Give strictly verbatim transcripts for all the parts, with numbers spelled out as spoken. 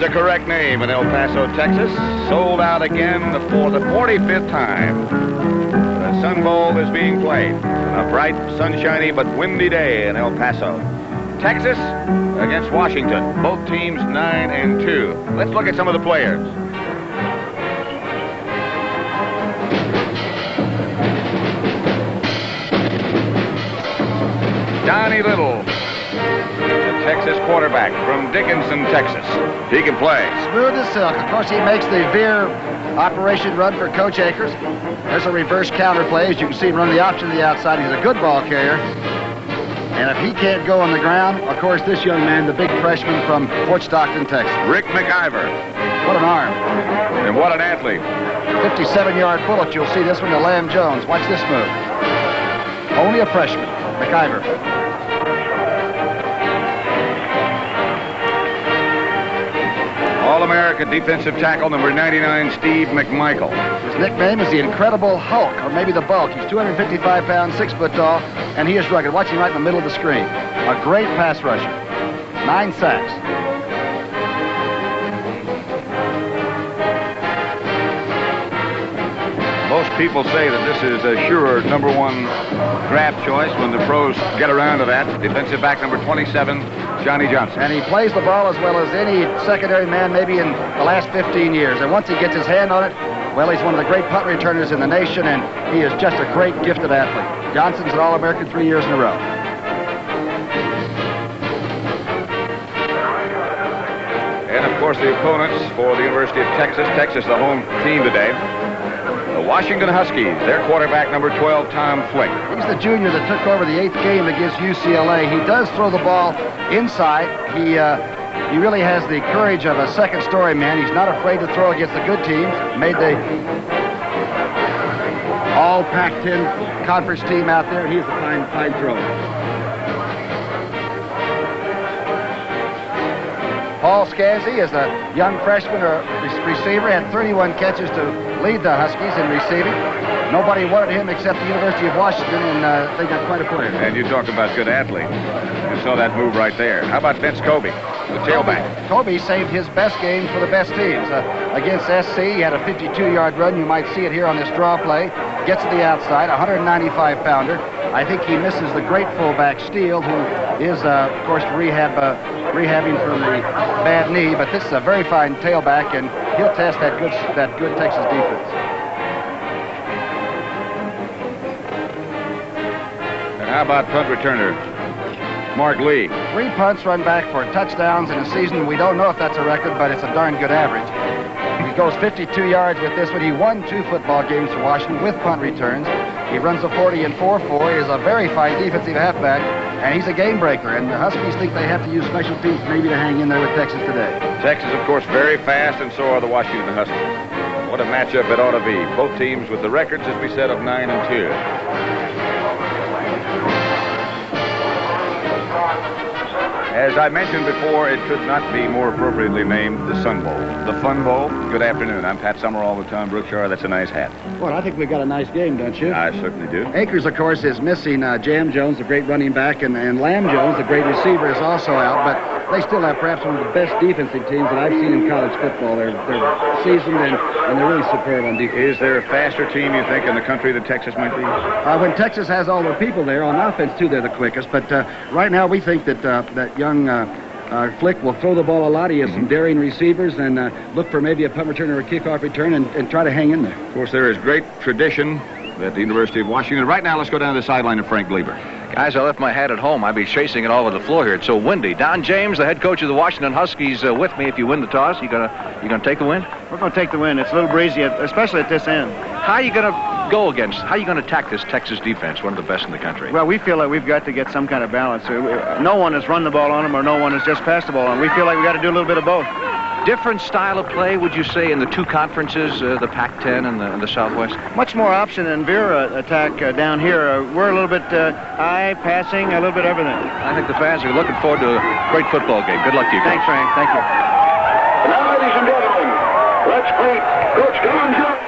is a correct name in El Paso, Texas. Sold out again for the forty-fifth time. The Sun Bowl is being played on a bright, sunshiny, but windy day in El Paso. Texas against Washington. Both teams nine and two. Let's look at some of the players. Donnie Little, the Texas quarterback from Dickinson, Texas. He can play. Smooth as silk. Of course, he makes the veer operation run for Coach Akers. There's a reverse counter play. As you can see him run the option to the outside. He's a good ball carrier. And if he can't go on the ground, of course, this young man, the big freshman from Fort Stockton, Texas. Rick McIver. What an arm. And what an athlete. fifty-seven-yard bullet. You'll see this one to Lamb Jones. Watch this move. Only a freshman. McIver. All-America defensive tackle number ninety-nine, Steve McMichael. His nickname is the Incredible Hulk, or maybe the Bulk. He's two hundred fifty-five pounds, six foot tall, and he is rugged. Watch him right in the middle of the screen. A great pass rusher. Nine sacks. Most people say that this is a sure number one draft choice when the pros get around to that. Defensive back number twenty-seven, Johnny Johnson. And he plays the ball as well as any secondary man maybe in the last fifteen years. And once he gets his hand on it, well, he's one of the great punt returners in the nation, and he is just a great, gifted athlete. Johnson's an All-American three years in a row. And, of course, the opponents for the University of Texas. Texas, the home team today. The Washington Huskies, their quarterback, number twelve, Tom Flick. He's the junior that took over the eighth game against U C L A. He does throw the ball inside. He uh, he really has the courage of a second-story man. He's not afraid to throw against the good teams. Made the all Pac ten conference team out there. He's a fine, fine thrower. Paul Scanzi is a young freshman or receiver, had thirty-one catches to lead the Huskies in receiving. Nobody wanted him except the University of Washington, and uh, they got quite a player. And you talk about good athlete. You saw that move right there. How about Vince Kobe, the tailback? Kobe saved his best games for the best teams. Uh, against S C, he had a fifty-two-yard run. You might see it here on this draw play. Gets to the outside, a one ninety-five pounder. I think he misses the great fullback Steele, who is, uh, of course, rehab, uh, rehabbing from the bad knee. But this is a very fine tailback, and he'll test that good, that good Texas defense. And how about punt returner Mark Lee? Three punts run back for touchdowns in a season. We don't know if that's a record, but it's a darn good average. He goes fifty-two yards with this one. He won two football games for Washington with punt returns. He runs a forty and four four. He is a very fine defensive halfback, and he's a game breaker. And the Huskies think they have to use special teams maybe to hang in there with Texas today. Texas, of course, very fast, and so are the Washington Huskies. What a matchup it ought to be. Both teams with the records, as we said, of nine and two. As I mentioned before, it could not be more appropriately named the Sun Bowl. The Fun Bowl. Good afternoon. I'm Pat Summerall with Tom Brookshire. That's a nice hat. Well, I think we got a nice game, don't you? I certainly do. Akers, of course, is missing uh, Jam Jones, a great running back, and, and Lamb Jones, a great receiver, is also out. But they still have perhaps one of the best defensive teams that I've seen in college football. They're, they're seasoned, and, and they're really superb on defense. Is there a faster team, you think, in the country that Texas might be? Uh, when Texas has all their people there, on offense, too, they're the quickest. But uh, right now, we think that uh, that young... Uh, Uh, Flick will throw the ball a lot. He has some daring receivers, and uh, look for maybe a punt return or a kickoff return and, and try to hang in there. Of course, there is great tradition at the University of Washington. Right now, let's go down to the sideline of Frank Gleber. Guys, I left my hat at home. I'd be chasing it all over the floor here. It's so windy. Don James, the head coach of the Washington Huskies, uh, with me. If you win the toss, you gonna you gonna take the win? We're gonna take the win. It's a little breezy, especially at this end. How are you gonna go against? How are you gonna attack this Texas defense, one of the best in the country? Well, we feel like we've got to get some kind of balance. No one has run the ball on them, or no one has just passed the ball on them. We feel like we got to do a little bit of both. Different style of play, would you say, in the two conferences, uh, the Pac ten and the, and the Southwest? Much more option than veer uh, attack uh, down here. Uh, we're a little bit uh, high, passing, a little bit everything. I think the fans are looking forward to a great football game. Good luck to you, Thanks, Frank. Thank you. Now, ladies and gentlemen, let's greet Coach Don Johnson.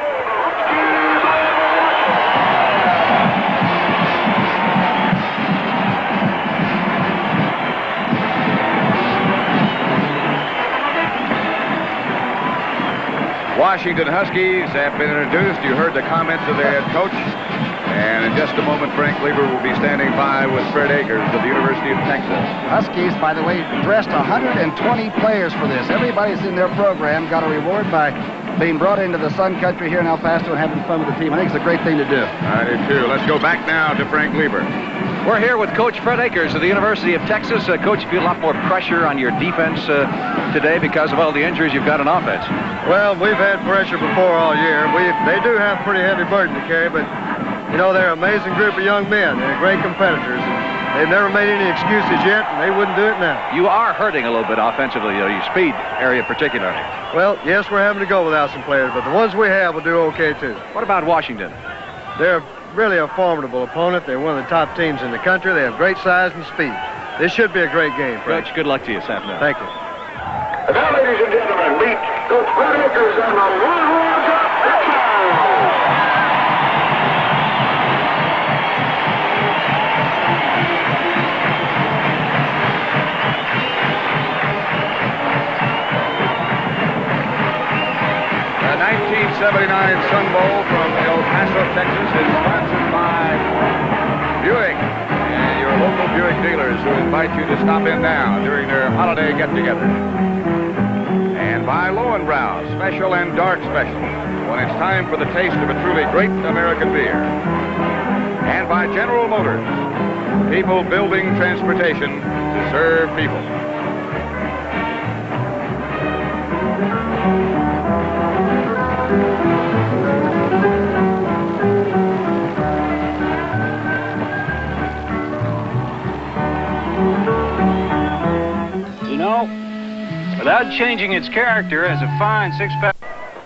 Washington Huskies have been introduced. You heard the comments of their head coach. And in just a moment, Frank Lieber will be standing by with Fred Akers of the University of Texas. Huskies, by the way, dressed one hundred twenty players for this. Everybody's in their program, got a reward by being brought into the Sun Country here in El Paso and having fun with the team. I think it's a great thing to do. I do too. Let's go back now to Frank Lieber. We're here with Coach Fred Akers of the University of Texas. Uh, Coach, you feel a lot more pressure on your defense uh, today because of all the injuries you've got in offense. Well, we've had pressure before all year. We They do have a pretty heavy burden to carry, but, you know, they're an amazing group of young men. They're great competitors. And they've never made any excuses yet, and they wouldn't do it now. You are hurting a little bit offensively, though, your speed area particularly. Well, yes, we're having to go without some players, but the ones we have will do okay, too. What about Washington? They're really a formidable opponent. They're one of the top teams in the country. They have great size and speed. This should be a great game, Frank. Coach, good luck to you this afternoon. Thank you. And now, ladies and gentlemen, meet Coach Fred Akers and the Longhorns of Texas. The nineteen seventy-nine Sun Bowl from El Paso, Texas is sponsored by Buick and your local Buick dealers who invite you to stop in now during their holiday get-together. And by Lowenbrau, special and dark special, when it's time for the taste of a truly great American beer. And by General Motors, people building transportation to serve people. You know, without changing its character as a fine six-pack.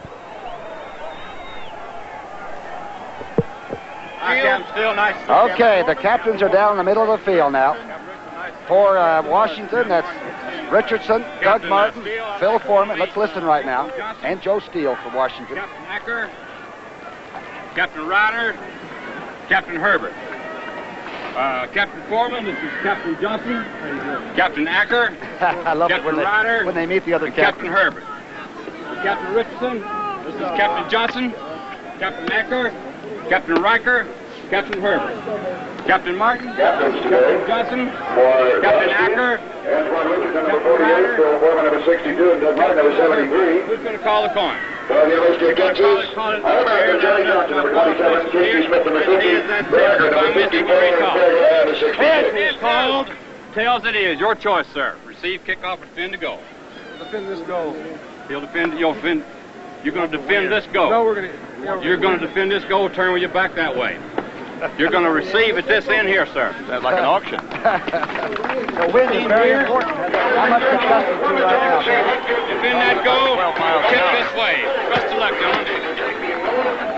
Still nice. Okay, the captains are down in the middle of the field now. For uh, Washington, that's Richardson, Doug Martin, Phil Foreman. Let's listen right now. And Joe Steele for Washington. Captain Acker, Captain Ryder, Captain Herbert. Uh, Captain Foreman, this is Captain Johnson, Captain Acker, I love Captain it when they, Ryder, when they meet the other Captain captains. Herbert. Captain Richardson, this is Captain Johnson, Captain Acker, Captain Riker, Captain Herbert. Captain Martin, Captains Captain today. Johnson, For Captain Acker. Antoine Richardson, number forty-eight, Phil Foreman, number sixty-two, and Doug Martin, number seventy-three. Who's going to call the coin? For the University of Texas, American Jerry Johnson, number twenty-seven, Casey Smith, number fifty, Berger, number fifty-four, and Berger, number sixty-six. Head called. Tails it is. Your choice, sir. Receive, kick off, and defend to go. Defend this goal. He'll defend. You'll defend. You're going to defend this goal. No, we're going to... You're going to defend this goal. Turn with your back that way. You're going to receive at this end here, sir. Sounds like an auction. The win is very important. How much adjusted to right now? Defend that goal. Kick this way. Best of luck, gentlemen.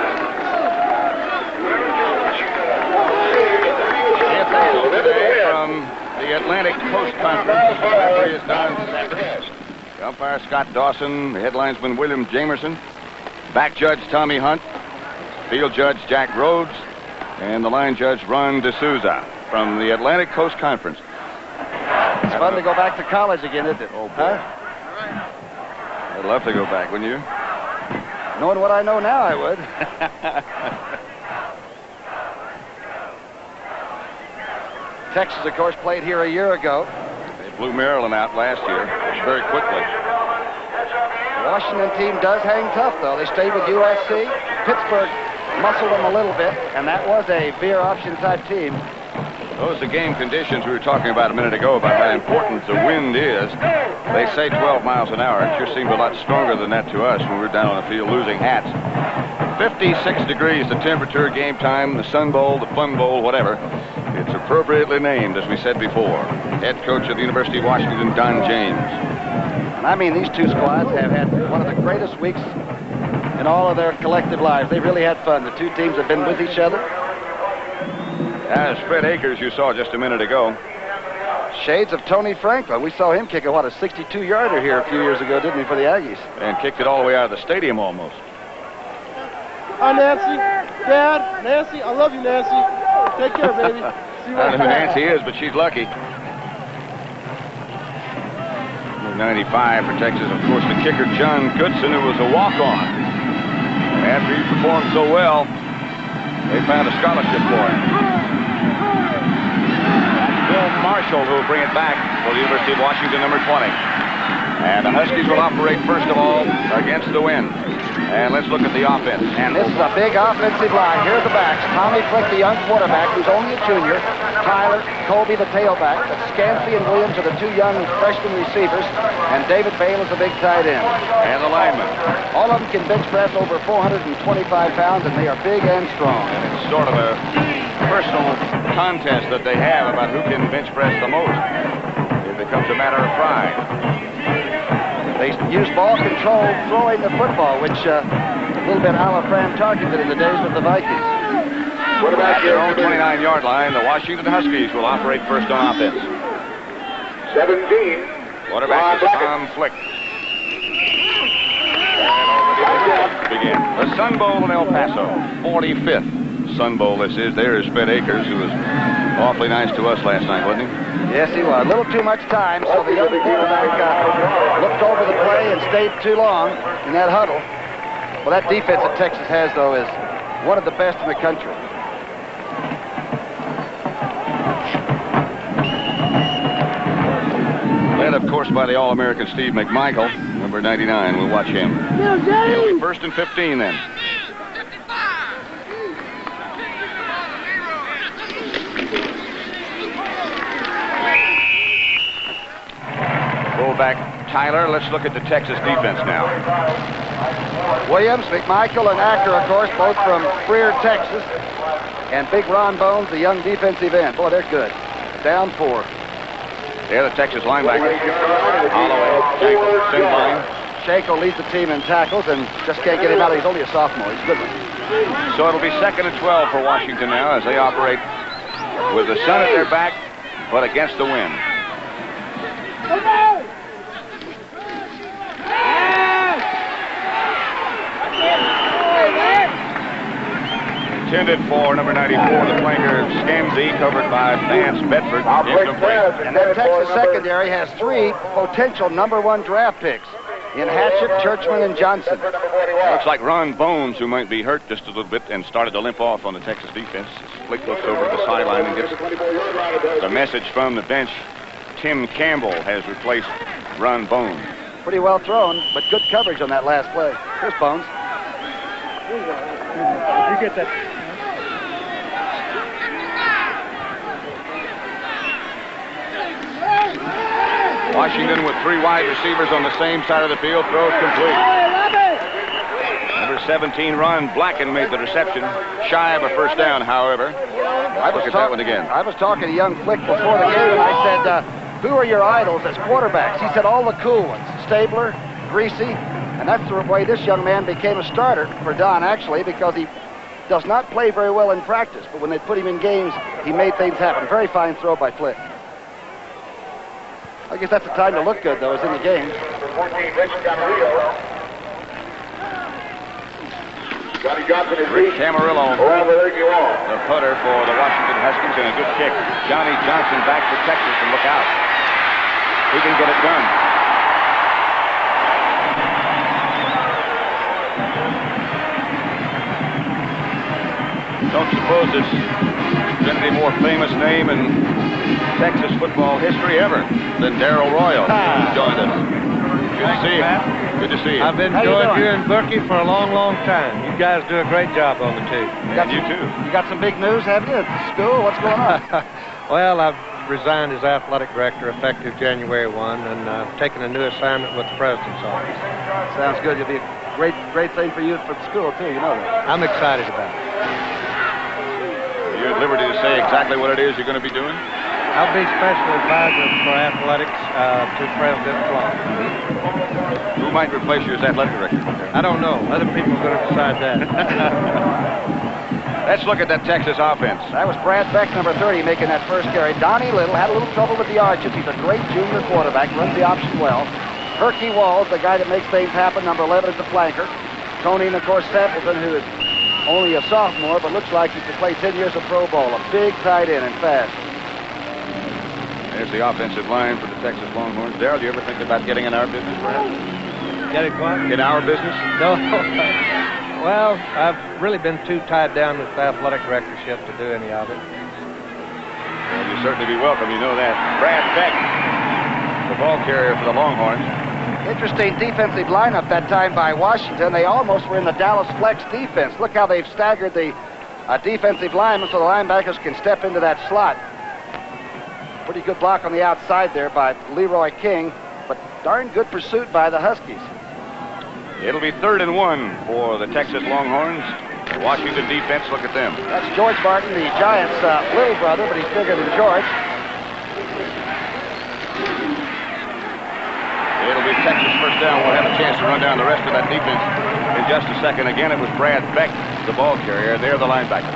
From the Atlantic Coast Conference, the referee is Don Savage. The umpire Scott Dawson, the headlinesman William Jamerson, back judge Tommy Hunt, field judge Jack Rhodes, and the line judge Ron D'Souza from the Atlantic Coast Conference. It's fun to go back to college again, isn't it? Oh, boy. Huh? I'd love to go back, wouldn't you? Knowing what I know now, I would. Texas, of course, played here a year ago. They blew Maryland out last year very quickly. The Washington team does hang tough, though. They stayed with U S C. Pittsburgh muscled them a little bit, and that was a beer option type team. Those are game conditions we were talking about a minute ago about how important the wind is. They say twelve miles an hour. It sure seemed a lot stronger than that to us when we were down on the field losing hats. fifty-six degrees the temperature, game time, the Sun Bowl, the Fun Bowl, whatever. It's appropriately named, as we said before. Head coach of the University of Washington, Don James. And I mean, these two squads have had one of the greatest weeks in all of their collective lives. They've really had fun. The two teams have been with each other. As Fred Akers you saw just a minute ago. Shades of Tony Franklin. We saw him kick a, what, a sixty-two yarder here a few years ago, didn't we, for the Aggies? And kicked it all the way out of the stadium almost. Hi, Nancy. Dad, Nancy, I love you, Nancy. Take care, baby. See you I don't know who later. Nancy is, but she's lucky. ninety-five for Texas, of course, the kicker, John Goodson, who was a walk-on. After he performed so well, they found a scholarship for him. Bill Marshall, who will bring it back for the University of Washington, number twenty. And the Huskies will operate, first of all, against the wind. And let's look at the offense. And this is a big offensive line. Here are the backs. Tommy Flick, the young quarterback, who's only a junior. Tyler, Colby, the tailback. But Scansey and Williams are the two young freshman receivers. And David Bale is the big tight end. And the linemen. All of them can bench press over four hundred twenty-five pounds, and they are big and strong. And it's sort of a personal contest that they have about who can bench press the most. It becomes a matter of pride. They use ball control throwing the football, which uh, a little bit a la Fran Tarkenton in the days with the Vikings. At their own twenty-nine-yard line, the Washington Huskies will operate first on offense. seventeen. Quarterback is Tom Flick. Begin. The Sun Bowl in El Paso, forty-fifth Sun Bowl this is. There is Fed Akers, who was awfully nice to us last night, wasn't he? Yes, he was. A little too much time, so the young quarterback uh, looked over the play and stayed too long in that huddle. Well, that defense that Texas has, though, is one of the best in the country. Led, of course, by the All-American Steve McMichael, number ninety-nine. We'll watch him. It'll be first and fifteen then. Fullback Tyler. Let's look at the Texas defense now. Williams, McMichael, and Acker, of course, both from Freer, Texas. And Big Ron Bones, the young defensive end. Boy, they're good. Down four. They're the Texas linebackers. Holloway, Shanko, Sinline. Shanko leads the team in tackles and just can't get him out. He's only a sophomore. He's a good one. So it'll be second and twelve for Washington now as they operate with the sun at their back, but against the wind. Intended for number ninety-four, the flanker Scansey, covered by Vance Bedford. And that Texas secondary has three potential number one draft picks in Hatchett, Churchman, and Johnson. Looks like Ron Bones, who might be hurt just a little bit and started to limp off on the Texas defense. Flick looks over at the sideline and gets the message from the bench. Tim Campbell has replaced Ron Bones. Pretty well thrown, but good coverage on that last play. Here's Bones. You get that. Washington with three wide receivers on the same side of the field. Throws complete. Number seventeen, Ron Blacken, made the reception. Shy of a first down, however. I was Look at talk- that one again. I was talking to young Flick before the game, and I said, uh, who are your idols as quarterbacks? He said, all the cool ones. Stabler, Greasy, and that's the way this young man became a starter for Don, actually, because he does not play very well in practice, but when they put him in games, he made things happen. Very fine throw by Flick. I guess that's the time to look good, though, is in the game. Johnny Johnson is Rick Camarillo, the putter for the Washington Huskies, and a good kick. Johnny Johnson back for Texas, and look out. He can get it done. Don't suppose it's been any more famous name in Texas football history ever than Darrell Royal, who joined us. Good to see you. Good to see you. I've enjoyed you, you and Berkey for a long, long time. You guys do a great job on the team. And you too. You got some big news, haven't you, at the school? What's going on? Well, I've resigned as athletic director effective January first, and I've taken a new assignment with the president's office. Sounds good. It'll be a great, great thing for you for the school, too. You know that. I'm excited about it. Are you at liberty to say exactly what it is you're going to be doing? I'll be special advisor for athletics uh, to President Clark. Who might replace you as athletic director? I don't know. Other people are going to decide that. Let's look at that Texas offense. That was Brad Beck, number thirty, making that first carry. Donnie Little had a little trouble with the arches. He's a great junior quarterback, runs the option well. Herky Walls, the guy that makes things happen, number eleven is the flanker. Tony, and of course, Stapleton, who is only a sophomore, but looks like he could play ten years of pro ball. A big tight end and fast. There's the offensive line for the Texas Longhorns. Darrell, do you ever think about getting in our business, perhaps? Getting what? In our business? No. Well, I've really been too tied down with the athletic directorship to do any of it. Well, you'll certainly be welcome, you know that. Brad Beck, the ball carrier for the Longhorns. Interesting defensive lineup that time by Washington. They almost were in the Dallas flex defense. Look how they've staggered the uh, defensive linemen so the linebackers can step into that slot. Pretty good block on the outside there by Leroy King, but darn good pursuit by the Huskies. It'll be third and one for the Texas Longhorns. The Washington defense, look at them. That's George Martin, the Giants' uh, little brother, but he's bigger than George. It'll be Texas first down. We'll have a chance to run down the rest of that defense in just a second. Again, it was Brad Beck, the ball carrier. They're the linebacker.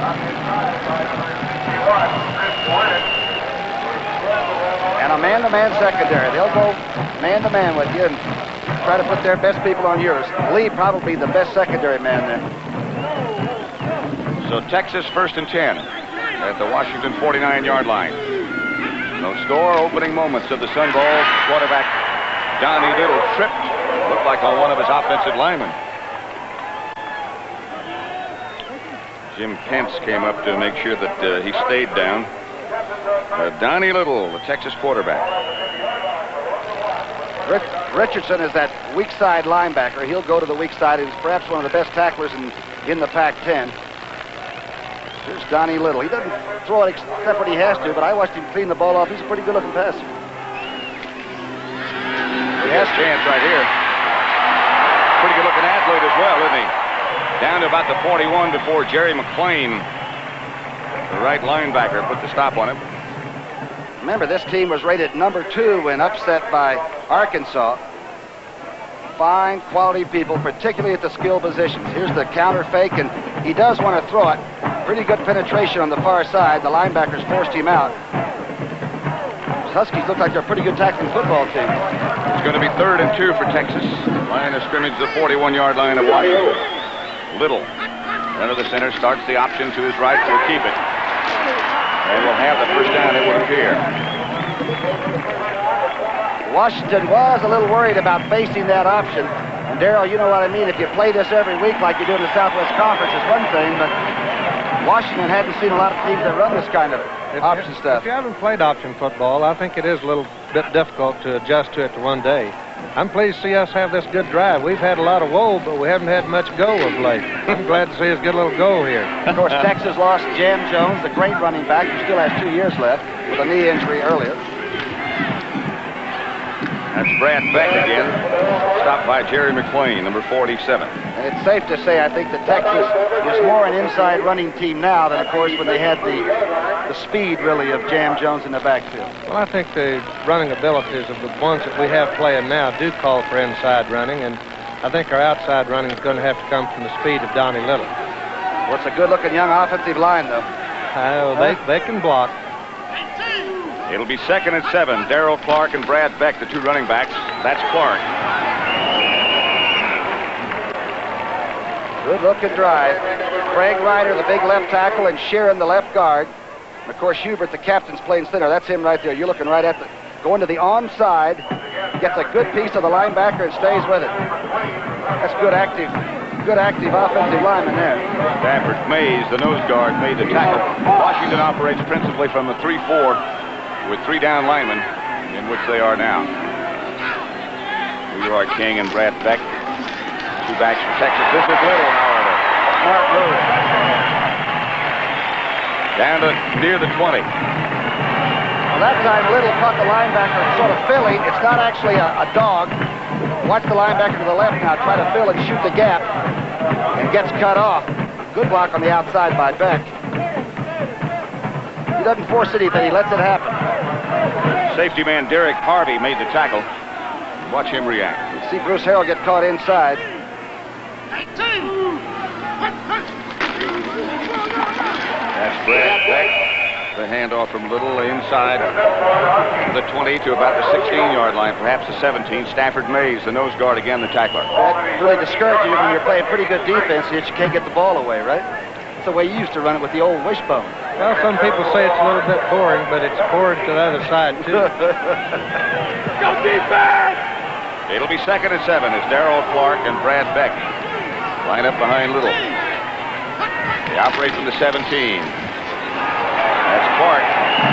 And a man-to-man secondary. They'll go man-to-man with you and try to put their best people on yours. Lee probably the best secondary man there. So Texas first and ten at the Washington forty-nine-yard line. No score. Opening moments of the Sun Bowl. Quarterback Donnie Little tripped. Looked like on one of his offensive linemen. Jim Pence came up to make sure that uh, he stayed down. Uh, Donnie Little, the Texas quarterback. Rich Richardson is that weak side linebacker. He'll go to the weak side. He's perhaps one of the best tacklers in, in the Pac ten. Here's Donnie Little. He doesn't throw it except when he has to, but I watched him clean the ball off. He's a pretty good-looking passer. He has a chance right here. Pretty good-looking athlete as well, isn't he? Down to about the forty-one before Jerry McClain, the right linebacker, put the stop on him. Remember, this team was rated number two when upset by Arkansas. Fine, quality people, particularly at the skill positions. Here's the counter fake, and he does want to throw it. Pretty good penetration on the far side. The linebackers forced him out. The Huskies look like they're a pretty good tackling football team. It's going to be third and two for Texas. Line of scrimmage, the forty-one-yard line of Washington. Little, under the center, starts the option to his right. Will keep it. And will have the first down, it would appear. Washington was a little worried about facing that option. And Darrell, you know what I mean. If you play this every week like you do in the Southwest Conference, it's one thing, but Washington hadn't seen a lot of teams that run this kind of if option you, stuff. If you haven't played option football, I think it is a little bit difficult to adjust to it to one day. I'm pleased to see us have this good drive. We've had a lot of woe, but we haven't had much go of late. I'm glad to see us get a little go here. Of course, Texas lost Jam Jones, the great running back, who still has two years left, with a knee injury earlier. That's Brad Beck again, stopped by Jerry McClain, number forty-seven. And it's safe to say, I think that Texas is more an inside running team now than, of course, when they had the, the speed, really, of Jam Jones in the backfield. Well, I think the running abilities of the ones that we have playing now do call for inside running, and I think our outside running is going to have to come from the speed of Donnie Little. Well, it's a good-looking young offensive line, though. Uh, they, they can block. It'll be second and seven. Darrell Clark and Brad Beck, the two running backs. That's Clark. Good-looking drive. Craig Ryder, the big left tackle, and Sheeran, the left guard. And of course, Hubert, the captain's playing center. That's him right there. You're looking right at the... Going to the onside. Gets a good piece of the linebacker and stays with it. That's good active, good active offensive lineman there. Stafford Mays, the nose guard, made the tackle. Washington operates principally from the three four with three down linemen, in which they are now. Leroy King and Brad Beck. Two backs for Texas. This is Little, however. Smart move. Down to near the twenty. Well, that time Little caught the linebacker sort of filling. It's not actually a, a dog. Watch the linebacker to the left now. Try to fill and shoot the gap. And gets cut off. Good block on the outside by Beck. He doesn't force anything. He lets it happen. Safety man Derek Harvey made the tackle. Watch him react. You see Bruce Harrell get caught inside. That's Brad Beck. The handoff from Little inside the twenty to about the sixteen-yard line, perhaps the seventeen. Stafford Mays, the nose guard, again the tackler. That really discourages you when you're playing pretty good defense, yet you can't get the ball away, right? That's the way you used to run it with the old wishbone. Well, some people say it's a little bit boring, but it's boring to the other side, too. Go defense! It'll be second and seven as Darrell Clark and Brad Beck line up behind Little. They operate from the seventeen. That's Clark.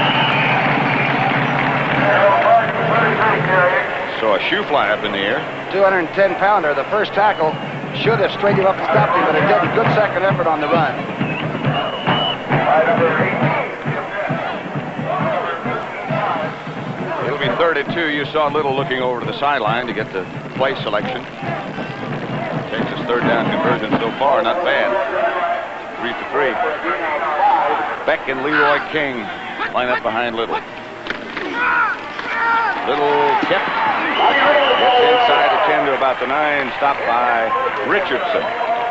So a shoe fly up in the air. two hundred ten pounder, the first tackle. Should have straightened him up and stopped him, but it didn't. Good second effort on the run. It'll be third and two. You saw Little looking over to the sideline to get the play selection. Texas third down conversion so far, not bad. Three for three. Beck and Leroy King line up behind Little. Little kept. Gets inside the ten to about the nine. Stopped by Richardson.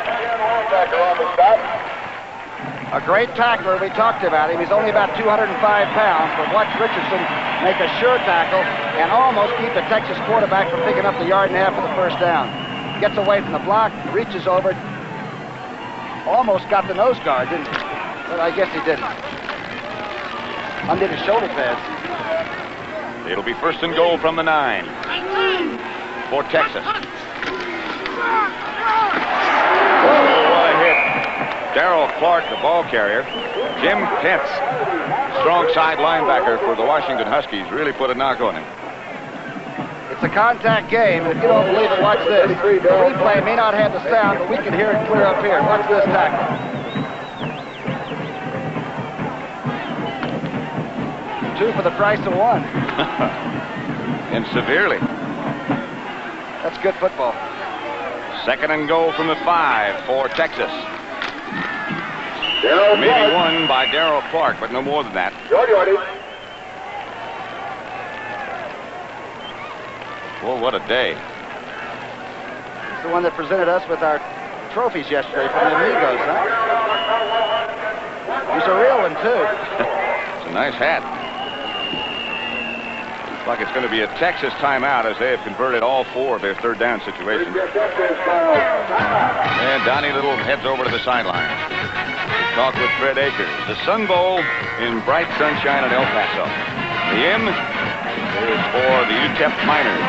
A great tackler. We talked about him. He's only about two hundred five pounds, but watch Richardson make a sure tackle and almost keep the Texas quarterback from picking up the yard and a half for the first down. Gets away from the block, reaches over, almost got the nose guard, didn't he? But I guess he didn't. Undid his shoulder pads. It'll be first and goal from the nine for Texas. Oh, what a hit. Darrell Clark, the ball carrier. Jim Pence, strong side linebacker for the Washington Huskies, really put a knock on him. It's a contact game, and if you don't believe it, watch this. The replay may not have the sound, but we can hear it clear up here. Watch this tackle. Two for the price of one. And severely. That's good football. Second and goal from the five for Texas. Maybe one by Darrell Clark, but no more than that. Well, what a day. It's the one that presented us with our trophies yesterday from the Amigos, huh? He's a real one, too. It's a nice hat. Looks like it's going to be a Texas timeout as they have converted all four of their third down situations. And Donnie Little heads over to the sideline. Talk with Fred Akers. The Sun Bowl in bright sunshine in El Paso. The M is for the U T E P Miners.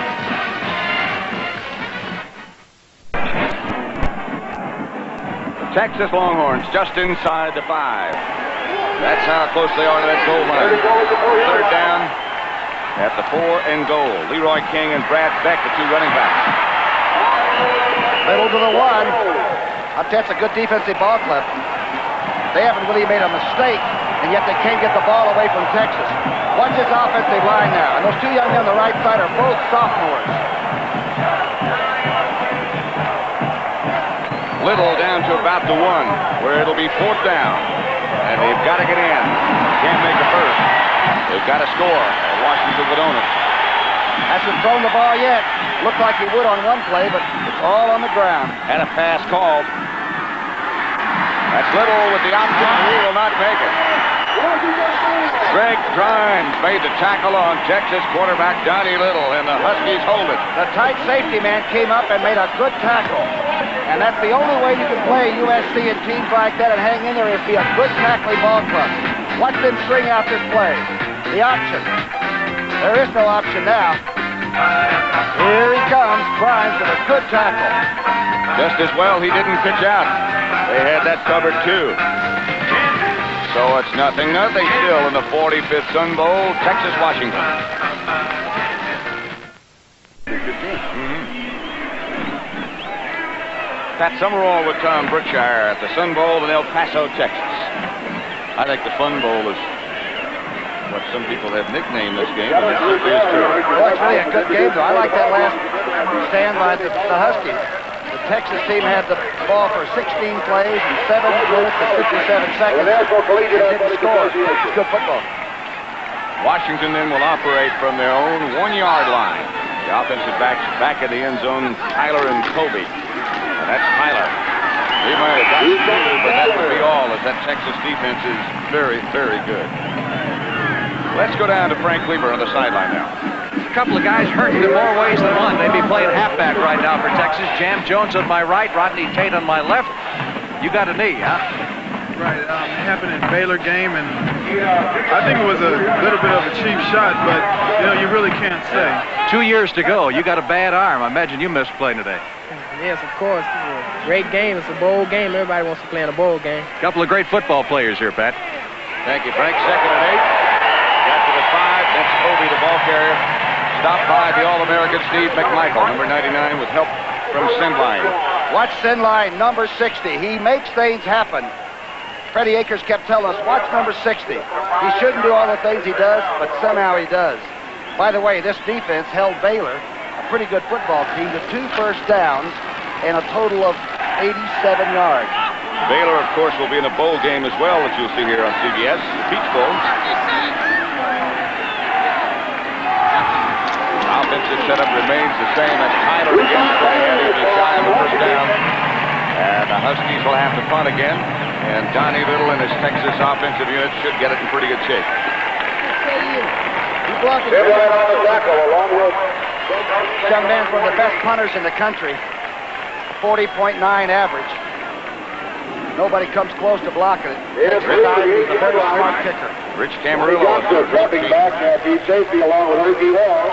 Texas Longhorns just inside the five. That's how close they are to that goal line. Third down at the four and goal. Leroy King and Brad Beck, the two running backs. Middle to the one. I'll tell you, it's a good defensive ball club. They haven't really made a mistake, and yet they can't get the ball away from Texas. Watch this offensive line now. And those two young men on the right side are both sophomores. Little down to about the one, where it'll be fourth down. And they've got to get in. Can't make a first. They've got to score, or Washington would own it. Hasn't thrown the ball yet. Looked like he would on one play, but it's all on the ground. Had a pass called. That's Little with the option. He will not make it. Greg Grimes made the tackle on Texas quarterback Donnie Little, and the Huskies hold it. The tight safety man came up and made a good tackle. And that's the only way you can play U S C and teams like that and hang in there is be a good tackling ball club. Watch them string out this play. The option. There is no option now. Here he comes, Grimes with a good tackle. Just as well he didn't pitch out. They had that covered too. So it's nothing, nothing still in the forty-fifth Sun Bowl, Texas, Washington. Mm-hmm. Pat Summerall with Tom Brookshire at the Sun Bowl in El Paso, Texas. I think the Fun Bowl is what some people have nicknamed this game, but it certainly is true. Well, it's really a good game, though. I like that last stand by the, the Huskies. The Texas team had the ball for sixteen plays and seven minutes and fifty-seven seconds. And didn't score. It's good football. Washington then will operate from their own one-yard line. The offensive backs back in the end zone, Tyler and Colby. And that's Tyler. He might have gotten through, but that would be all, as that Texas defense is very, very good. Let's go down to Frank Kleber on the sideline now. A couple of guys hurting in more ways than one. They'd be playing halfback right now for Texas. Jam Jones on my right, Rodney Tate on my left. You got a knee, huh? Right. Um, it happened in Baylor game, and I think it was a little bit of a cheap shot, but, you know, you really can't say. Two years to go. You got a bad arm. I imagine you missed playing today. Yes, of course. It's a great game. It's a bowl game. Everybody wants to play in a bowl game. Couple of great football players here, Pat. Thank you, Frank. Second and eight. Got to the five. That's Kobe, the ball carrier. Stopped by the All-American Steve McMichael, number ninety-nine, with help from Sinline. Watch Sinline, number sixty. He makes things happen. Freddie Akers kept telling us, watch number sixty. He shouldn't do all the things he does, but somehow he does. By the way, this defense held Baylor, a pretty good football team, to two first downs and a total of eighty-seven yards. Baylor, of course, will be in a bowl game as well that you'll see here on C B S, the Peach Bowl. Offensive setup remains the same. That's Tyler again. He'll be shy of the first down. And the Huskies will have to punt again. And Donnie Little and his Texas offensive unit should get it in pretty good shape. Young man's one of the best punters in the country. forty point nine average. Nobody comes close to blocking it. He's a very smart kicker. Rich Camarillo. Dropping back at the safety along with Ricky Wall.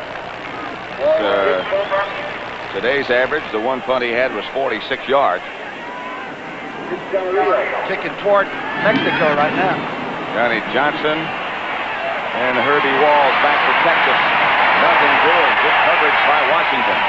Uh, today's average, the one punt he had was forty-six yards. Kicking toward Mexico right now. Johnny Johnson and Herbie Walls back to Texas. Nothing doing. Good coverage by Washington.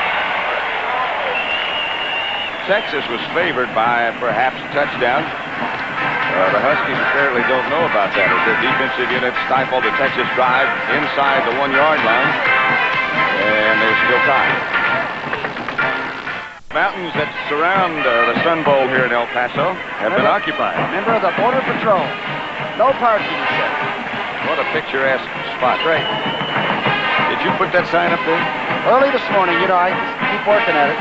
Texas was favored by perhaps a touchdown. Uh, the Huskies apparently don't know about that, as their defensive unit stifled the Texas drive inside the one-yard line, and there's still time. Mountains that surround uh, the Sun Bowl here in El Paso have been occupied. Member of the Border Patrol. No parking, he said. What a picturesque spot. Great. Did you put that sign up there? Early this morning, you know, I keep working at it.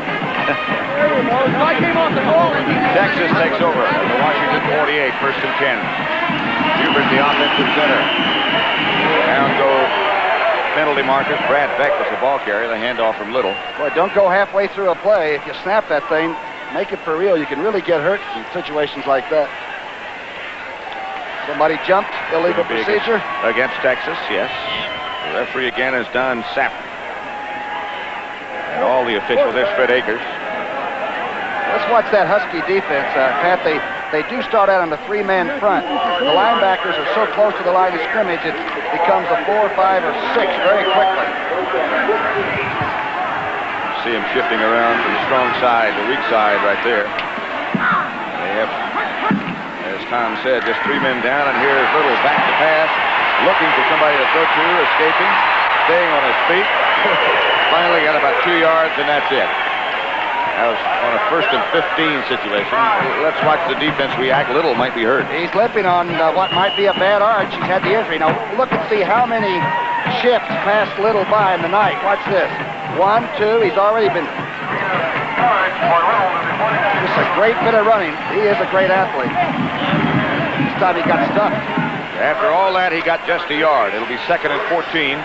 Texas takes over at the Washington forty-eight, first and ten. Hubert, the offensive center. Down go penalty marker. Brad Beck was the ball carrier. The handoff from Little. Boy, don't go halfway through a play. If you snap that thing, make it for real. You can really get hurt in situations like that. Somebody jumped. Illegal procedure. Against, against Texas, yes. The referee again is Don Sapp. And all the officials. There's Fred Akers. Let's watch that Husky defense, uh, Pat. They they do start out on the three-man front. The linebackers are so close to the line of scrimmage, it becomes a four, five, or six very quickly. See him shifting around from the strong side, the weak side right there. They have, as Tom said, just three men down, and here's Little back to pass, looking for somebody to throw to, escaping, staying on his feet. Finally got about two yards, and that's it. That was on a first and fifteen situation. Let's watch the defense react. Little might be hurt. He's limping on uh, what might be a bad arch. He's had the injury. Now, look and see how many shifts passed Little by in the night. Watch this. One, two. He's already been... Just a great bit of running. He is a great athlete. This time he got stuck. After all that, he got just a yard. It'll be second and fourteen.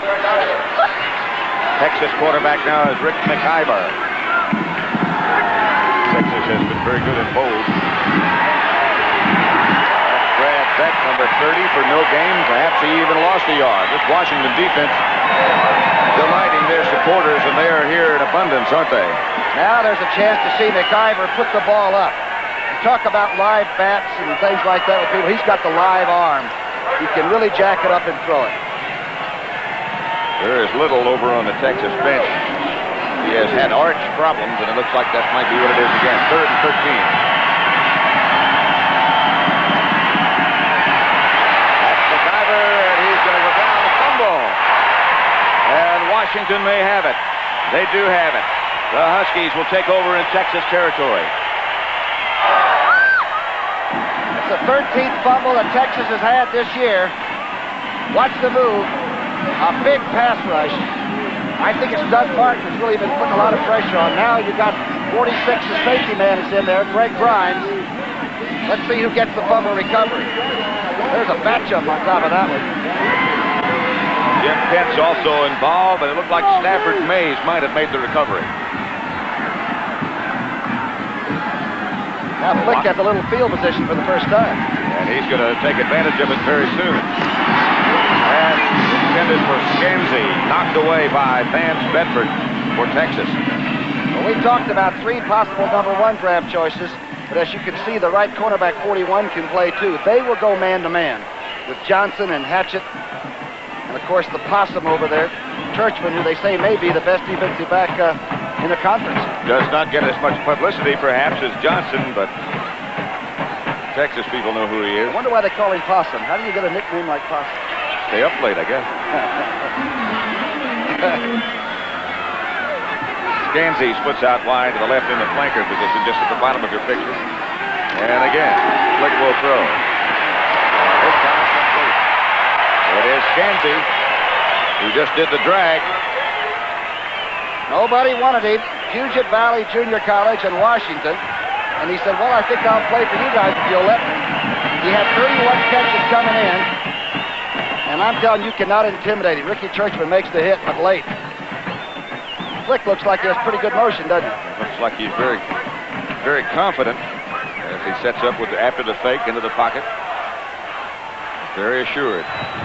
Texas quarterback now is Rick McIver. Texas has been very good in bowls. Brad Beck, number thirty, for no gain. Perhaps he even lost a yard. This Washington defense delighting their supporters, and they are here in abundance, aren't they? Now there's a chance to see McIver put the ball up. You talk about live bats and things like that with people. He's got the live arm. He can really jack it up and throw it. There is Little over on the Texas bench. He has had arch problems, and it looks like that might be what it is again. Third and thirteen. That's McIver, and he's going to go down and fumble. And Washington may have it. They do have it. The Huskies will take over in Texas territory. It's the thirteenth fumble that Texas has had this year. Watch the move. A big pass rush. I think it's Doug Martin who's really been putting a lot of pressure on. Now you've got forty-six, the safety man is in there, Greg Grimes. Let's see who gets the fumble recovery. There's a bat jump on top of that one. Jim Pett's also involved, and it looked like Stafford Mays might have made the recovery. Now Flick got the little field position for the first time. And he's going to take advantage of it very soon. And intended for Scansey, knocked away by Vance Bedford for Texas. Well, we talked about three possible number one draft choices, but as you can see, the right cornerback forty-one can play too. They will go man-to-man with Johnson and Hatchett, and of course the possum over there, Churchman, who they say may be the best defensive back uh, in the conference. Does not get as much publicity, perhaps, as Johnson, but Texas people know who he is. I wonder why they call him Possum. How do you get a nickname like Possum? Stay up late, I guess. Scansey splits out wide to the left in the flanker position, just at the bottom of your picture. And again, Flick will throw. This time complete. It is Scansey who just did the drag. Nobody wanted him. Puget Valley Junior College in Washington. And he said, well, I think I'll play for you guys if you'll let me. He had thirty-one catches coming in. And I'm telling you, cannot intimidate him. Ricky Churchman makes the hit, but late. Flick looks like he has pretty good motion, doesn't he? Looks like he's very, very confident as he sets up with the, after the fake into the pocket. Very assured.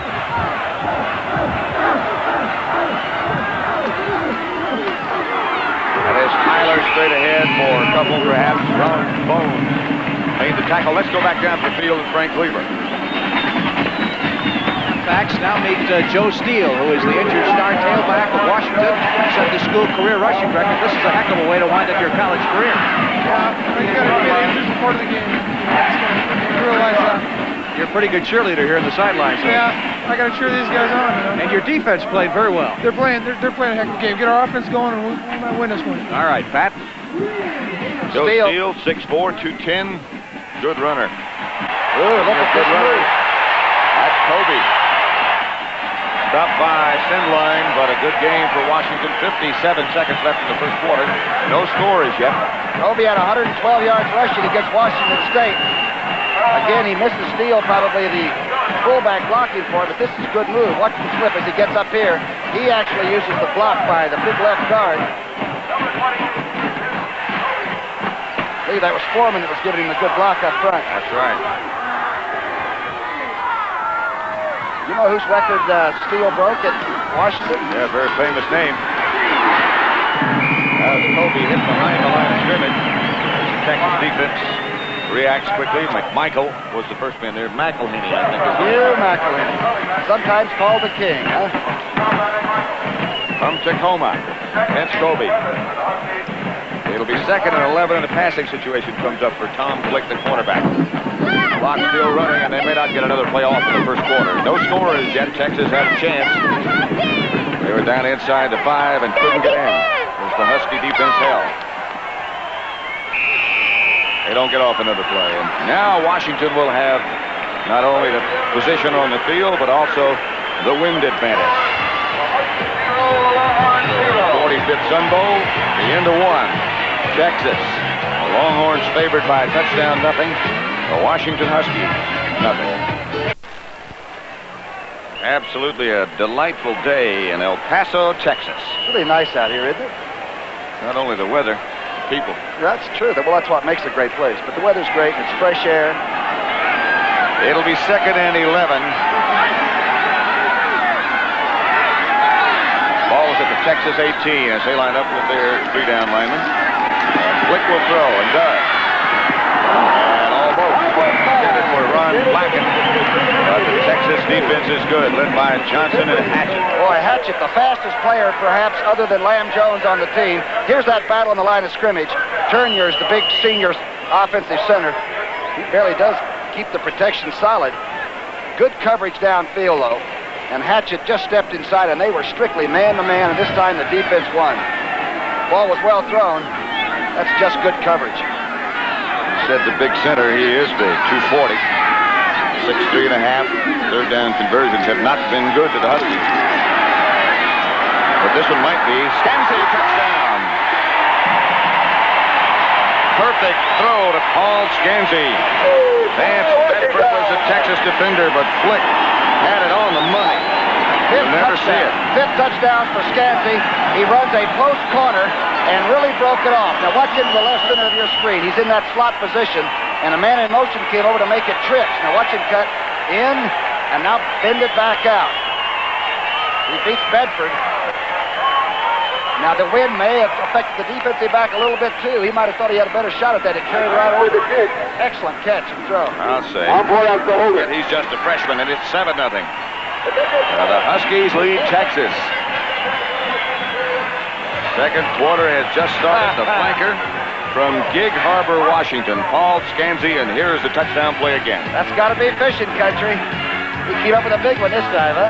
That is Tyler straight ahead for a couple, perhaps. Ron Bones made the tackle. Let's go back down to the field and Frank Cleveland. Facts now meet uh, Joe Steele, who is the injured star tailback of Washington. Set the school career rushing record. This is a heck of a way to wind up your college career. Yeah, you got to get it. This is part of the game. You realize that. You're a pretty good cheerleader here in the sidelines. So. Yeah, I got to cheer these guys on. You know? And your defense played very well. They're playing. They're, they're playing a heck of a game. Get our offense going, and we, we might win this one. All right, Pat. Joe Steele, six four, two ten. Good runner. Ooh, look at good this runner. move. That's Kobe. Stopped by Sendline, but a good game for Washington. fifty-seven seconds left in the first quarter. No score as yet. Kobe had one hundred twelve yards rushing against Washington State. Again, he misses Steele, probably the fullback blocking for it, but this is a good move. Watch the slip as he gets up here. He actually uses the block by the big left guard. I believe that was Foreman that was giving him the good block up front. That's right. You know whose record uh, Steele broke at Washington? Yeah, very famous name. As Kobe hit behind the line of scrimmage, the Texas defense reacts quickly. McMichael was the first man there. McElhinney, I think. Hugh McElhinney. Sometimes called the king, huh? From Tacoma, Vince Kobe. It'll be second and eleven, and the passing situation comes up for Tom Flick, the cornerback. Clock still running, and they may not get another play off in the first quarter. No scorers yet. Texas had a chance. They were down inside the five and couldn't get in as the Husky defense held. They don't get off another play. And now Washington will have not only the position on the field, but also the wind advantage. forty-fifth Sun Bowl, the end of one. Texas. The Longhorns favored by a touchdown, nothing. The Washington Huskies, nothing. Absolutely a delightful day in El Paso, Texas. It's really nice out here, isn't it? Not only the weather, people. That's true. Well, that's what makes a great place. But the weather's great. It's fresh air. It'll be second and eleven. Ball's at the Texas eighteen as they line up with their three-down linemen. And Flick will throw, and does. And almost intended for Ron Blacken. But the Texas defense is good, led by Johnson and Hatchett. Boy, Hatchett, the fastest player, perhaps, other than Lamb Jones on the team. Here's that battle on the line of scrimmage. Turnier's the big senior offensive center. He barely does keep the protection solid. Good coverage downfield, though. And Hatchett just stepped inside, and they were strictly man-to-man, and this time the defense won. Ball was well thrown. That's just good coverage. Said the big center, he is big, two forty. six three and a half. Third down conversions have not been good to the Huskies. But this one might be. Scansey, touchdown. Perfect throw to Paul Scansey. Vance Bedford was a Texas defender, but Flick had it on the money. Fifth You'll never touchdown. see it. Fifth touchdown for Scansey. He runs a close corner, and really broke it off. Now watch into the left center of your screen. He's in that slot position, and a man in motion came over to make it trips. Now watch him cut in, and now bend it back out. He beats Bedford. Now the wind may have affected the defensive back a little bit too. He might have thought he had a better shot at that. It carried right over the kick. Excellent catch and throw. I'll say. And he's just a freshman, and it's seven nothing. Now the Huskies lead Texas. Second quarter has just started. The flanker from Gig Harbor, Washington, Paul Scanzi, and here's the touchdown play again. That's got to be fishing country. He came up with a big one this time, huh?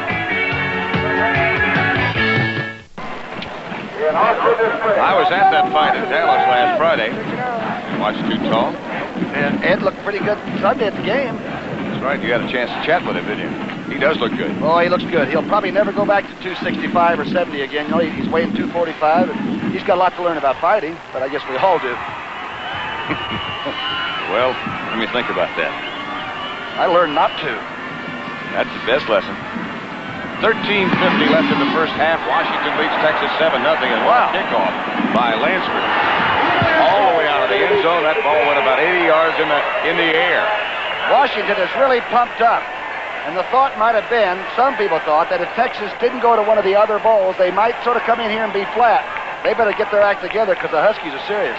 I was at that fight in Dallas last Friday. Watched Too Tall. And Ed looked pretty good Sunday at the game. That's right. You got a chance to chat with him, didn't you? He does look good. Oh, he looks good. He'll probably never go back to two sixty-five or seventy again. You know, he's weighing two forty-five, and he's got a lot to learn about fighting, but I guess we all do. Well, let me think about that. I learned not to. That's the best lesson. thirteen fifty left in the first half. Washington leads Texas seven nothing, and wow. Kickoff by Lansford. All the way out of the end zone. That ball went about eighty yards in the in the air. Washington is really pumped up. And the thought might have been, some people thought, that if Texas didn't go to one of the other bowls, they might sort of come in here and be flat. They better get their act together because the Huskies are serious.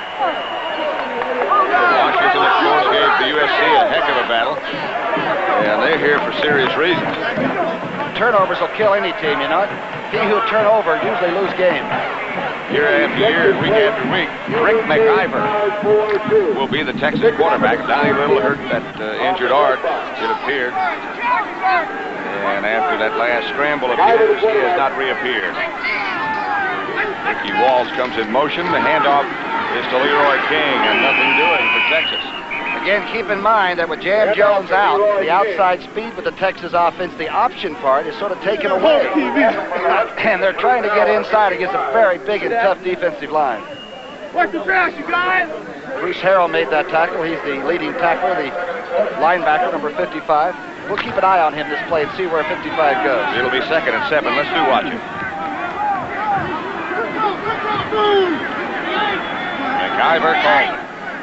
Washington, of course, gave the U S C a heck of a battle. And they're here for serious reasons. Turnovers will kill any team, you know it? He who turn over usually lose game. Year after year, week after week, Rick McIver will be the Texas quarterback. Donnie Little hurt that uh, injured arm, it appeared. And after that last scramble of his, he has not reappeared. Ricky Walls comes in motion. The handoff is to Leroy King, and nothing doing for Texas. Again, keep in mind that with Jam Jones out, the outside speed with the Texas offense, the option part is sort of taken away. And they're trying to get inside against a very big and tough defensive line. Watch the grass, you guys! Bruce Harrell made that tackle. He's the leading tackler, the linebacker, number fifty-five. We'll keep an eye on him this play and see where fifty-five goes. It'll be second and seven. Let's do watch it. McIver called.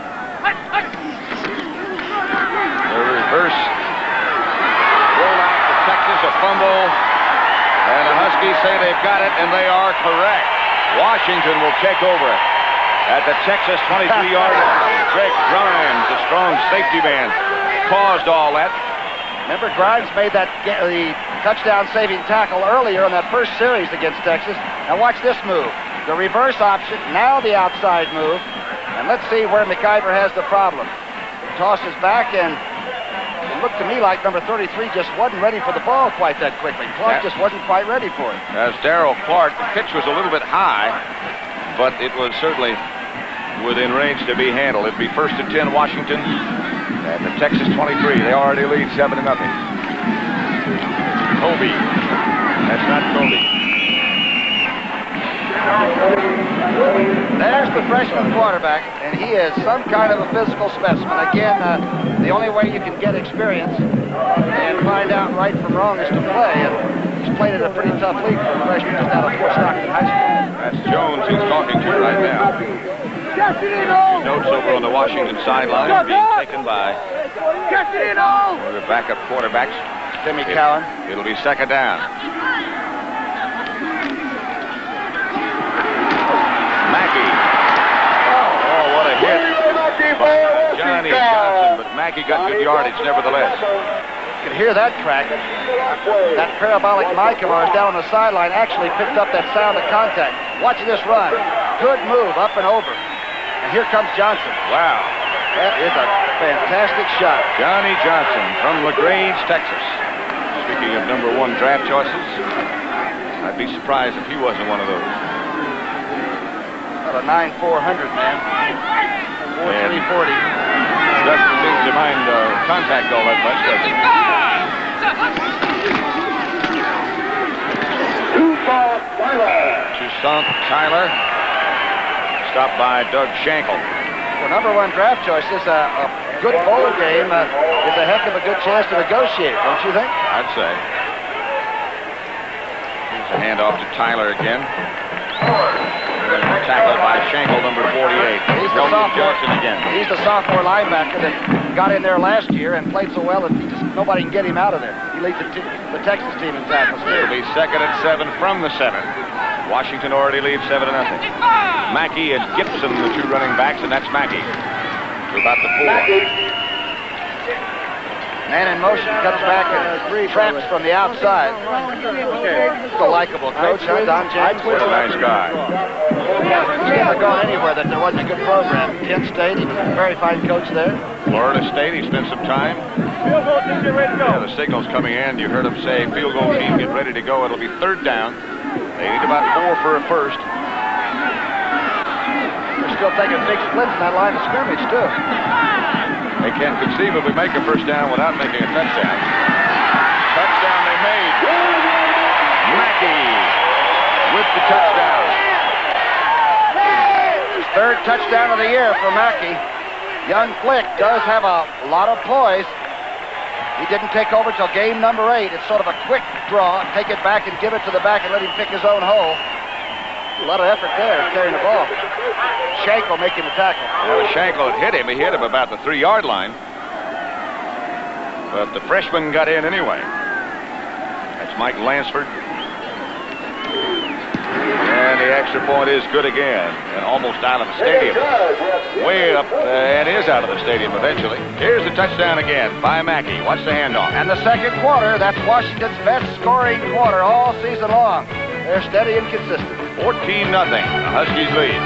The reverse rollout for Texas, a fumble, and the Huskies say they've got it, and they are correct. Washington will take over it at the Texas twenty-three yard line. Greg Grimes, the strong safety man, caused all that. Remember, Grimes made that the touchdown-saving tackle earlier in that first series against Texas. Now watch this move. The reverse option, now the outside move, and let's see where McIver has the problem. Tosses back, and it looked to me like number thirty-three just wasn't ready for the ball quite that quickly. Clark just wasn't quite ready for it. As Darrell Clark, the pitch was a little bit high, but it was certainly within range to be handled. It'd be first and ten Washington at the Texas twenty-three. They already lead seven to nothing. Kobe. That's not Kobe. There's the freshman quarterback, and he is some kind of a physical specimen. Again, uh, the only way you can get experience and find out right from wrong is to play, and he's played in a pretty tough league for a freshman just out of Fort Stockton High School. That's Jones he's talking to right now. Notes over on the Washington sideline being taken by one of the backup quarterbacks, Timmy Cowan. It'll be second down. Mackey. Oh, what a hit by Johnny Johnson, but Mackey got good yardage nevertheless. You can hear that crack. That parabolic mic of ours down on the sideline actually picked up that sound of contact. Watch this run. Good move, up and over. And here comes Johnson. Wow. That is a fantastic shot. Johnny Johnson from LaGrange, Texas. Speaking of number one draft choices, I'd be surprised if he wasn't one of those. About a nine four hundred, man. four three forty. Doesn't seem to mind uh, contact all that much, does he? Toussaint Tyler. Stopped by Doug Schenkel. For number one draft choice, this uh, a good bowl game uh, is a heck of a good chance to negotiate, don't you think? I'd say. Here's a handoff to Tyler again. Tackled by Schenkel, number forty-eight. He's the Elton sophomore. Johnson again. He's the sophomore linebacker that got in there last year and played so well that he just nobody can get him out of there. He leads the, te- the Texas team in tackles too. It'll be second and seven from the seven. Washington already leads seven to nothing. Mackey and Gibson, the two running backs, and that's Mackey. To about the four. Man in motion, cuts back and traps from the outside. He's a likable coach, huh, Don James? What a nice guy. He's never gone anywhere that there wasn't a good program. Kent State, he was a very fine coach there. Florida State, he spent some time. Yeah, the signal's coming in. You heard him say, field goal team, get ready to go. It'll be third down. They need about four for a first. They're still taking big splits in that line of scrimmage, too. They can't conceivably make a first down without making a touchdown. Touchdown they made. Mackey with the touchdown. His third touchdown of the year for Mackey. Young Flick does have a lot of poise. He didn't take over till game number eight. It's sort of a quick draw. Take it back and give it to the back and let him pick his own hole. A lot of effort there carrying the ball. Schenkel making the tackle. Well, Schenkel had hit him. He hit him about the three-yard line. But the freshman got in anyway. That's Mike Lansford. And the extra point is good again. And almost out of the stadium. Way up, uh, and is out of the stadium eventually. Here's the touchdown again by Mackey. Watch the handoff. And the second quarter, that's Washington's best scoring quarter all season long. They're steady and consistent. fourteen nothing. The Huskies lead.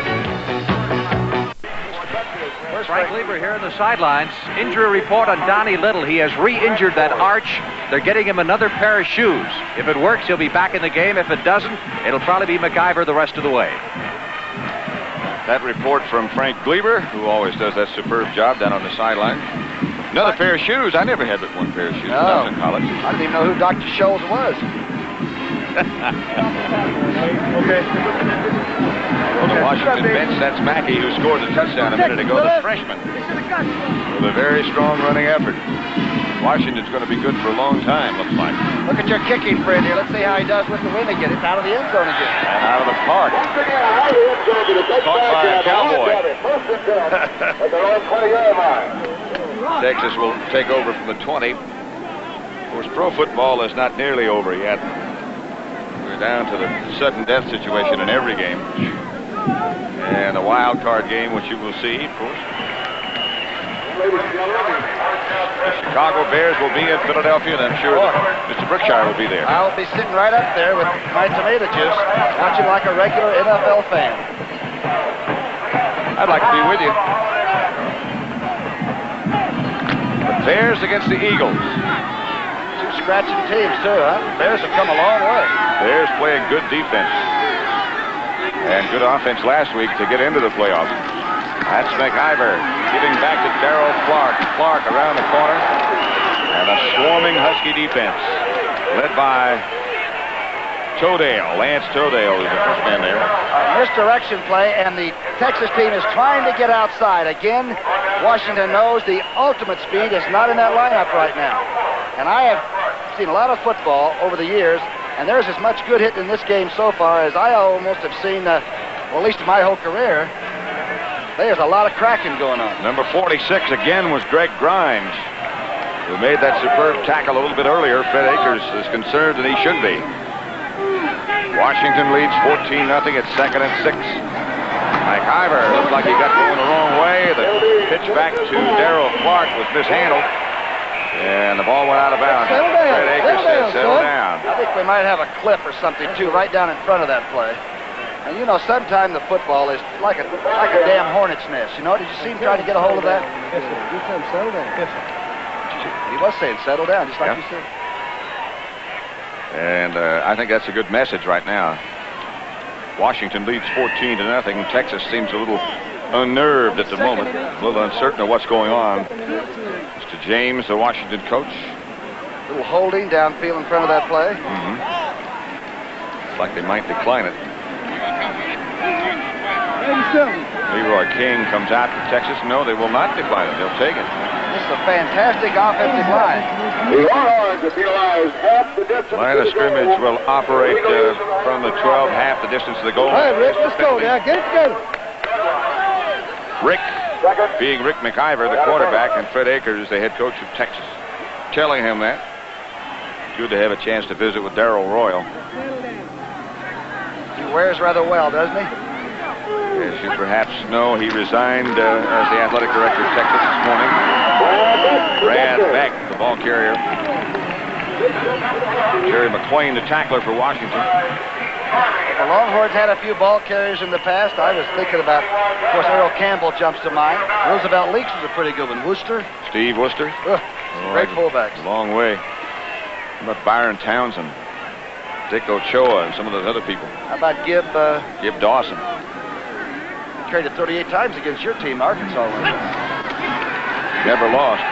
Frank Lieber here on the sidelines. Injury report on Donnie Little. He has re-injured that arch. They're getting him another pair of shoes. If it works, he'll be back in the game. If it doesn't, it'll probably be MacGyver the rest of the way. That report from Frank Gleber, who always does that superb job down on the sideline. Another pair of shoes. I never had but one pair of shoes when I was in college. I didn't even know who Doctor Scholes was. Okay. On the Washington bench, that's Mackey, who scored the touchdown a minute ago, the freshman. With a very strong running effort. Washington's going to be good for a long time, looks like. Look at your kicking friend here. Let's see how he does with the wind again. It's out of the end zone again. And out of the park. Caught by a Cowboy. Texas will take over from the twenty. Of course, pro football is not nearly over yet. We're down to the sudden death situation in every game. And a wild card game, which you will see, of course. The Chicago Bears will be in Philadelphia, and I'm sure that Mister Brookshire will be there. I'll be sitting right up there with my tomato juice, watching like a regular N F L fan. I'd like to be with you. The Bears against the Eagles. Two scratching teams, too, huh? Bears have come a long way. Bears playing good defense. And good offense last week to get into the playoffs. That's MacGyver giving back to Darrell Clark. Clark around the corner. And a swarming Husky defense led by Todale. Lance Todale is the first man there. A misdirection play, and the Texas team is trying to get outside. Again, Washington knows the ultimate speed is not in that lineup right now. And I have seen a lot of football over the years, and there's as much good hit in this game so far as I almost have seen, uh, well, at least in my whole career. There's a lot of cracking going on. Number forty-six again was Greg Grimes, who made that superb tackle a little bit earlier. Fred Akers is concerned, and he should be. Washington leads fourteen nothing at second and six. MacGyver looked like he got going the wrong way. The pitch back to Darrell Clark was mishandled. And the ball went out of bounds. Settle down. Fred Akers said, settle son. down. I think we might have a cliff or something, too, right down in front of that play. And, you know, sometimes the football is like a like a damn hornet's nest. You know, did you see him trying to get a hold of that? Yes, sir. You said settle down. Yes, sir. He was saying settle down, just like Yeah. you said. And uh, I think that's a good message right now. Washington leads fourteen to nothing. Texas seems a little unnerved at the moment, a little uncertain of what's going on. Mister James, the Washington coach. A little holding downfield in front of that play. Mm-hmm. Looks like they might decline it. Leroy King comes out for Texas. No, they will not decline it. They'll take it. This is a fantastic offensive line. The Longhorns have penalized half the distance. Line of scrimmage will operate uh, from the twelve, half the distance to the goal. All right, Rick, let's go now. Get it together. Rick, being Rick McIver, the quarterback, and Fred Akers, the head coach of Texas, telling him that. Good to have a chance to visit with Darrell Royal. He wears rather well, doesn't he? As you perhaps know, he resigned uh, as the athletic director of Texas this morning. Brad Beck, the ball carrier. Jerry McClain, the tackler for Washington. The Longhorns had a few ball carriers in the past. I was thinking about, of course, Earl Campbell jumps to mind. Roosevelt Leaks was a pretty good one. Worcester. Steve Worcester. Ugh, great fullbacks. A long way. How about Byron Townsend, Dick Ochoa, and some of those other people? How about Gib? Uh, Gib Dawson. Traded thirty-eight times against your team, Arkansas. Never lost.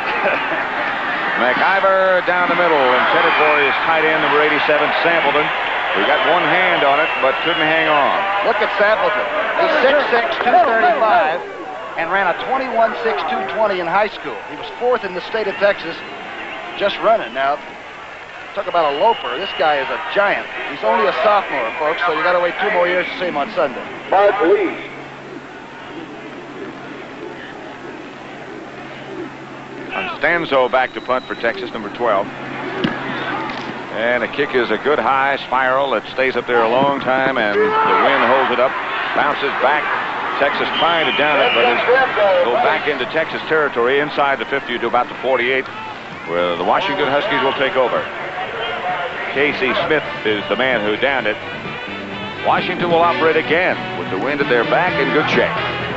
McIver down the middle, intended for his tight end, number eighty-seven, Sampleton. He got one hand on it, but couldn't hang on. Look at Sampleton. He's six six, two thirty-five, and ran a twenty-one six, two twenty in high school. He was fourth in the state of Texas, just running. Now, talk about a loper. This guy is a giant. He's only a sophomore, folks, so you got to wait two more years to see him on Sunday. Mark Lee. Constanzo back to punt for Texas, number twelve. And the kick is a good high spiral that stays up there a long time, and the wind holds it up, bounces back. Texas trying to down it, but is go back into Texas territory inside the fifty to about the forty-eight, where the Washington Huskies will take over. Casey Smith is the man who downed it. Washington will operate again with the wind at their back in good shape.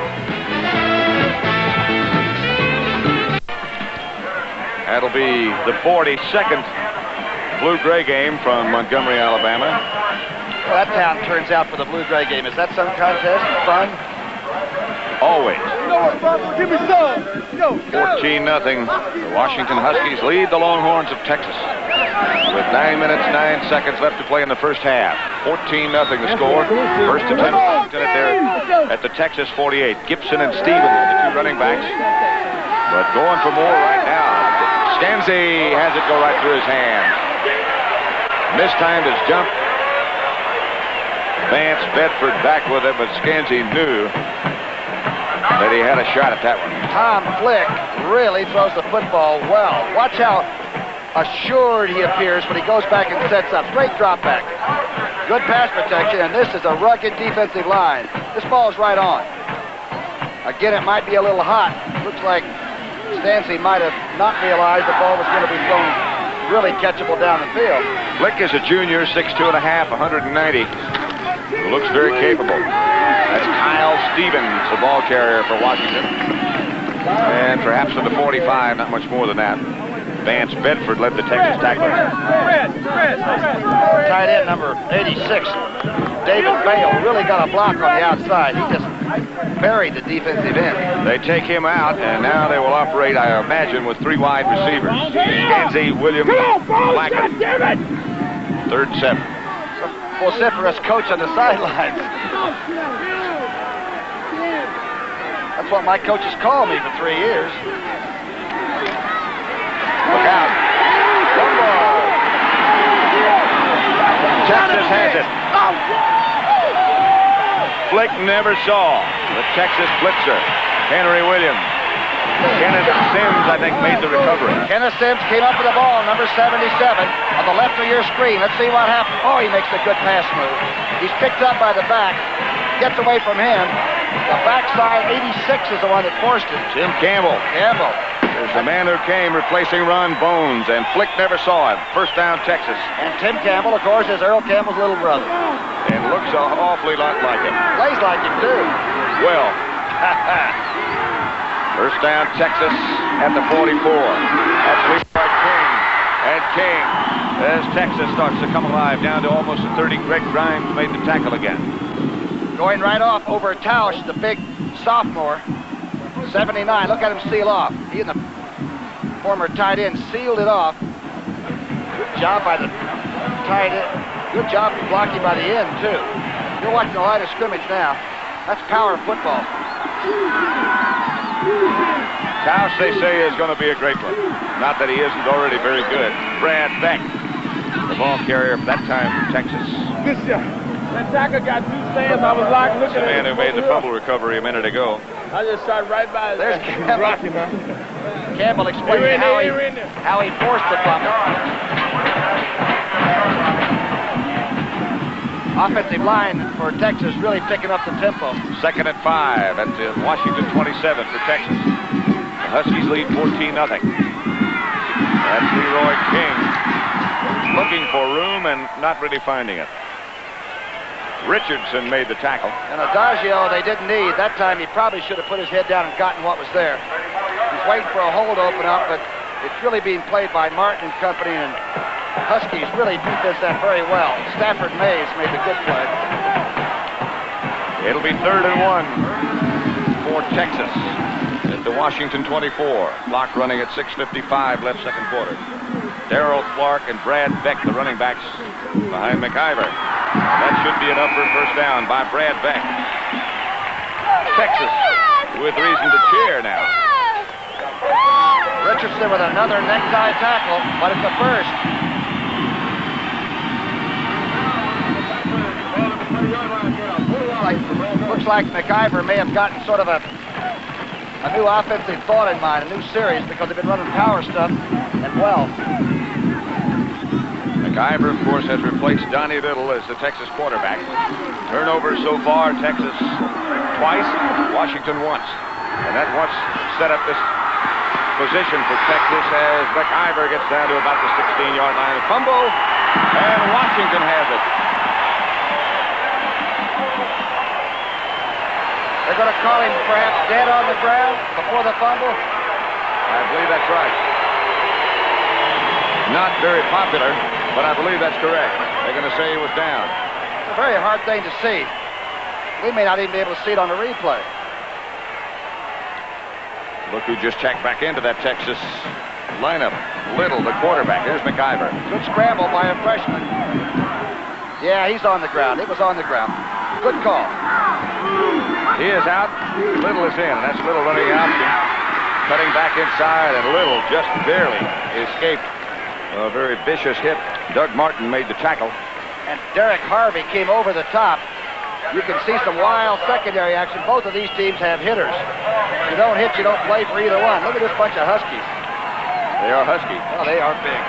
That'll be the forty-second Blue-Gray game from Montgomery, Alabama. Well, that town turns out for the Blue-Gray game. Is that some contest? Fun? Always. You know what, Bronco? Give me some. Yo, fourteen nothing. The Washington Huskies lead the Longhorns of Texas with nine minutes, nine seconds left to play in the first half. fourteen nothing the score. First and ten Washington at, their, at the Texas forty-eight. Gibson and Stevens, the two running backs. But going for more right now. Stanzi has it go right through his hands. Mistimed his jump. Vance Bedford back with it, but Stanzi knew that he had a shot at that one. Tom Flick really throws the football well. Watch how assured he appears when he goes back and sets up. Straight drop back. Good pass protection, and this is a rugged defensive line. This ball's right on. Again, it might be a little hot. Looks like Stanzi might have not realized the ball was going to be thrown really catchable down the field. Flick is a junior, six two and a half, one hundred ninety. Looks very capable. That's Kyle Stevens, the ball carrier for Washington. And perhaps for the forty-five, not much more than that. Vance Bedford led the Texas tacklers. Tight end number eighty-six, David Bale, really got a block on the outside. He just buried the defensive end. They take him out, and now they will operate, I imagine, with three wide receivers. Stanzi, Williams, Blackett. Third and seven. Vociferous coach on the sidelines. That's what my coaches call me for three years. Look out. One ball. Texas has it. Flick never saw the Texas blitzer, Henry Williams. Kenneth Sims, I think, made the recovery. Kenneth Sims came up with the ball, number seventy-seven, on the left of your screen. Let's see what happens. Oh, he makes a good pass move. He's picked up by the back, gets away from him. The backside, eighty-six, is the one that forced it. Tim Campbell. Campbell. There's the man who came replacing Ron Bones, and Flick never saw him. First down, Texas. And Tim Campbell, of course, is Earl Campbell's little brother. And looks an awfully lot like him. Plays like him, too. Well. First down, Texas at the forty-four. That's Leroy King. And King, as Texas starts to come alive, down to almost a thirty. Greg Grimes made the tackle again. Going right off over Tausch, the big sophomore. seventy-nine, look at him seal off. He and the former tight end sealed it off. Good job by the tight end. Good job blocking by the end, too. You're watching the line of scrimmage now. That's power football. Taos, they say, is going to be a great one. Not that he isn't already very good. Brad Beck, the ball carrier for that time from Texas. Good shot. That tackle got two stands. I was like looking The at man who made the fumble recovery a minute ago. I just shot right by his There's he's Campbell. rocking, man. Campbell explained They were in how there, he, they were in there. how he forced the fumble. Offensive line for Texas really picking up the tempo. Second and five at the Washington twenty-seven for Texas. The Huskies lead fourteen nothing. That's Leroy King looking for room and not really finding it. Richardson made the tackle. And Adagio they didn't need. That time he probably should have put his head down and gotten what was there. He's waiting for a hole to open up, but it's really being played by Martin and company, and Huskies really defense that very well. Stafford Mays made the good play. It'll be third and one for Texas at the Washington twenty-four. Clock running at six fifty-five left second quarter. Darrell Clark and Brad Beck, the running backs, behind McIver. That should be enough for a first down by Brad Beck. Texas with reason to cheer now. Richardson with another necktie tackle, but it's a first. Like, looks like McIver may have gotten sort of a, a new offensive thought in mind, a new series, because they've been running power stuff and well. McIver, of course, has replaced Donnie Little as the Texas quarterback. Turnovers so far, Texas twice, Washington once. And that once set up this position for Texas as McIver gets down to about the sixteen-yard line. Fumble, and Washington has it. They're going to call him perhaps dead on the ground before the fumble. I believe that's right. Not very popular, but I believe that's correct. They're going to say he was down. It's a very hard thing to see. We may not even be able to see it on the replay. Look who just checked back into that Texas lineup. Little, the quarterback. Here's McIver. Good scramble by a freshman. Yeah, he's on the ground. It was on the ground. Good call. He is out. Little is in. And that's Little running out. Cutting back inside, and Little just barely escaped a very vicious hit. Doug Martin made the tackle. And Derek Harvey came over the top. You can see some wild secondary action. Both of these teams have hitters. If you don't hit, you don't play for either one. Look at this bunch of Huskies. They are Husky. Oh, they are big.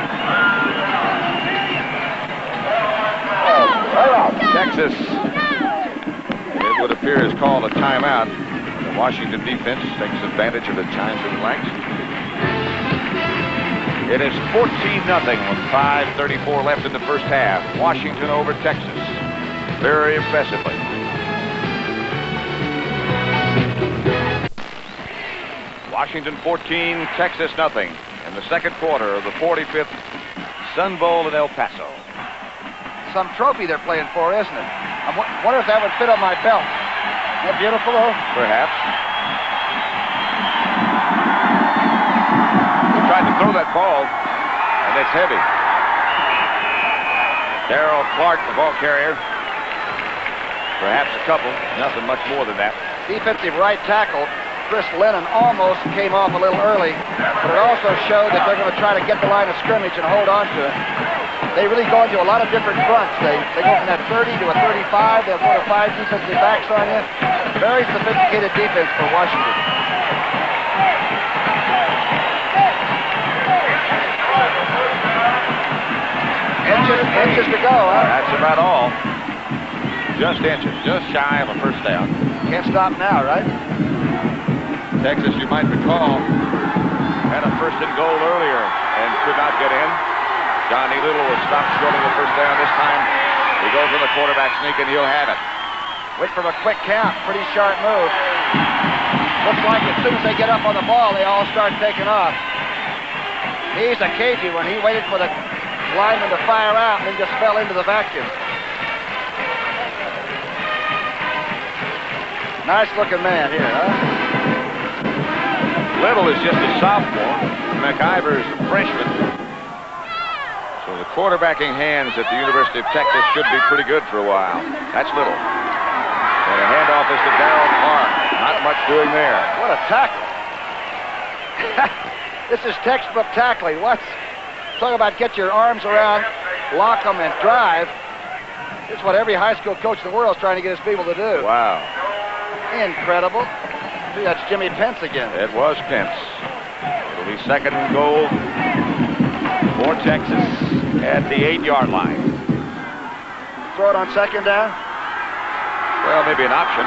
Texas, it would appear, has called a timeout. The Washington defense takes advantage of the time to relax. It is fourteen nothing with five thirty-four left in the first half. Washington over Texas. Very impressively. Washington fourteen, Texas nothing in the second quarter of the forty-fifth Sun Bowl in El Paso. Some trophy they're playing for, isn't it? I wonder if that would fit on my belt. Isn't that beautiful, though? Perhaps. He tried to throw that ball, and it's heavy. Darrell Clark, the ball carrier. Perhaps a couple, nothing much more than that. Defensive right tackle, Chris Lennon, almost came off a little early, but it also showed that they're going to try to get the line of scrimmage and hold on to it. They really go into a lot of different fronts. They, they go from that thirty to a thirty-five. They'll go to five defensive backs on you. Very sophisticated defense for Washington. Inches, inches to go, huh? That's about all. Just inches, just shy of a first down. Can't stop now, right? Texas, you might recall, had a first and goal earlier and could not get in. Donnie Little was stopped short of the first down. This time, he goes with the quarterback sneak, and he'll have it. Went from a quick count. Pretty sharp move. Looks like as soon as they get up on the ball, they all start taking off. He's a cagey one. He waited for the lineman to fire out and then just fell into the vacuum. Nice-looking man here, huh? Little is just a sophomore. McIver's a freshman. So the quarterbacking hands at the University of Texas should be pretty good for a while. That's Little. And a handoff is to Darrell Clark. Not much doing there. What a tackle. This is textbook tackling. What's talk about get your arms around, lock them, and drive. It's what every high school coach in the world is trying to get his people to do. Wow. Incredible. See, that's Jimmy Pence again. It was Pence. It'll be second and goal for Texas at the eight-yard line. Throw it on second down? Well, maybe an option.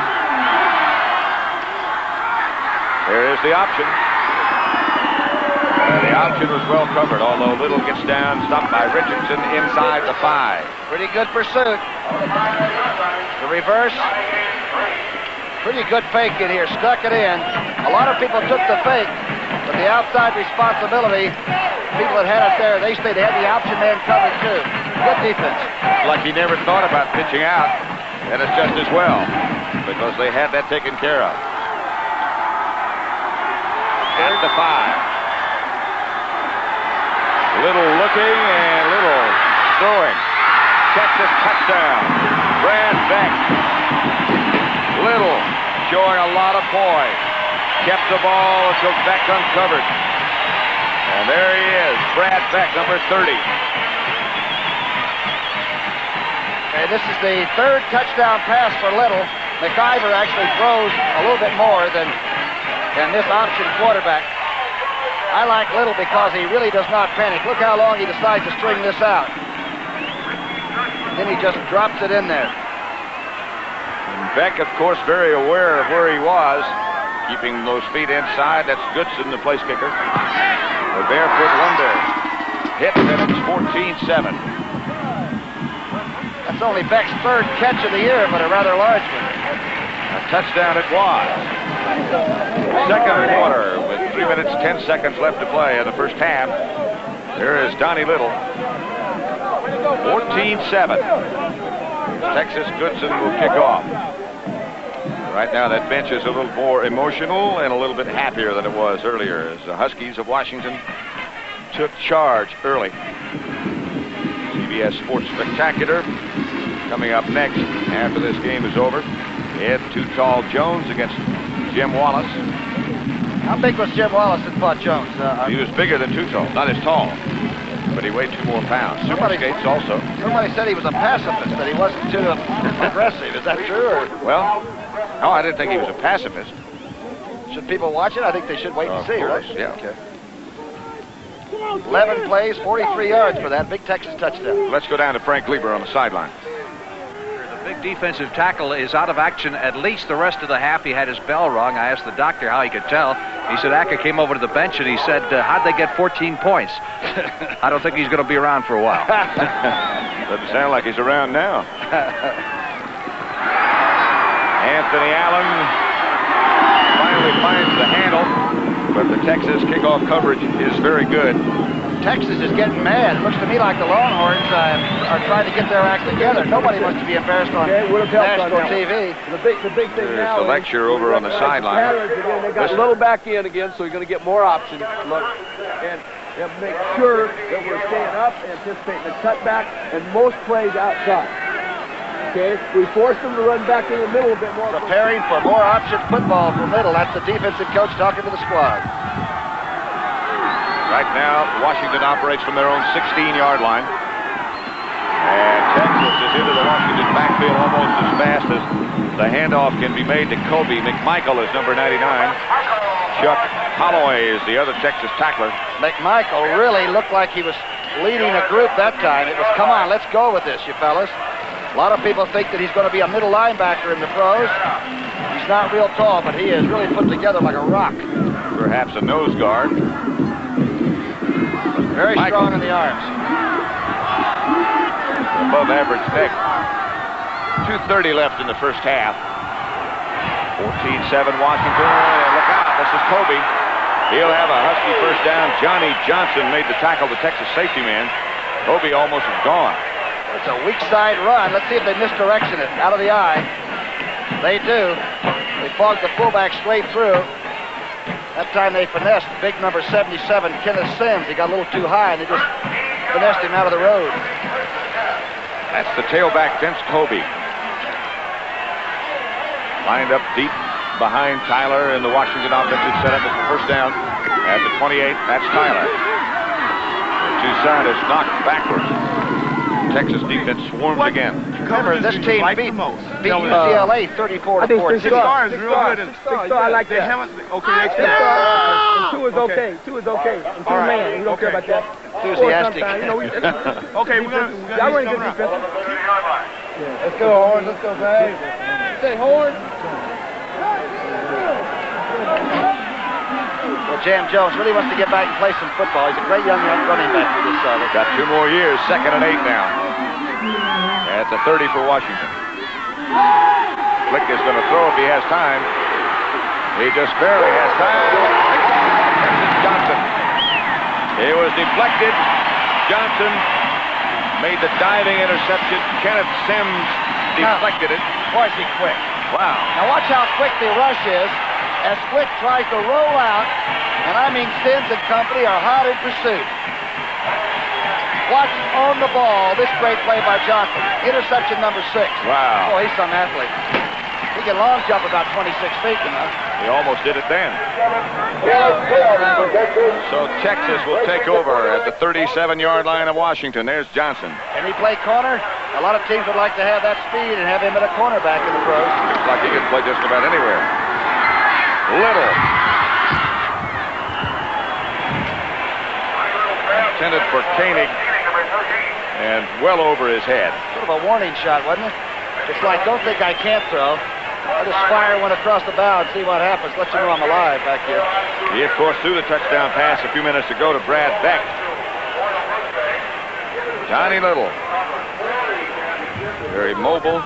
There is the option. Uh, the option was well covered, although Little gets down, stopped by Richardson inside the five. Pretty good pursuit. The reverse. Pretty good fake in here, stuck it in. A lot of people took the fake, but the outside responsibility, people that had it there, they stayed. They had the option man covered too. Good defense. Like he never thought about pitching out, and it's just as well, because they had that taken care of. At the five. Little looking and Little throwing. Texas touchdown. Brad Beck. Little showing a lot of poise. Kept the ball until Beck uncovered. And there he is, Brad Beck, number thirty. And this is the third touchdown pass for Little. McIver actually throws a little bit more than, than this option quarterback. I like Little because he really does not panic. Look how long he decides to string this out. Then he just drops it in there. And Beck, of course, very aware of where he was, keeping those feet inside. That's Goodson, the place kicker. The barefoot wonder hit, and it's fourteen seven. That's only Beck's third catch of the year, but a rather large one. A touchdown it was. Second quarter with three minutes, ten seconds left to play in the first half. There is Donnie Little. fourteen seven. Texas Goodson will kick off. Right now that bench is a little more emotional and a little bit happier than it was earlier as the Huskies of Washington took charge early. C B S Sports Spectacular coming up next after this game is over. Ed Too Tall Jones against Jim Wallace. How big was Jim Wallace and Pat Jones? Uh, he was bigger than Too Tall, not as tall, but he weighed two more pounds. Super somebody, skates also. Somebody said he was a pacifist, that he wasn't too aggressive. Is that true? Or? Well, no, I didn't think he was a pacifist. Should people watch it? I think they should wait uh, and see, course, right? Yeah. Okay. eleven plays, forty-three yards for that big Texas touchdown. Let's go down to Frank Gleber on the sideline. The big defensive tackle is out of action at least the rest of the half. He had his bell rung. I asked the doctor how he could tell. He said Acker came over to the bench and he said, uh, how'd they get fourteen points? I don't think he's going to be around for a while. Doesn't sound like he's around now. Anthony Allen finally finds the handle, but the Texas kickoff coverage is very good. Texas is getting mad. It looks to me like the Longhorns uh, are trying to get their act together. Nobody wants to be embarrassed on okay, national on T V. The big, the big thing There's now the lecture over on the sideline. They got a little back in again, so you're going to get more options. Look, and you have to make sure that we're staying up, anticipating the cutback, and most plays outside. Okay, we forced them to run back in the middle a bit more. Preparing for more option football from Little. That's the defensive coach talking to the squad. Right now, Washington operates from their own sixteen-yard line. And Texas is into the Washington backfield almost as fast as the handoff can be made to Kobe. McMichael is number ninety-nine. Chuck Holloway is the other Texas tackler. McMichael really looked like he was leading a group that time. It was, come on, let's go with this, you fellas. A lot of people think that he's going to be a middle linebacker in the pros. He's not real tall, but he is really put together like a rock. Perhaps a nose guard. Very Michael. strong in the arms. Above average neck. two thirty left in the first half. fourteen seven Washington. And look out, this is Kobe. He'll have a Husky first down. Johnny Johnson made the tackle, the Texas safety man. Kobe almost is gone. It's a weak side run. Let's see if they misdirection it out of the eye. They do. They fogged the fullback straight through. That time they finessed big number seventy-seven, Kenneth Sims. He got a little too high, and they just finessed him out of the road. That's the tailback, Vince Kobe. Lined up deep behind Tyler in the Washington offensive setup as the first down. At the twenty-eight, that's Tyler. Toussaint is knocked backwards. Texas defense swarms What? again. Remember, this team like beat, the most? beat Tell U me. C L A thirty-four I to think fourteen. six stars. Six Six stars stars. is real good. Six stars. I like They that. haven't. Okay, next Six time. stars. And two is Okay. okay. Two is okay. And two All right. man. We don't care Okay. about that. Enthusiastic. Four sometimes, you know, we, Okay, we're gonna. We're y'all gonna running need good something defense. Let's go, Horn. Let's go, guys. Say Horn. Well, Jam Jones really wants to get back and play some football. He's a great young running back for this side. Got two more years, second and eight now. That's a thirty for Washington. Flick is going to throw if he has time. He just barely has time. Johnson. It was deflected. Johnson made the diving interception. Kenneth Sims deflected it. Boy, is he quick. Wow. Now watch how quick the rush is as Flick tries to roll out, and I mean Sims and company are hot in pursuit. Watch on the ball, this great play by Johnson. Interception number six. Wow. Boy, he's some athlete. He can long jump about twenty-six feet, you know. He almost did it then. So Texas will take over at the thirty-seven-yard line of Washington. There's Johnson. Can he play corner? A lot of teams would like to have that speed and have him at a cornerback in the pros. Looks like he can play just about anywhere. Little. Intended for Koenig. And well over his head. Sort of a warning shot, wasn't it? It's like, don't think I can't throw. I'll just fire one across the bow and see what happens. Let you know I'm alive back here. He, of course, threw the touchdown pass a few minutes ago to Brad Beck. Johnny Little. Very mobile,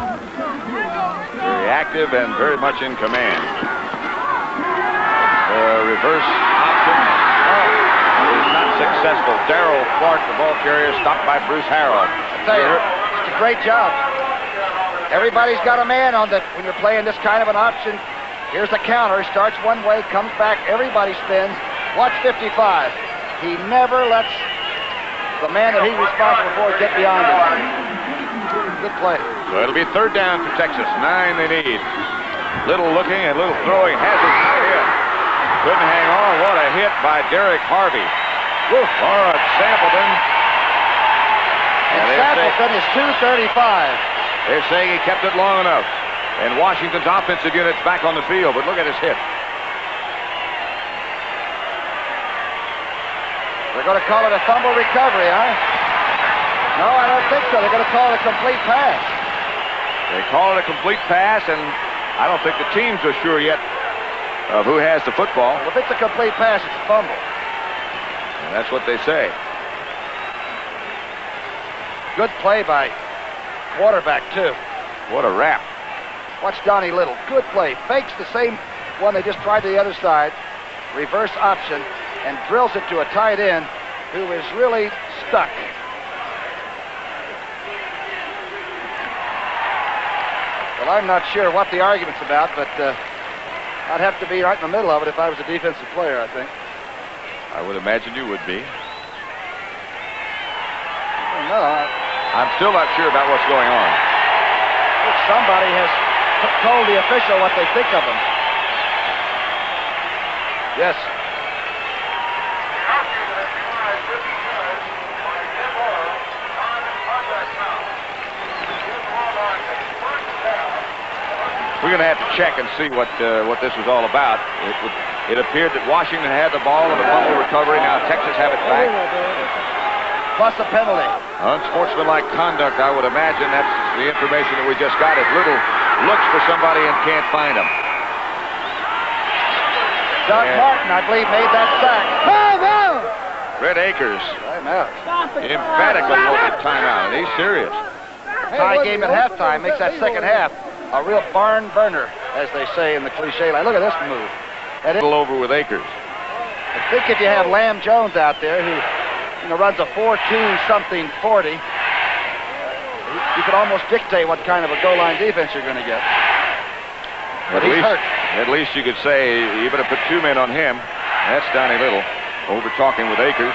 very active, and very much in command. The reverse option is not successful. Darrell Clark, the ball carrier, stopped by Bruce Harrell. I tell you, it's a great job. Everybody's got a man on the, when you're playing this kind of an option. Here's the counter. He starts one way, comes back, everybody spins. Watch fifty-five. He never lets the man that he's responsible for get beyond him. Good play. So it'll be third down for Texas. Nine they need. Little looking and little throwing. Has it hit. Couldn't hang on. What a hit by Derek Harvey. Woof. Laura Sampleton. And Sampleton is two thirty-five. They're saying he kept it long enough. And Washington's offensive unit's back on the field, but look at his hit. They're going to call it a fumble recovery, huh? No, I don't think so. They're going to call it a complete pass. They call it a complete pass, and I don't think the teams are sure yet of who has the football. Well, if it's a complete pass, it's a fumble. And that's what they say. Good play by quarterback, too. What a wrap. Watch Donnie Little. Good play. Fakes the same one they just tried to the other side. Reverse option. And drills it to a tight end who is really stuck. Well, I'm not sure what the argument's about, but uh, I'd have to be right in the middle of it if I was a defensive player, I think. I would imagine you would be. No, I I'm still not sure about what's going on. think somebody has t- told the official what they think of him. Yes. We're going to have to check and see what uh, what this was all about. It, would, it appeared that Washington had the ball in the fumble recovery. Now Texas have it back. Plus a penalty. Unsportsmanlike conduct, I would imagine. That's the information that we just got. If Little looks for somebody and can't find him. Doug Yeah. Martin, I believe, made that sack. Red Akers Timeout. emphatically wanted timeout, and he's serious. Tie game at halftime makes that second half a real barn burner, as they say in the cliche line. Look at this move. That A little over with Akers. I think if you have Lamb Jones out there, who you know runs a four two something forty, you could almost dictate what kind of a goal line defense you're going to get. But At he's least, hurt. at least you could say, even to put two men on him, that's Donnie Little, over talking with Akers.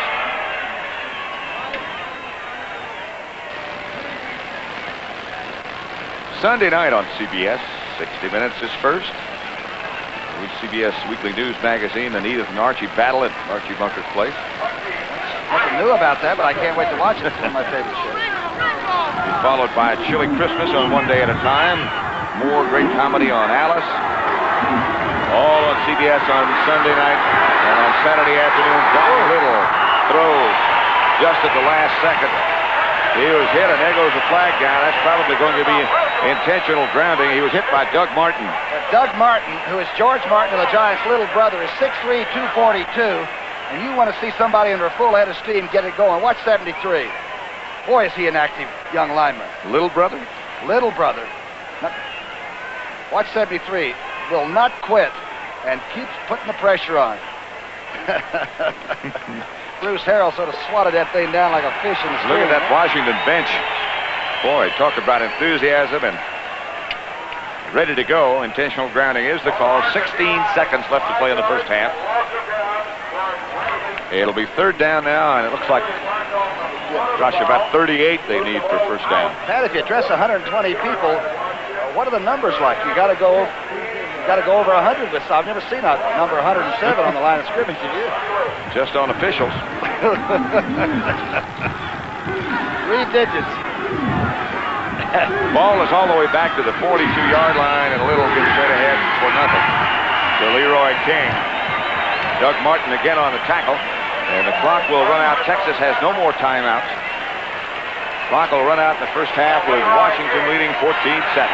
Sunday night on C B S, sixty minutes is first. C B S Weekly News Magazine, and Edith and Archie battle at Archie Bunker's place. Nothing new about that, but I can't wait to watch it. It's one of my favorite shows. It's followed by Chilly Christmas on One Day at a Time. More great comedy on Alice. All on C B S on Sunday night. And on Saturday afternoon, Don Little throws just at the last second. He was hit, and there goes the flag down. That's probably going to be intentional grounding. He was hit by Doug Martin. Doug Martin, who is George Martin of the Giants' little brother, is six three, two forty-two. And you want to see somebody under a full head of steam get it going. Watch seventy-three. Boy, is he an active young lineman. Little brother? Little brother. Not... Watch seventy-three. Will not quit and keeps putting the pressure on. Bruce Harrell sort of swatted that thing down like a fish in the stream. Look at that Washington bench. Boy, talk about enthusiasm and ready to go. Intentional grounding is the call. sixteen seconds left to play in the first half. It'll be third down now, and it looks like, gosh, about thirty-eight they need for first down. Pat, if you address one hundred twenty people, what are the numbers like? You got to go, you got to go over one hundred. With I've never seen a number one hundred seven on the line of scrimmage. Did you? Just on officials. Three digits. Ball is all the way back to the forty-two-yard line, and Little gets straight ahead for nothing to Leroy King. Doug Martin again on the tackle, and the clock will run out. Texas has no more timeouts. Clock will run out in the first half with Washington leading fourteen seven.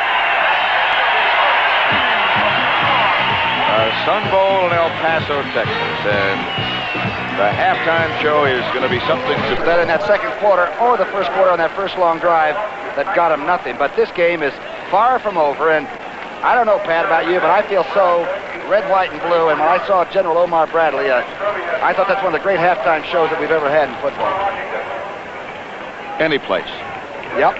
Uh, Sun Bowl in El Paso, Texas, and the halftime show is going to be something to that in that second quarter or the first quarter on that first long drive that got him nothing. But this game is far from over, and I don't know, Pat, about you, but I feel so red, white, and blue. And when I saw General Omar Bradley, uh, I thought that's one of the great halftime shows that we've ever had in football. Any place. Yep.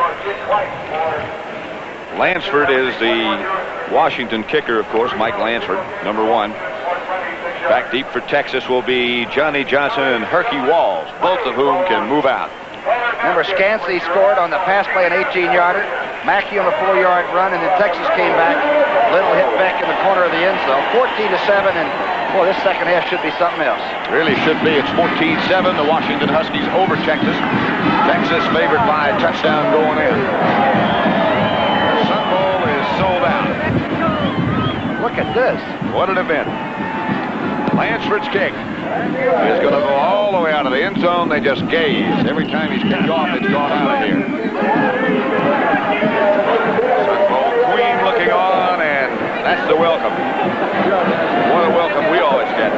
Lansford is the Washington kicker, of course, Mike Lansford, number one. Back deep for Texas will be Johnny Johnson and Herky Walls, both of whom can move out. Remember, Scansey scored on the pass play an eighteen-yarder. Mackey on a four-yard run, and then Texas came back. Little hit Beck in the corner of the end zone. fourteen to seven, and boy, this second half should be something else. Really should be. It's fourteen seven. The Washington Huskies over Texas. Texas favored by a touchdown going in. Sun Bowl is sold out. Look at this. What an event. Lansford's kick is going to go all the way out of the end zone. They just gaze. Every time he's kicked off, it's gone out of here. Sun Bowl Queen looking on, and that's the welcome. What a welcome we always get.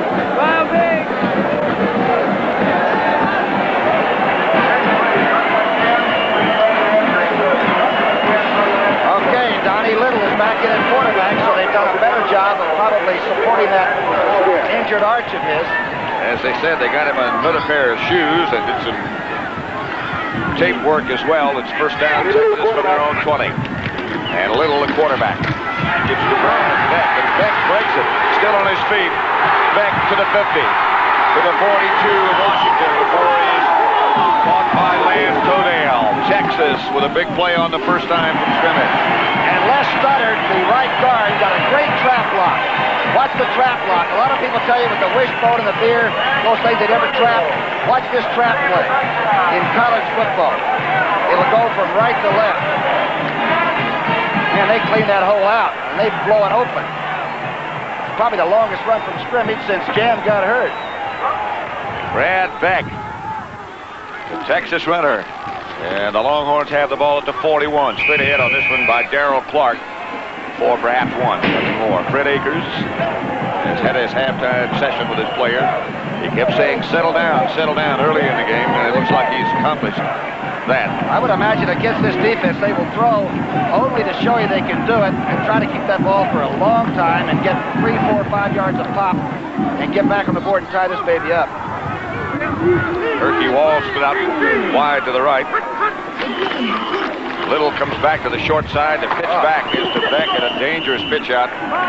Okay, Donnie Little is back in at quarterback, so they've done a better job of probably supporting that injured arch of his. As they said, they got him another pair of shoes and did some tape work as well. It's first down, Texas from their own twenty. And Little, the quarterback, gives to Brad Beck, and Beck breaks it. Still on his feet. Beck to the fifty, to the forty-two of Washington before he's caught by Lance Todale. Texas with a big play on the first time from scrimmage. And Les Studdard, the right guard, got a great trap block. Watch the trap block. A lot of people tell you with the wishbone and the beer, those things they never trap. Watch this trap play in college football. It'll go from right to left. Man, they clean that hole out, and they blow it open. It's probably the longest run from scrimmage since Jam got hurt. Brad Beck, the Texas runner. And the Longhorns have the ball at the forty-one. Straight ahead on this one by Darrell Clark. For perhaps one, nothing more. Fred Akers has had his halftime session with his player. He kept saying, settle down, settle down early in the game, and it looks like he's accomplished that. I would imagine against this defense, they will throw only to show you they can do it and try to keep that ball for a long time and get three, four, five yards of pop and get back on the board and tie this baby up. Herky Wall split out wide to the right. Little comes back to the short side. The pitch back is to Beck, and a dangerous pitch out.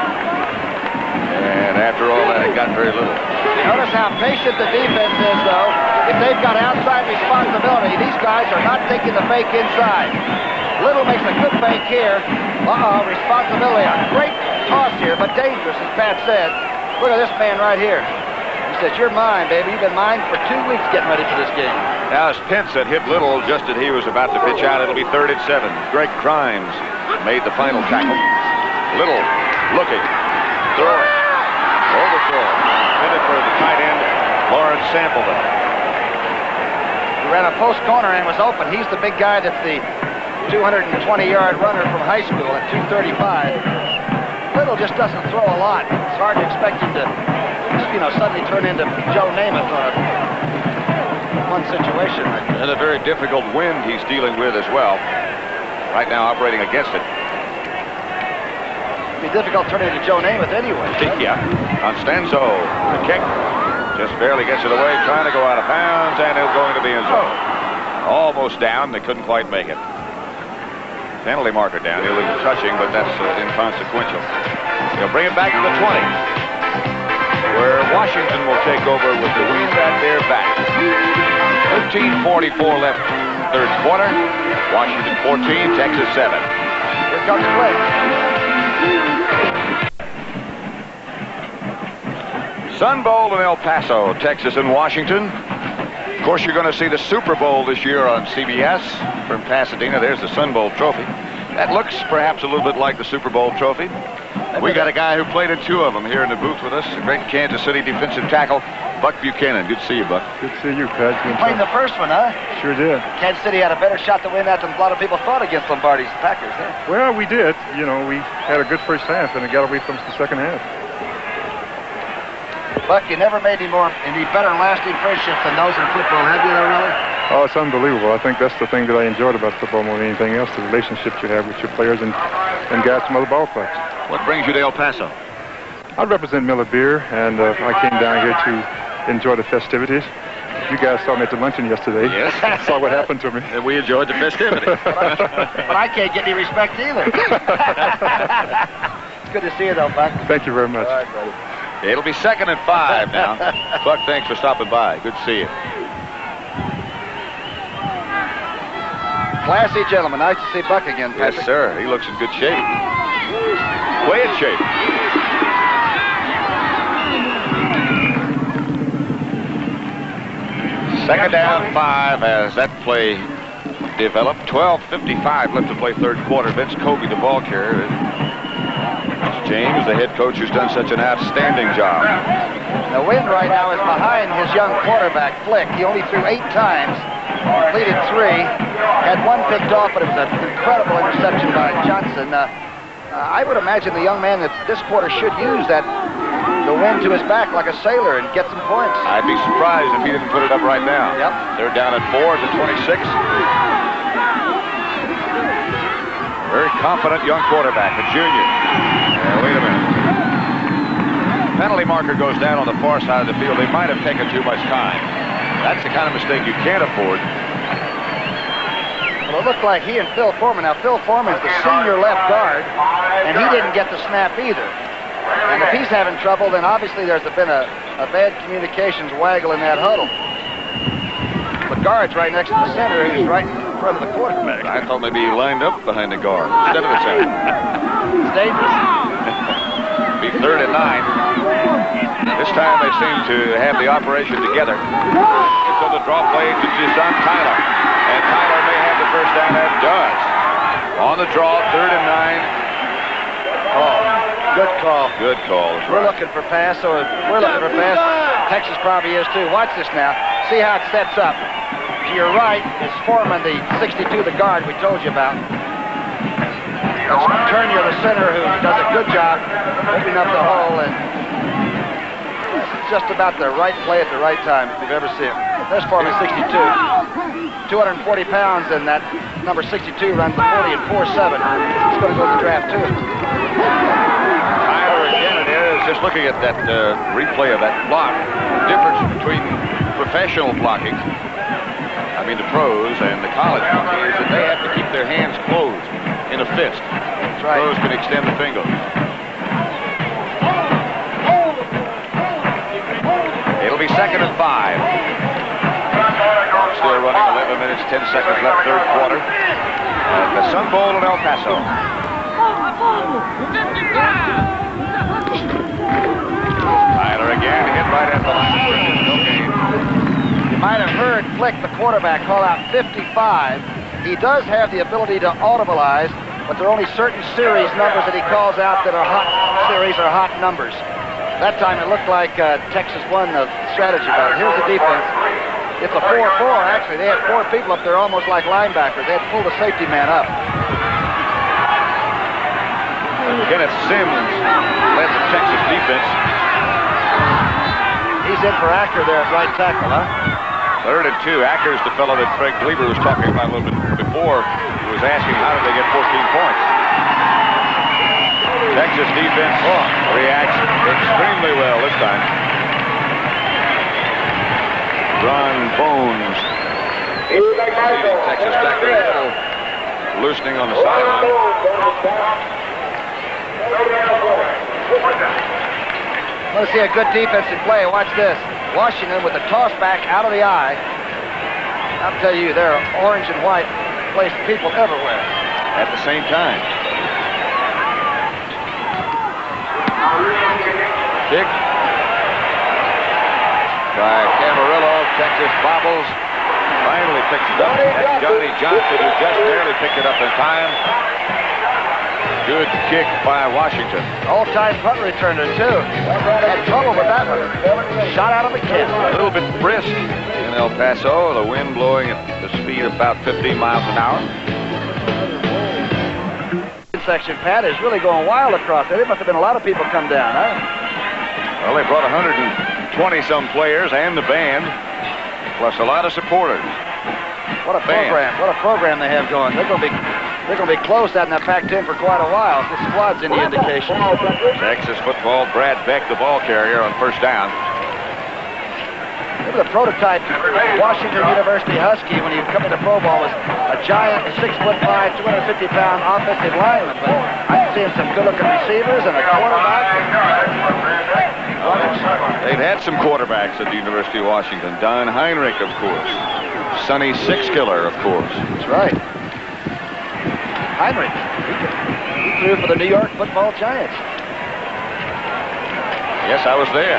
And after all that, it got very little. Notice how patient the defense is, though. If they've got outside responsibility, these guys are not taking the fake inside. Little makes a good fake here. Uh-oh, responsibility. A great toss here, but dangerous, as Pat said. Look at this man right here. He says, you're mine, baby. You've been mine for two weeks getting ready for this game. Now, as Pence had hit Little just as he was about to pitch out, it'll be third and seven. Greg Grimes made the final tackle. Little looking, throwing, overthrow. Intended for the tight end, Lawrence Sampleton. He ran a post corner and was open. He's the big guy that's the two hundred twenty yard runner from high school at two thirty-five. Little just doesn't throw a lot. It's hard to expect him to, you know, suddenly turn into Joe Namath on a one situation like that. And a very difficult wind he's dealing with as well. Right now operating against it. It'd be difficult turning into Joe Namath anyway. Yeah. Constanzo, the kick. Just barely gets it away, trying to go out of bounds, and it's going to be in zone. Almost down. They couldn't quite make it. Penalty marker down. Illegal touching, but that's uh, inconsequential. They'll bring it back to the twenty, where Washington will take over with the wind at their back. thirteen forty-four left, third quarter. Washington fourteen, Texas seven. Here comes Flick. Sun Bowl in El Paso, Texas and Washington. Of course, you're going to see the Super Bowl this year on C B S from Pasadena. There's the Sun Bowl trophy. That looks perhaps a little bit like the Super Bowl trophy. We got a guy who played in two of them here in the booth with us, a great Kansas City defensive tackle, Buck Buchanan. Good to see you, Buck. Good to see you, Pat. You played the first one, huh? Sure did. Kansas City had a better shot to win that than a lot of people thought against Lombardi's Packers, huh? Well, we did. You know, we had a good first half, and it got away from us the second half. Buck, you never made any more, any better lasting friendships than those in football, have you, though, really? Oh, it's unbelievable. I think that's the thing that I enjoyed about football more than anything else, the relationships you have with your players and, and guys from other ball clubs. What brings you to El Paso? I represent Miller Beer, and uh, I came down here to enjoy the festivities. You guys saw me at the luncheon yesterday. Yes. Saw what happened to me. And we enjoyed the festivities. but, I, but I can't get any respect either. It's good to see you, though, Buck. Thank you very much. All right, buddy. It'll be second and five now. Buck, thanks for stopping by. Good to see you. Classy gentleman. Nice to see Buck again, Patrick. Yes, sir. He looks in good shape. Way in shape. Second down, five as that play developed. twelve fifty-five left to play third quarter. Vince Kobe, the ball carrier. James, the head coach, who's done such an outstanding job. The wind right now is behind his young quarterback, Flick. He only threw eight times, completed three, had one picked off, but it was an incredible interception by Johnson. Uh, uh, I would imagine the young man that this quarter should use that the wind to his back like a sailor and get some points. I'd be surprised if he didn't put it up right now. Yep. They're down at four at the twenty-six. Very confident young quarterback, a junior. Uh, wait a minute. Penalty marker goes down on the far side of the field. They might have taken too much time. That's the kind of mistake you can't afford. Well, it looked like he and Phil Foreman. Now, Phil Foreman's the senior left guard, and he didn't get the snap either. And if he's having trouble, then obviously there's been a, a bad communications waggle in that huddle. The guard's right next to the center, and he's right in front of the quarterback. I thought maybe he lined up behind the guard instead of the center. It's dangerous. Be third and nine. This time they seem to have the operation together. So the draw play to Jason Tyler. And Tyler may have the first down, and does. On the draw, third and nine. Oh, good call. Good call. We're looking for pass, or we're looking for pass. Texas probably is too. Watch this now. See how it sets up. To your right is Foreman, the sixty-two, the guard we told you about. It's Turner, the center, who does a good job opening up the hole, and it's just about the right play at the right time if you've ever seen it. There's Foreman, sixty-two. two hundred forty pounds, and that number sixty-two runs the forty and four seven. He's going to go to the draft, too. Tyler, again, it is. Just looking at that uh, replay of that block, the difference between professional blocking, I mean the pros, and the college blocking is that they have to keep their hands closed in a fist. That's right. Pros can extend the finger. It'll be second and five. Still running, eleven minutes, ten seconds left, third quarter. At the Sun Bowl in El Paso. Tyler again hit right at the line of scrimmage. No gain. You might have heard Flick, the quarterback, call out fifty-five. He does have the ability to audibilize, but there are only certain series numbers that he calls out that are hot series or hot numbers. That time it looked like uh, Texas won the strategy battle. Here's the defense. It's a four four, actually. They had four people up there almost like linebackers. They had to pull the safety man up. Kenneth Sims led the Texas defense. He's in for Acker there at right tackle, huh? Third and two. Acker's the fellow that Craig Gleaver was talking about a little bit before. He was asking how did they get fourteen points. Texas defense oh, reacts extremely well this time. Ron Bones. Texas tackle a little loosening on the sideline. Want to see a good defensive play. Watch this. Washington with a toss back out of the eye. I'll tell you, they're orange and white, placed people everywhere. At the same time. Kick by Camarillo. Texas bobbles. Finally picks it up. That's Johnny Johnson, who just barely picked it up in time. Good kick by Washington. All-time punt returner, too. Had trouble with that one. Shot out of the kid. A little bit brisk in El Paso. The wind blowing at the speed of about fifteen miles an hour. Section, Pat, is really going wild across there. There must have been a lot of people come down, huh? Well, they brought one hundred twenty some players and the band, plus a lot of supporters. What a band. program! What a program they have going. They're going to be they're going to be close out in that Pac ten for quite a while. This squad's any indication. Texas football. Brad Beck, the ball carrier on first down. Maybe the prototype Washington University Husky when he come into Pro Bowl was a giant, six foot five, two hundred fifty pound offensive lineman. But I'm seeing some good-looking receivers and a quarterback. They've had some quarterbacks at the University of Washington. Don Heinrich, of course. Sonny Sixkiller, of course. That's right. Heinrich. He threw for the New York Football Giants. Yes, I was there.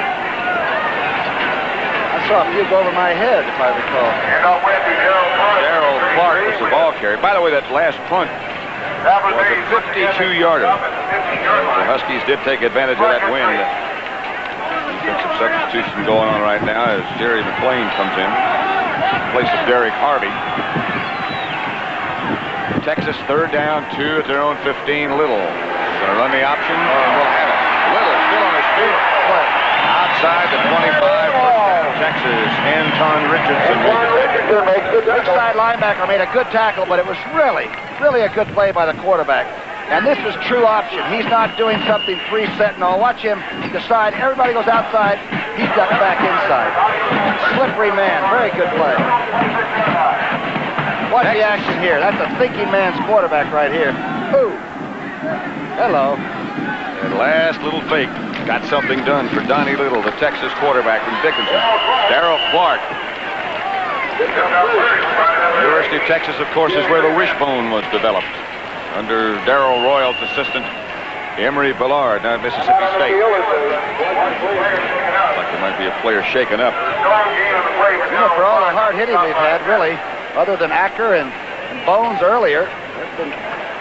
I saw a few go over my head, if I recall. Darrell Clark was the ball carrier. By the way, that last punt was a fifty-two yarder. The Huskies did take advantage of that wind. Defensive substitution going on right now as Jerry McLean comes in in place of Derek Harvey. Texas third down, two at their own fifteen. Little going to run the option and we'll have it. Little still on his feet. Outside the twenty-five. Texas, Anton Richardson. Big side linebacker made a good tackle, but it was really, really a good play by the quarterback. And this was true option. He's not doing something preset and all. Watch him decide. Everybody goes outside. He ducks back inside. Slippery man. Very good play. Watch the action here. That's a thinking man's quarterback right here. Ooh. Hello. That last little fake got something done for Donnie Little, the Texas quarterback from Dickinson. Darrell Clark. University of Texas, of course, is where the wishbone was developed under Darrell Royal's assistant, Emory Ballard, now at Mississippi State. Like there might be a player shaken up. You know, for all the hard hitting we've had, really, other than Acker and, and Bones earlier, there's been...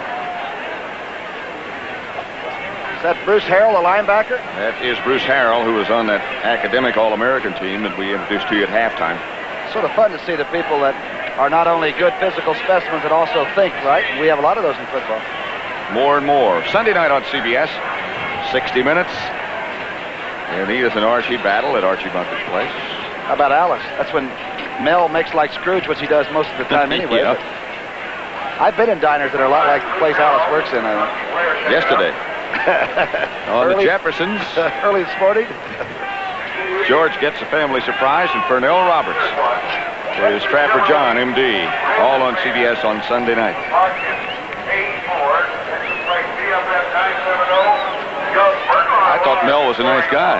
Is that Bruce Harrell, the linebacker? That is Bruce Harrell, who was on that academic All-American team that we introduced to you at halftime. Sort of fun to see the people that are not only good physical specimens but also think, right? We have a lot of those in football. More and more. Sunday night on C B S, sixty minutes. And Edith and Archie battle at Archie Bunker's place. How about Alice? That's when Mel makes like Scrooge, which he does most of the time anyway. Yeah. I've been in diners that are a lot like the place Alice works in, I think. Yesterday. On early, the Jeffersons. Uh, early this morning. George gets a family surprise, and Pernell Roberts is Trapper John, M D, all on C B S on Sunday night. I thought Mel was a nice guy.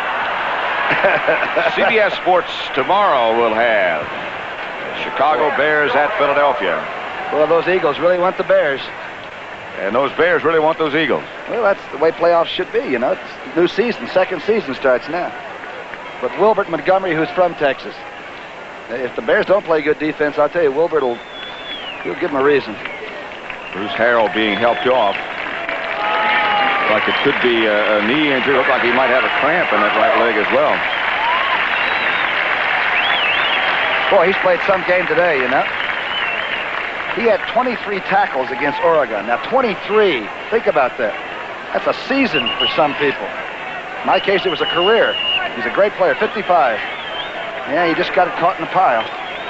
C B S Sports tomorrow will have Chicago Bears at Philadelphia. Well, those Eagles really want the Bears. And those Bears really want those Eagles. Well, that's the way playoffs should be, you know. It's new season, second season starts now. But Wilbert Montgomery, who's from Texas, if the Bears don't play good defense, I'll tell you, Wilbert will he'll give them a reason. Bruce Harrell being helped off. Like it could be a, a knee injury. Looked like he might have a cramp in that right leg as well. Boy, he's played some game today, you know. He had twenty-three tackles against Oregon. Now, twenty-three, think about that. That's a season for some people. In my case, it was a career. He's a great player, fifty-five. Yeah, he just got it caught in the pile.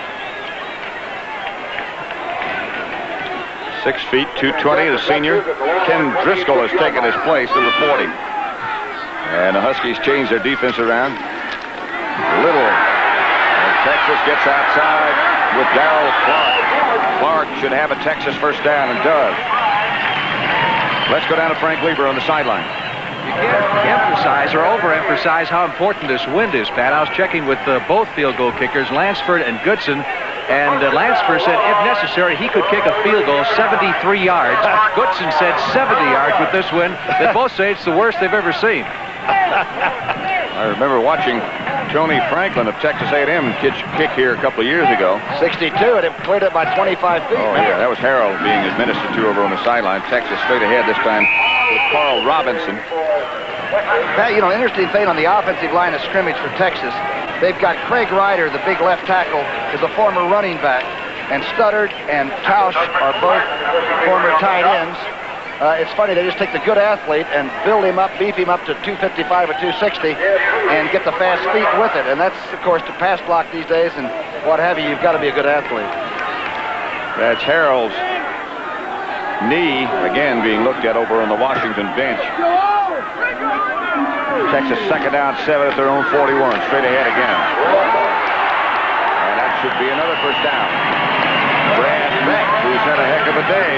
Six feet, two twenty, the senior. Ken Driscoll has taken his place, number forty. And the Huskies change their defense around. Little. And Texas gets outside with Darrell Clark. Clark should have a Texas first down and does. Let's go down to Frank Lieber on the sideline. You can't emphasize or overemphasize how important this wind is, Pat. I was checking with uh, both field goal kickers, Lansford and Goodson, and uh, Lansford said if necessary he could kick a field goal seventy-three yards. Goodson said seventy yards with this wind. They both say it's the worst they've ever seen. I remember watching Tony Franklin of Texas A and M kick, kick here a couple of years ago. sixty-two, and it cleared it by twenty-five feet. Oh, yeah, that was Harrell being administered to over on the sideline. Texas straight ahead this time with Carl Robinson. Pat, you know, interesting thing on the offensive line of scrimmage for Texas, they've got Craig Ryder, the big left tackle, is a former running back, and Studdard and Tausch are both former tight ends. Uh, it's funny, they just take the good athlete and build him up, beef him up to two fifty-five or two sixty, and get the fast feet with it. And that's, of course, to pass block these days and what have you, you've got to be a good athlete. That's Harrell's knee, again, being looked at over on the Washington bench. Texas second down, seven at their own forty-one. Straight ahead again. And that should be another first down. Brad Beck, who's had a heck of a day.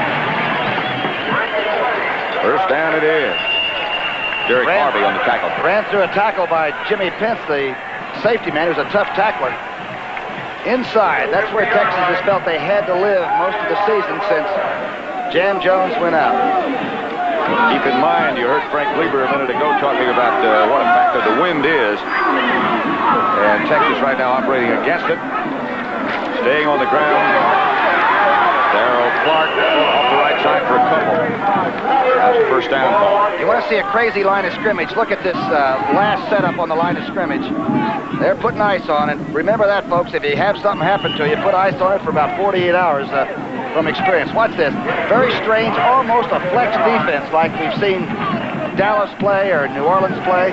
First down it is. Derek Ran, Harvey on the tackle. Ran through a tackle by Jimmy Pence, the safety man, who's a tough tackler. Inside, that's where Texas has felt they had to live most of the season since Jam Jones went out. Keep in mind, you heard Frank Lieber a minute ago talking about uh, what a factor the wind is. And Texas right now operating against it. Staying on the ground. Darrell Clark off the right side for a couple. That's the first down. You want to see a crazy line of scrimmage? Look at this uh, last setup on the line of scrimmage. They're putting ice on it. Remember that, folks. If you have something happen to you, put ice on it for about forty-eight hours uh, from experience. Watch this. Very strange, almost a flex defense like we've seen Dallas play or New Orleans play.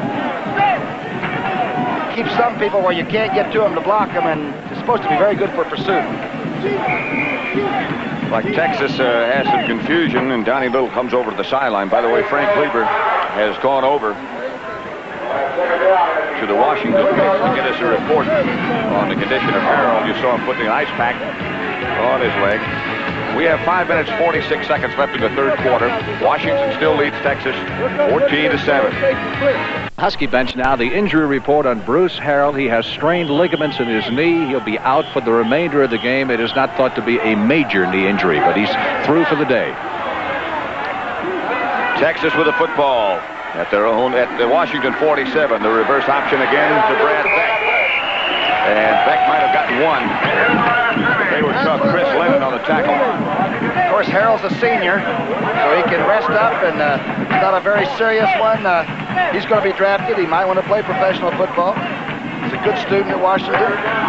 Keep some people where you can't get to them to block them, and it's supposed to be very good for pursuit. Like Texas uh, has some confusion, and Donnie Little comes over to the sideline. By the way, Frank Lieber has gone over to the Washington bench to get us a report on the condition of Harrell. You saw him putting an ice pack on his leg. We have five minutes, forty-six seconds left in the third quarter. Washington still leads Texas fourteen to seven. Husky bench now. The injury report on Bruce Harrell. He has strained ligaments in his knee. He'll be out for the remainder of the game. It is not thought to be a major knee injury, but he's through for the day. Texas with the football at their own, at the Washington forty-seven. The reverse option again to Brad Beck. And Beck might have gotten one. They were tough. Chris Lennon on the tackle. Of course, Harrell's a senior, so he can rest up, and uh, it's not a very serious one. Uh, he's going to be drafted. He might want to play professional football. He's a good student at Washington.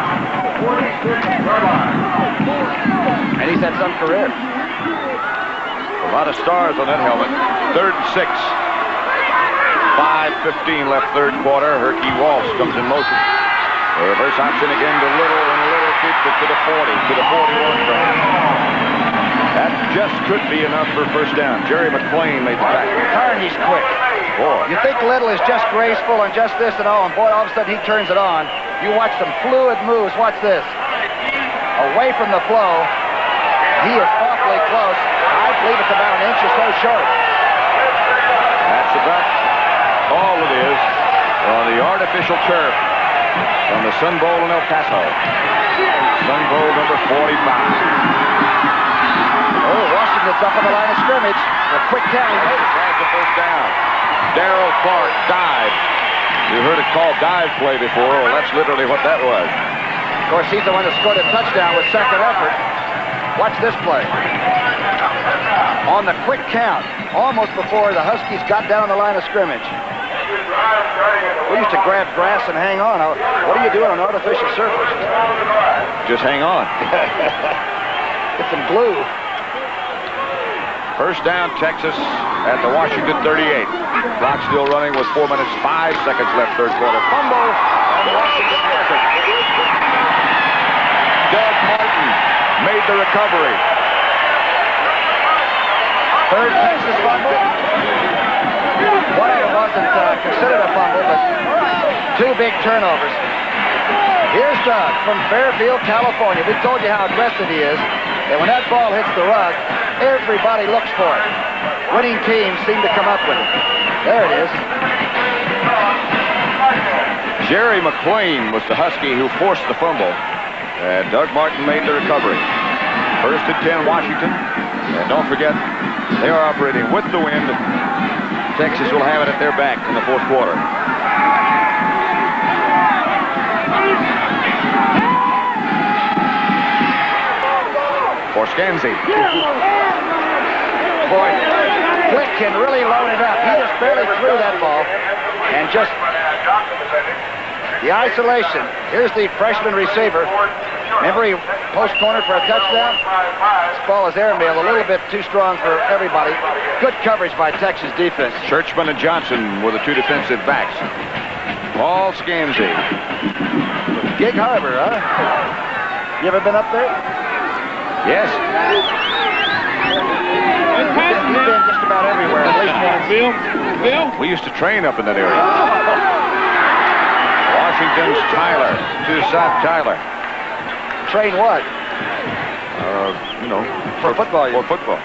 And he's had some career. A lot of stars on that helmet. Third and six. five fifteen left third quarter. Herky Walsh comes in motion. The reverse option again to Little, and Little keeps it to the forty, to the forty-one frame. That just could be enough for first down. Jerry McClain made the tackle. Darn, he's quick. Boy. You think Little is just graceful and just this and all, and boy, all of a sudden he turns it on. You watch some fluid moves. Watch this. Away from the flow. He is awfully close. I believe it's about an inch or so short. That's about all it is on the artificial turf from the Sun Bowl in El Paso. Sun Bowl number forty-five. Oh, Washington's up on the line of scrimmage. A quick count. Grabs the first down. Darrell Clark dive. You heard it called dive play before. Well, that's literally what that was. Of course, he's the one that scored a touchdown with second effort. Watch this play. On the quick count, almost before the Huskies got down the line of scrimmage. We used to grab grass and hang on. What are you doing on artificial surface? Just hang on. Get some glue. First down, Texas at the Washington thirty-eight. Clock still running with four minutes, five seconds left, third quarter. Fumble, and Washington has it. Doug Martin made the recovery. Third Texas fumble. One of them wasn't uh, considered a fumble, but two big turnovers. Here's Doug from Fairfield, California. We told you how aggressive he is. And when that ball hits the rug, everybody looks for it. Winning teams seem to come up with it. There it is. Jerry McLean was the Husky who forced the fumble. And Doug Martin made the recovery. First and ten, Washington. And don't forget, they are operating with the wind. Texas will have it at their back in the fourth quarter. For Scansey. Boy, Flick can really load it up. He just barely threw that ball. And just the isolation. Here's the freshman receiver. Remember, he post corner for a touchdown? This ball is airmail, a little bit too strong for everybody. Good coverage by Texas defense. Churchman and Johnson were the two defensive backs. Paul Scansey. Gig Harbor, huh? You ever been up there? Yes. You've been, you've been just about everywhere, at least once. Bill? Bill? We used to train up in that area. Washington's Tyler to South Tyler. Train what? Uh, you know, for, for football. For football.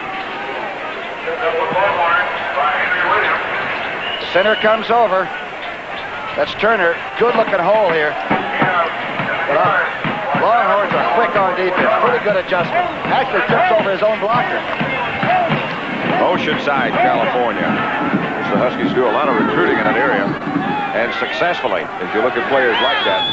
Center comes over. That's Turner. Good-looking hole here. But uh, Longhorns are quick on defense. Pretty good adjustment. Actually trips over his own blocker. Oceanside, California. The Huskies do a lot of recruiting in that area, and successfully, as you look at players like that.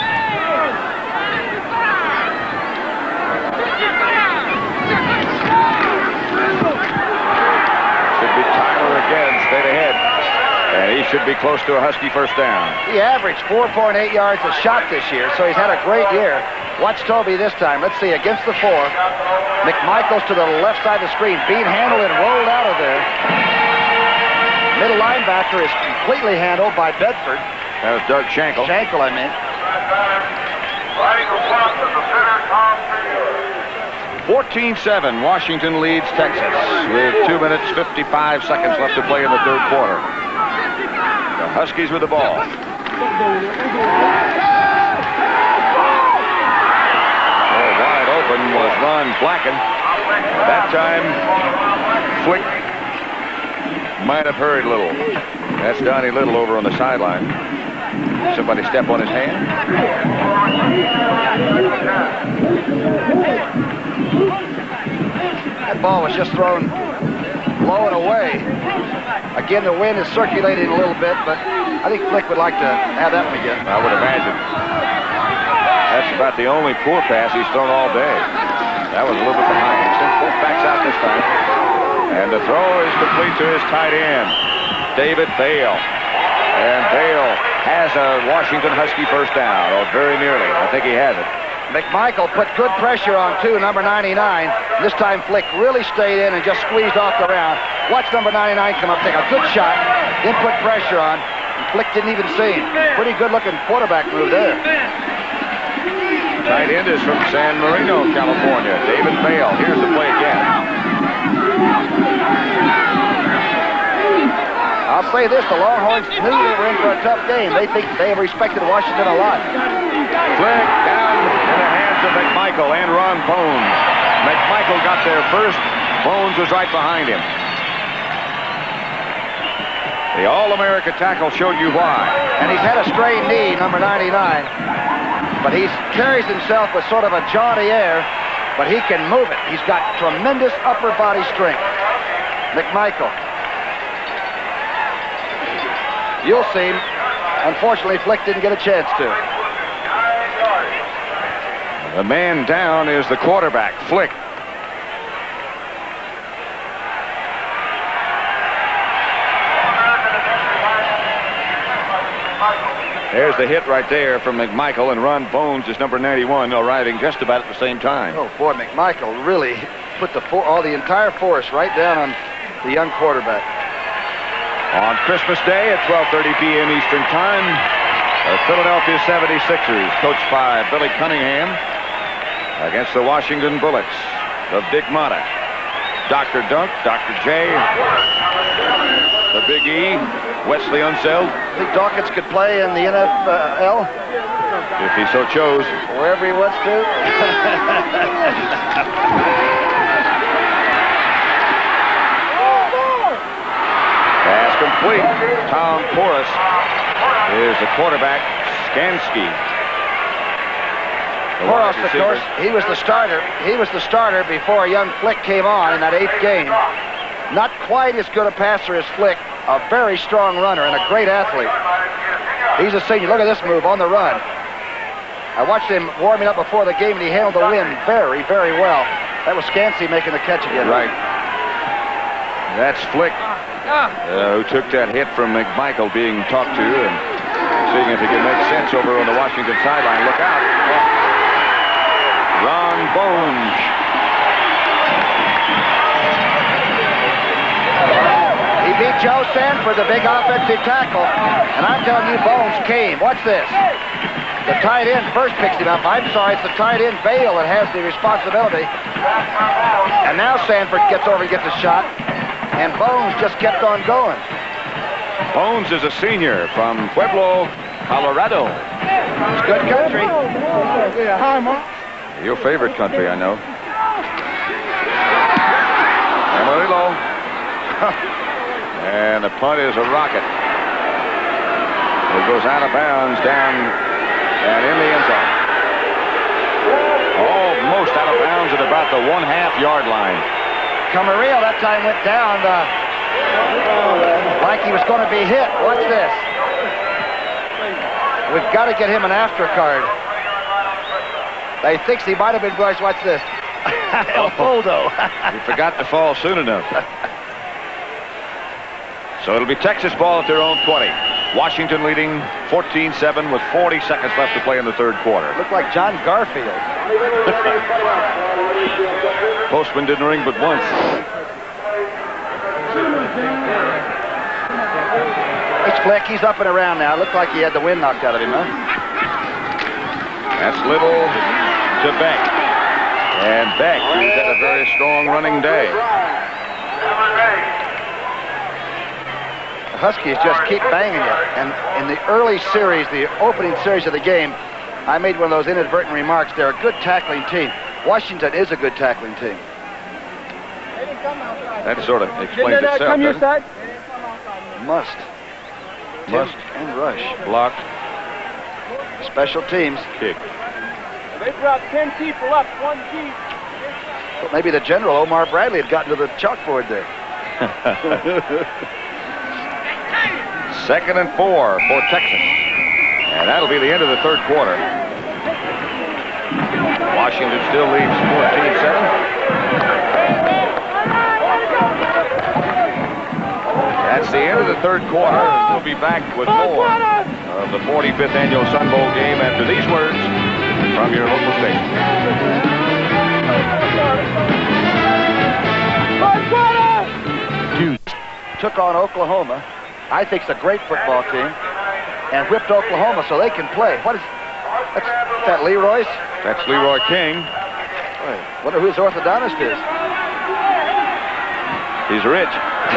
Should be Tyler again, straight ahead. And he should be close to a Husky first down. He averaged four point eight yards a shot this year, so he's had a great year. Watch Toby this time. Let's see, against the four. McMichaels to the left side of the screen, being handled and rolled out of there. Middle linebacker is completely handled by Bedford. That was Doug Shankle. Shankle, I mean. fourteen seven, Washington leads Texas with two minutes, fifty-five seconds left to play in the third quarter. The Huskies with the ball. Oh, wide open was Ron Blacken. That time, Flick might have hurried a little. That's Donnie Little over on the sideline. Somebody step on his hand. That ball was just thrown low and away. Again, the wind is circulating a little bit, but I think Flick would like to have that one again. I would imagine. That's about the only poor pass he's thrown all day. That was a little bit behind. Sends both backs out this time. And the throw is complete to his tight end, David Bale. And Bale has a Washington Husky first down, or very nearly. I think he has it. McMichael put good pressure on two, number ninety-nine. This time Flick really stayed in and just squeezed off the round. Watch number ninety-nine come up, take a good shot, then put pressure on. And Flick didn't even see him. Pretty good-looking quarterback move there. Tight end is from San Marino, California, David Bale. Here's the play again. I'll say this, the Longhorns knew they were in for a tough game. They think they have respected Washington a lot. Flick down in the hands of McMichael and Ron Bones. McMichael got there first. Bones was right behind him. The All-America tackle showed you why. And he's had a strained knee, number ninety-nine. But he carries himself with sort of a jaunty air. but he can move it. He's got tremendous upper body strength. McMichael. You'll see. Unfortunately, Flick didn't get a chance to. The man down is the quarterback, Flick. There's the hit right there from McMichael, and Ron Bones is number ninety-one, arriving just about at the same time. Oh, boy, McMichael really put the for all the entire force right down on the young quarterback. On Christmas Day at twelve thirty p m Eastern Time, the Philadelphia seventy-sixers, coached by Billy Cunningham, against the Washington Bullets of Dick Motta. Doctor Dunk, Doctor J, the Big E, Wesley Unseld. Think Dawkins could play in the N F L? If he so chose. Wherever he wants to. Pass complete. Tom Porras is the quarterback. Skansky. Porras, of course, he was the starter. He was the starter before young Flick came on in that eighth game. Not quite as good a passer as Flick. A very strong runner and a great athlete. He's a senior. Look at this move on the run. I watched him warming up before the game, and he handled the wind very, very well. That was Skansky making the catch again. Right. That's Flick, uh, who took that hit from McMichael being talked to and seeing if he can make sense over on the Washington sideline. Look out. Ron Bones. He beat Joe Sanford, the big offensive tackle. And I'm telling you, Bones came. Watch this. The tight end first picks him up. I'm sorry, it's the tight end, Vale, that has the responsibility. And now Sanford gets over and gets a shot. And Bones just kept on going. Bones is a senior from Pueblo, Colorado. It's good country. Yeah, hi, Mom. Your favorite country, I know. Amarillo. And the punt is a rocket. It goes out of bounds down and in the end zone. Almost out of bounds at about the one-half yard line. Camarillo that time went down uh, like he was going to be hit. Watch this. We've got to get him an after card. He thinks he might have been brushed. Watch this. El Poldo. He forgot to fall soon enough. So it'll be Texas ball at their own twenty. Washington leading fourteen seven with forty seconds left to play in the third quarter. Looked like John Garfield. Postman didn't ring but once. It's Flick. He's up and around now. Looked like he had the wind knocked out of him, huh? That's Little to Beck. And Beck, who's had a very strong running day. The Huskies just keep banging you. And in the early series, the opening series of the game, I made one of those inadvertent remarks. They're a good tackling team. Washington is a good tackling team. That sort of explains itself, Come your doesn't it? side. Must. Must. And rush. Blocked. Special teams. Kick. They brought ten people up, one deep. But maybe the general, Omar Bradley, had gotten to the chalkboard there. Second and four for Texas. And that'll be the end of the third quarter. Washington still leads fourteen seven. That's the end of the third quarter. We'll be back with more of the forty-fifth annual Sun Bowl game after these words from your local station. Took on Oklahoma. I think it's a great football team. And whipped Oklahoma so they can play. What is that's, that Leroy's? That's Leroy King. Boy, wonder who his orthodontist is. He's rich.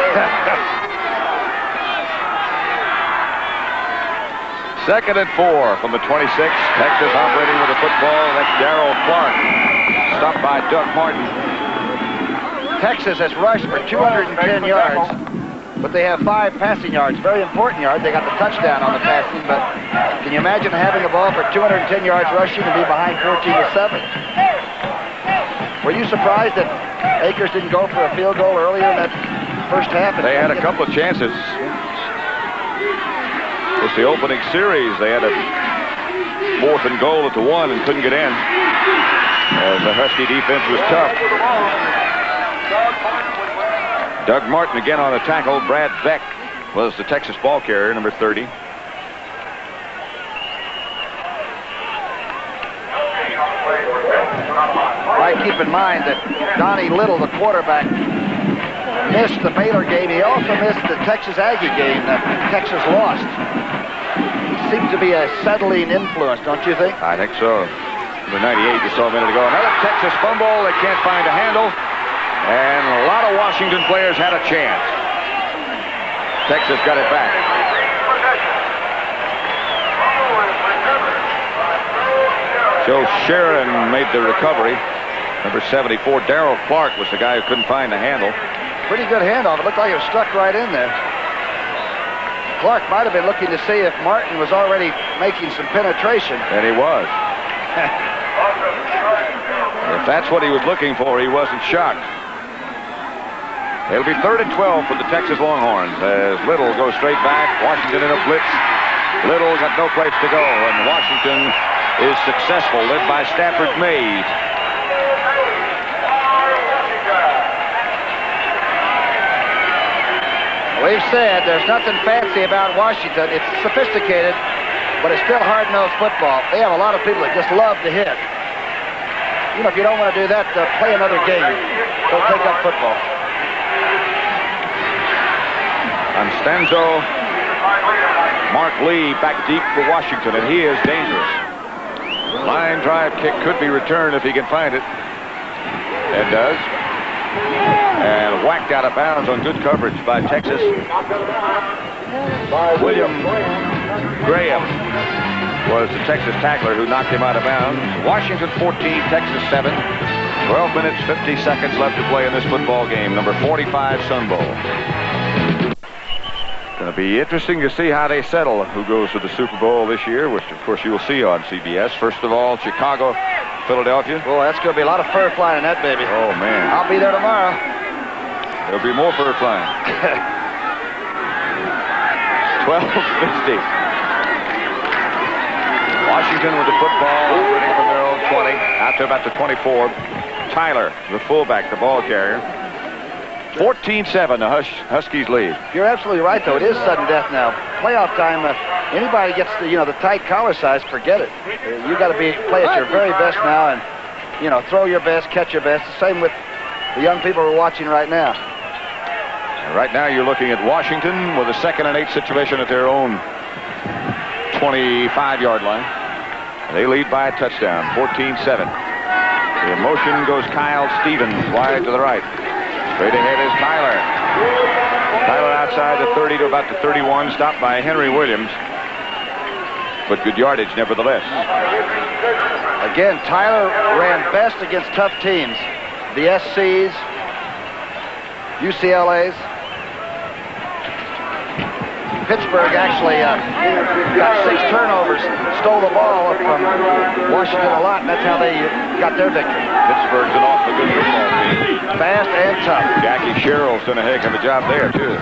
Second and four from the twenty-six. Texas operating with the football. That's Darrell Clark. Stopped by Doug Martin. Texas has rushed for two hundred ten yards, but they have five passing yards. Very important yards. They got the touchdown on the passing, but can you imagine having a ball for two hundred ten yards rushing and be behind fourteen to seven? Were you surprised that Akers didn't go for a field goal earlier in that first half? They had a couple of chances. It was the opening series. They had a fourth and goal at the one and couldn't get in, as the Husky defense was tough. Doug Martin again on the tackle. Brad Beck was the Texas ball carrier, number thirty. Right, keep in mind that Donnie Little, the quarterback, missed the Baylor game. He also missed the Texas Aggie game that Texas lost. He seems to be a settling influence, don't you think? I think so. Number ninety-eight, you saw a minute ago. Another Texas fumble. They can't find a handle. And a lot of Washington players had a chance. Texas got it back. Joe Sharon made the recovery. Number seventy-four, Darrell Clark, was the guy who couldn't find the handle. Pretty good handoff. It looked like it was stuck right in there. Clark might have been looking to see if Martin was already making some penetration. And he was. If that's what he was looking for, he wasn't shocked. It'll be third and twelve for the Texas Longhorns as Little goes straight back. Washington in a blitz. Little got no place to go, and Washington is successful, led by Stafford Mays. We've said there's nothing fancy about Washington. It's sophisticated, but it's still hard-nosed football. They have a lot of people that just love to hit. You know, if you don't want to do that, uh, play another game. Don't take up football. Constanzo, Mark Lee back deep for Washington, and he is dangerous. Line drive kick could be returned if he can find it. It does. And whacked out of bounds on good coverage by Texas. William Graham was the Texas tackler who knocked him out of bounds. Washington fourteen, Texas seven. twelve minutes, fifty seconds left to play in this football game. Number forty-five, Sun Bowl. Going to be interesting to see how they settle who goes to the Super Bowl this year, which of course you will see on C B S. First of all, Chicago, Philadelphia. Boy, that's going to be a lot of fur flying in that baby. Oh, man. I'll be there tomorrow. There'll be more fur flying. twelve fifty. Washington with the football, running from their own twenty, out to about the twenty-four. Tyler, the fullback, the ball carrier. fourteen seven, the Hus Huskies lead. You're absolutely right, though. It is sudden death now. Playoff time, uh, anybody gets the, you know, the tight collar size, forget it. Uh, you got to be play at your very best now and, you know, throw your best, catch your best. The same with the young people we're watching right now. Right now you're looking at Washington with a second and eight situation at their own twenty-five yard line. They lead by a touchdown, fourteen seven. The motion goes Kyle Stevens wide to the right. Straight ahead is Tyler. Tyler outside the thirty to about the thirty-one, stopped by Henry Williams. But good yardage nevertheless. Again, Tyler ran best against tough teams. The S Cs, U C L As. Pittsburgh actually uh, got six turnovers, stole the ball from Washington a lot, and that's how they got their victory. Pittsburgh's an awfully good football team. Fast and tough. Jackie Sherrill's done a heck of a job there, too.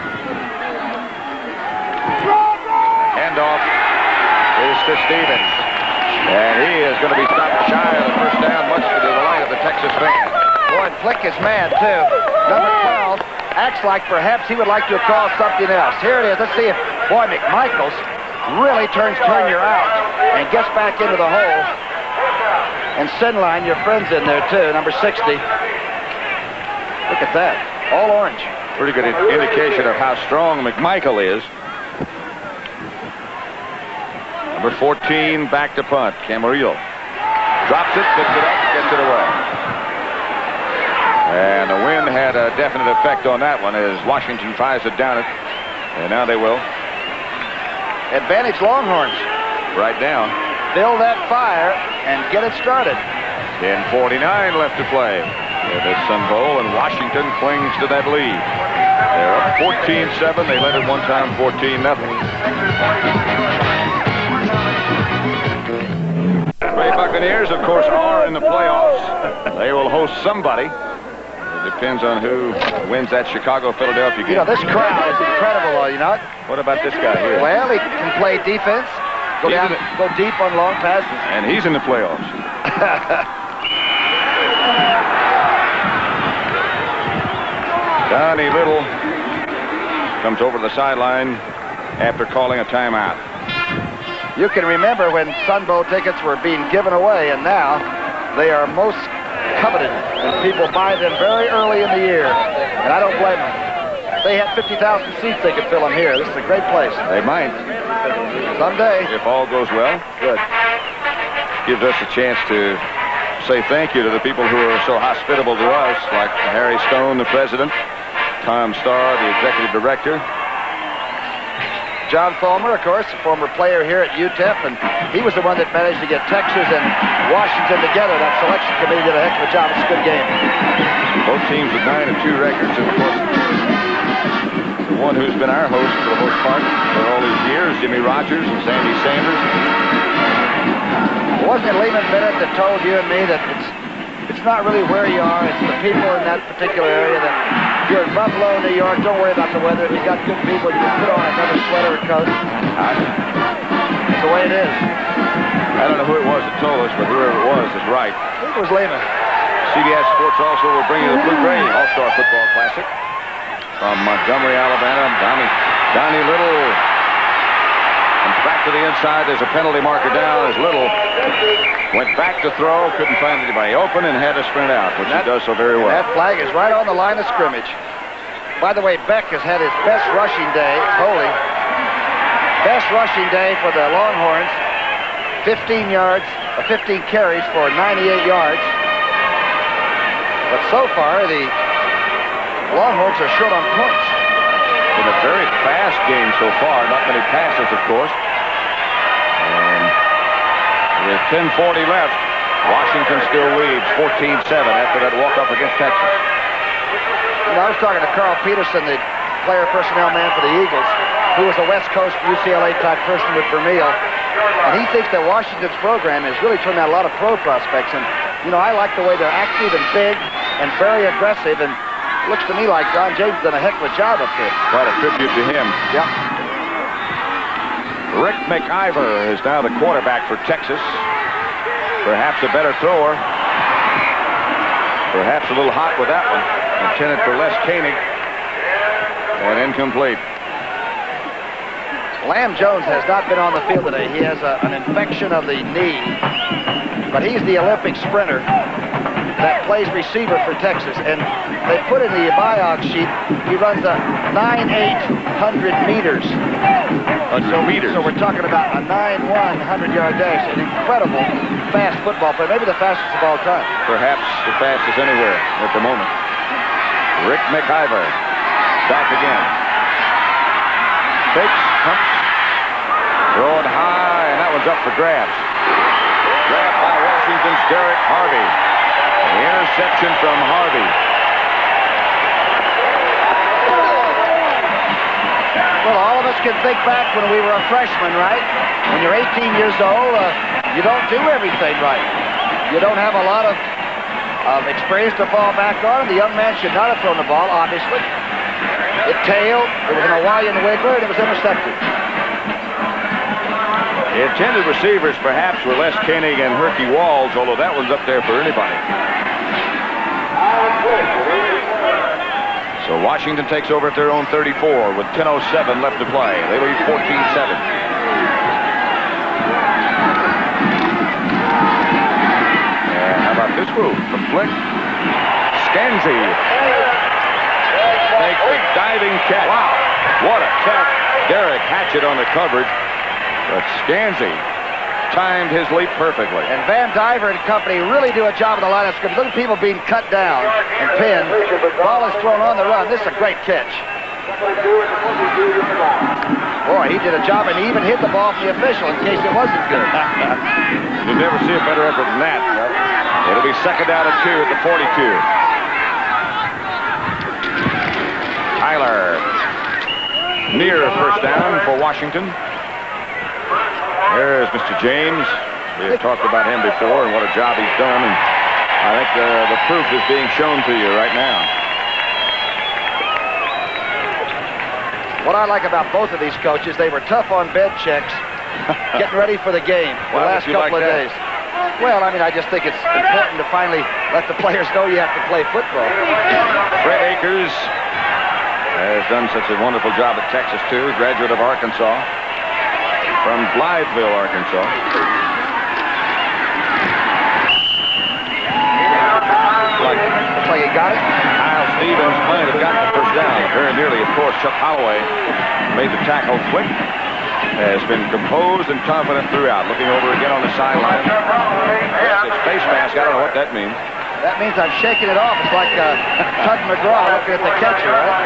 Handoff is to Stevens. And he is going to be stopped shy of the first down, much to the delight of the Texas fans. Boy, Flick is mad, too. Number twelve acts like perhaps he would like to have called something else. Here it is. Let's see if, boy, McMichaels really turns Turner out and gets back into the hole. And Sinline, your friend's in there, too, number sixty. Look at that. All orange. Pretty good indication of how strong McMichael is. Number fourteen, back to punt. Camarillo drops it, picks it up, gets it away. And the wind had a definite effect on that one as Washington tries to down it. And now they will. Advantage Longhorns. Right down. Build that fire and get it started. ten forty-nine left to play in the Sun Bowl, and Washington clings to that lead. They're up fourteen seven. They led at one time fourteen nothing. Bay Buccaneers, of course, are in the playoffs. They will host somebody. It depends on who wins that Chicago-Philadelphia game. You know, this crowd is incredible, though, you know? What about this guy here? Well, he can play defense, go He's down, go deep on long passes. And he's in the playoffs. Donnie Little comes over to the sideline after calling a timeout. You can remember when Sun Bowl tickets were being given away, and now they are most coveted, and people buy them very early in the year, and I don't blame them. If they had fifty thousand seats, they could fill them here. This is a great place. They might. Someday. If all goes well. Good. Gives us a chance to say thank you to the people who are so hospitable to us, like Harry Stone, the president, Tom Starr, the executive director. John Fulmer, of course, a former player here at U T E P, and he was the one that managed to get Texas and Washington together. That selection committee did a heck of a job. It's a good game. Both teams with nine and two records, and of course, the one who's been our host for the most part for all these years, Jimmy Rogers and Sandy Sanders. Wasn't it Lehman Bennett that told you and me that it's it's not really where you are, it's the people in that particular area that if you're in Buffalo, New York, don't worry about the weather. If you got good people, you can put on another sweater or coat. It's the way it is. I don't know who it was that told us, but whoever it was is right. I think it was Lehman. C B S Sports also will bring you the Blue Gray All-Star Football Classic from Montgomery, Alabama. Donnie, Donnie Little. And back to the inside. There's a penalty marker down as Little went back to throw, couldn't find anybody open, and had to sprint out, which that, he does so very well. That flag is right on the line of scrimmage. By the way, Beck has had his best rushing day. Holy. Best rushing day for the Longhorns. fifteen yards, uh, fifteen carries for ninety-eight yards. But so far, the Longhorns are short on points. Been a very fast game so far. Not many passes, of course. And with ten forty left, Washington still leads fourteen seven after that walk-off against Texas. You know, I was talking to Carl Peterson, the player personnel man for the Eagles, who was a West Coast U C L A type person with Vermeil. And he thinks that Washington's program has really turned out a lot of pro prospects. And, you know, I like the way they're active and big and very aggressive. And it looks to me like John James done a heck of a job up there. Quite a tribute to him. Yep. Rick McIver is now the quarterback for Texas. Perhaps a better thrower. Perhaps a little hot with that one. Intended for Les Koenig. And incomplete. Lamb Jones has not been on the field today. He has a, an infection of the knee. But he's the Olympic sprinter that plays receiver for Texas. And they put in the biog sheet, he runs a nine eight hundred meters. So, meters. So we're talking about a nine one hundred-yard dash. An incredible fast football player. Maybe the fastest of all time. Perhaps the fastest anywhere at the moment. Rick McIver. Back again. Fakes, pumps, throwing high, and that one's up for grabs. Grabbed by Washington's Derek Harvey. The interception from Harvey. Well, all of us can think back when we were a freshman, right? When you're eighteen years old, uh, you don't do everything right. You don't have a lot of, of experience to fall back on. The young man should not have thrown the ball, obviously. It tailed, it was an Hawaiian wiggler, and it was intercepted. The intended receivers perhaps were Les Koenig and Herky Walls, although that one's up there for anybody. So Washington takes over at their own thirty-four with ten oh seven left to play. They lead fourteen seven. And how about this move from Flick? Scanzi. Makes a diving catch. Wow. What a catch. Derek Hatchett on the coverage. But Scanzi timed his leap perfectly. And Van Diver and company really do a job of the line of scrimmage. Look at people being cut down and pinned. Ball is thrown on the run. This is a great catch. Boy, he did a job, and he even hit the ball from the official in case it wasn't good. You'll never see a better effort than that. It'll be second down and two at the forty-two. Tyler near first down for Washington. There's Mister James, We have talked about him before and what a job he's done, and I think the, the proof is being shown to you right now. What I like about both of these coaches, they were tough on bed checks, getting ready for the game the Why last would you couple like of that? days. Well, I mean, I just think it's important to finally let the players know you have to play football. Fred Akers has done such a wonderful job at Texas, too. Graduate of Arkansas, from Blytheville, Arkansas. Like, looks like he got it. Kyle Stevens might have gotten the first down. Very nearly, of course, Chuck Holloway made the tackle. Flick has been composed and confident throughout. Looking over again on the sideline. Yes, his face mask. I don't know what that means. That means I'm shaking it off. It's like uh, Tug McGraw looking at the catcher, right?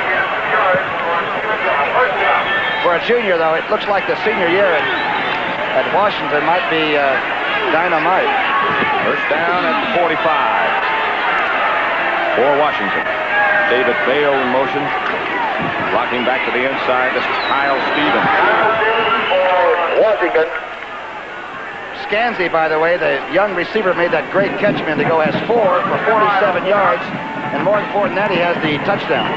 For a junior, though, it looks like the senior year at, at Washington might be uh, dynamite. First down at the forty-five for Washington. David Bale in motion. Blocking back to the inside. This is Kyle Stevens. Washington. Scansy, by the way, the young receiver, made that great catch a minute ago, has four for forty-seven yards. And more important than that, he has the touchdown.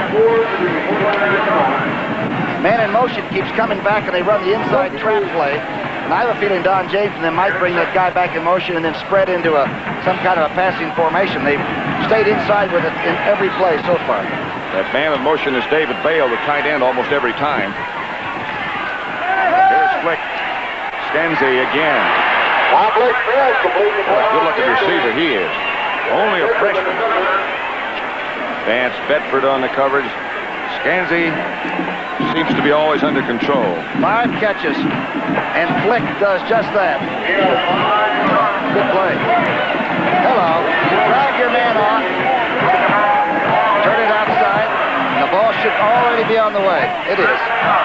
Man in motion keeps coming back, and they run the inside trap play. And I have a feeling Don James and them might bring that guy back in motion and then spread into a some kind of a passing formation. They've stayed inside with it in every play so far. That man in motion is David Bale, the tight end, almost every time. Here's Flick. Scansy again. Good-looking receiver he is. Only a freshman. Vance Bedford on the coverage. Scansy seems to be always under control. Five catches, and Flick does just that. Good play. Hello. Drag your man on. Turn it outside. And the ball should already be on the way. It is.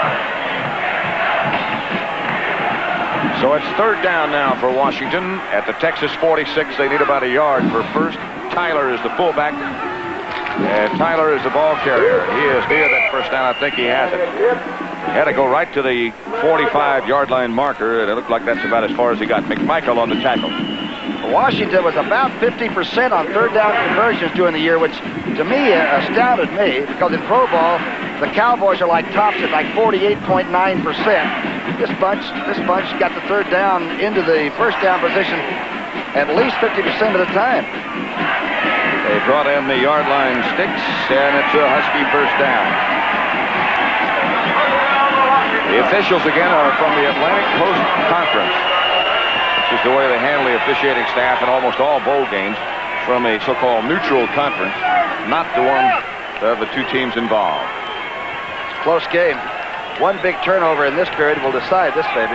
So it's third down now for Washington at the Texas forty-six. They need about a yard for first. Tyler is the fullback. And Tyler is the ball carrier. He is near that first down. I think he has it. He had to go right to the forty-five-yard line marker, and it looked like that's about as far as he got. McMichael on the tackle. Washington was about fifty percent on third down conversions during the year, which to me astounded me, because in pro ball, the Cowboys are like tops at like forty-eight point nine percent. This bunch, this bunch got the third down into the first down position at least fifty percent of the time. They brought in the yard line sticks, and it's a Husky first down. The officials again are from the Atlantic Coast Conference. This is the way they handle the officiating staff in almost all bowl games, from a so-called neutral conference, not the one of the two teams involved. It's a close game. One big turnover in this period will decide this, baby.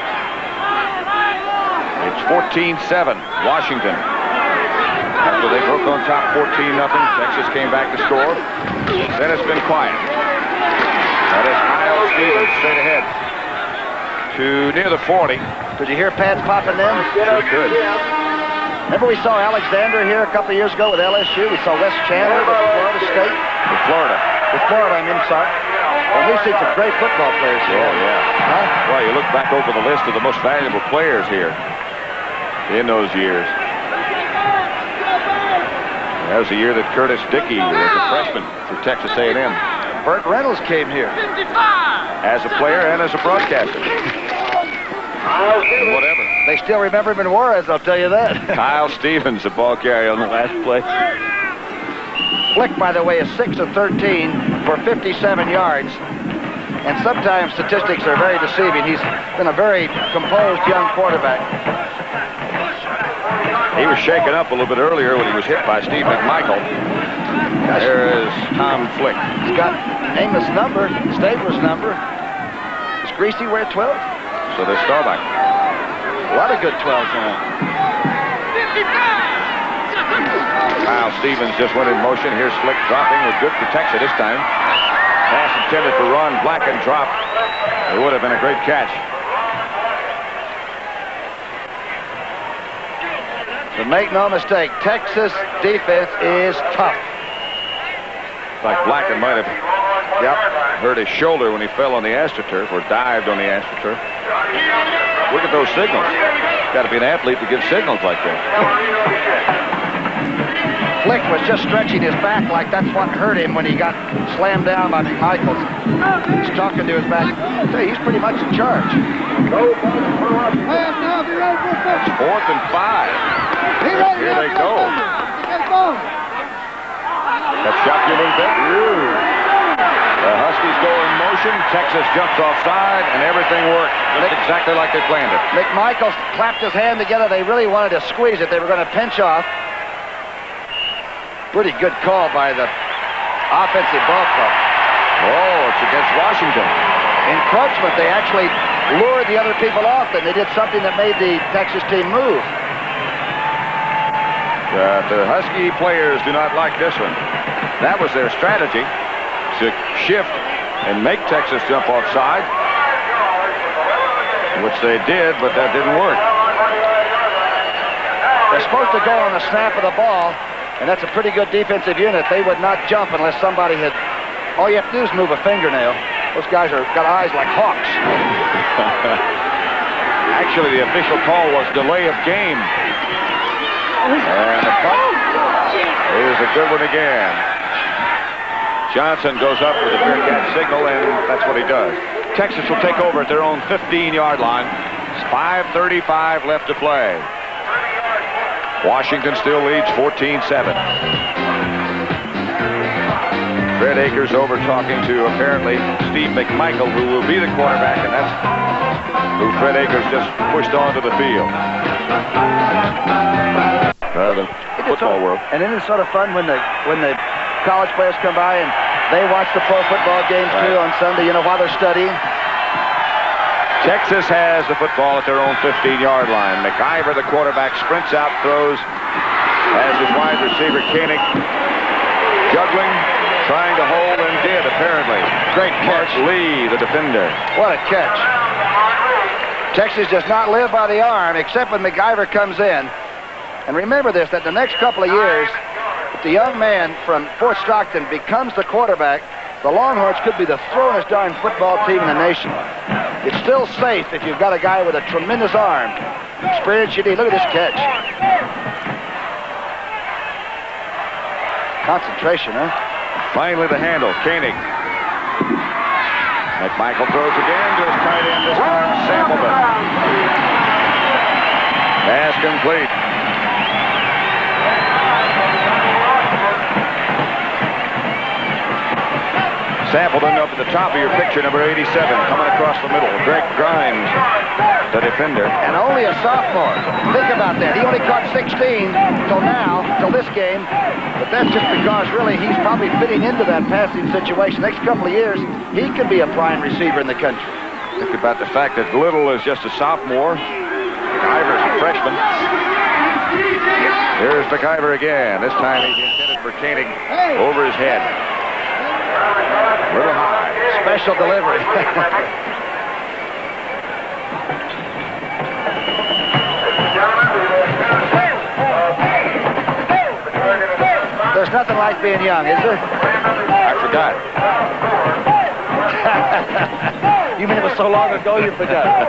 It's fourteen seven, Washington. After they broke on top fourteen nothing, Texas came back to score. Then it's been quiet. That is Kyle Stevens straight ahead to near the forty. Could you hear pads popping them? Sure could. Remember we saw Alexander here a couple of years ago with L S U. We saw Wes Chandler with Florida State. With Florida. With Florida, I mean, sorry. Well, we've seen some great football players here. Oh, yeah. Huh? Well, you look back over the list of the most valuable players here in those years. That was the year that Curtis Dickey was a freshman for Texas A and M. Burt Reynolds came here. As a player and as a broadcaster. Whatever. They still remember him in Juarez, I'll tell you that. Kyle Stevens, the ball carrier on the last play. Flick, by the way, is six of thirteen for fifty-seven yards. And sometimes statistics are very deceiving. He's been a very composed young quarterback. He was shaken up a little bit earlier when he was hit by Steve McMichael. There is Tom Flick. He's got Amos' number, Stabler's number. Does Greasy wear twelve? So does Starbuck. A lot of good twelves now. Kyle Stevens just went in motion. Here's Flick dropping with good protection this time. Pass intended for Ron Black and drop. It would have been a great catch. So make no mistake, Texas defense is tough. Like Blacken might have yep. hurt his shoulder when he fell on the AstroTurf or dived on the AstroTurf. Look at those signals. Got to be an athlete to give signals like that. Flick was just stretching his back like that's what hurt him when he got slammed down by McMichaels. He's talking to his back. Hey, he's pretty much in charge. It's fourth and five. Here they go. That's shot a little bit. The Huskies go in motion. Texas jumps offside, and everything worked just exactly like they planned it. McMichaels clapped his hand together. They really wanted to squeeze it. They were going to pinch off. Pretty good call by the offensive ball club. Oh, it's against Washington. Encroachment. They actually lured the other people off, and they did something that made the Texas team move. Uh, the Husky players do not like this one. That was their strategy, to shift and make Texas jump offside, which they did, but that didn't work. They're supposed to go on the snap of the ball, and that's a pretty good defensive unit. They would not jump unless somebody had... All you have to do is move a fingernail. Those guys are got eyes like hawks. Actually, the official call was delay of game. And the punt is a good one again. Johnson goes up with a fair catch signal, and that's what he does. Texas will take over at their own fifteen-yard line. It's five thirty-five left to play. Washington still leads fourteen seven. Fred Akers over talking to apparently Steve McMichael, who will be the quarterback, and that's who Fred Akers just pushed onto the field. Uh, the football world. And then it's sort of fun when the when the college players come by and they watch the pro football games too on Sunday, you know, while they're studying. Texas has the football at their own fifteen-yard line. McIver, the quarterback, sprints out, throws as his wide receiver Koenig juggling, trying to hold, and did apparently. Great catch. Mark Lee, the defender. What a catch. Texas does not live by the arm except when McIver comes in. And remember this, that the next couple of years, if the young man from Fort Stockton becomes the quarterback, the Longhorns could be the throwingest darn football team in the nation. It's still safe if you've got a guy with a tremendous arm. Experience you need. Look at this catch. Concentration, huh? Finally the handle, Koenig. McMichael throws again to his tight end, this time Sampleton. Pass complete. Sampleton up at the top of your picture, number eighty-seven, coming across the middle. Greg Grimes, the defender. And only a sophomore. Think about that. He only caught sixteen till now, till this game. But that's just because, really, he's probably fitting into that passing situation. Next couple of years, he could be a prime receiver in the country. Think about the fact that Little is just a sophomore. McIver's a freshman. Here's McIver again. This time he's intended for Koenig over his head. A little high. Special delivery. There's nothing like being young, is there? I forgot. You mean it was so long ago you forgot?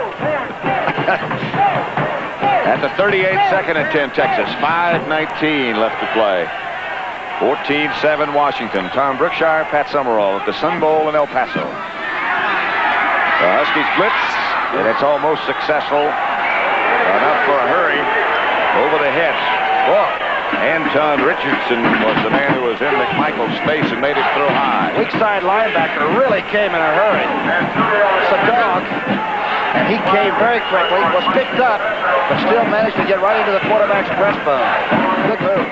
At the thirty-eight second attempt, Texas. five nineteen left to play. fourteen seven Washington. Tom Brookshire, Pat Summerall at the Sun Bowl in El Paso. The Huskies blitz, and it's almost successful. Enough for a hurry over the head. Oh, Anton Richardson was the man who was in McMichael's face and made it throw high. Weak side linebacker really came in a hurry. It's a dog, and he came very quickly, was picked up, but still managed to get right into the quarterback's breastbone. Good move.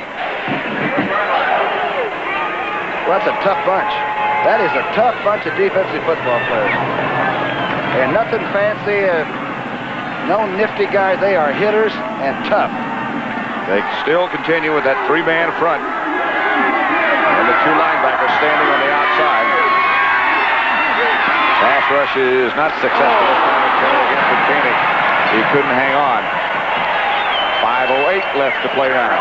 Well, that's a tough bunch. That is a tough bunch of defensive football players. And nothing fancy, uh, no nifty guys. They are hitters and tough. They still continue with that three-man front. And the two linebackers standing on the outside. Pass rush is not successful this time against the Koenig. He couldn't hang on. five oh eight left to play around.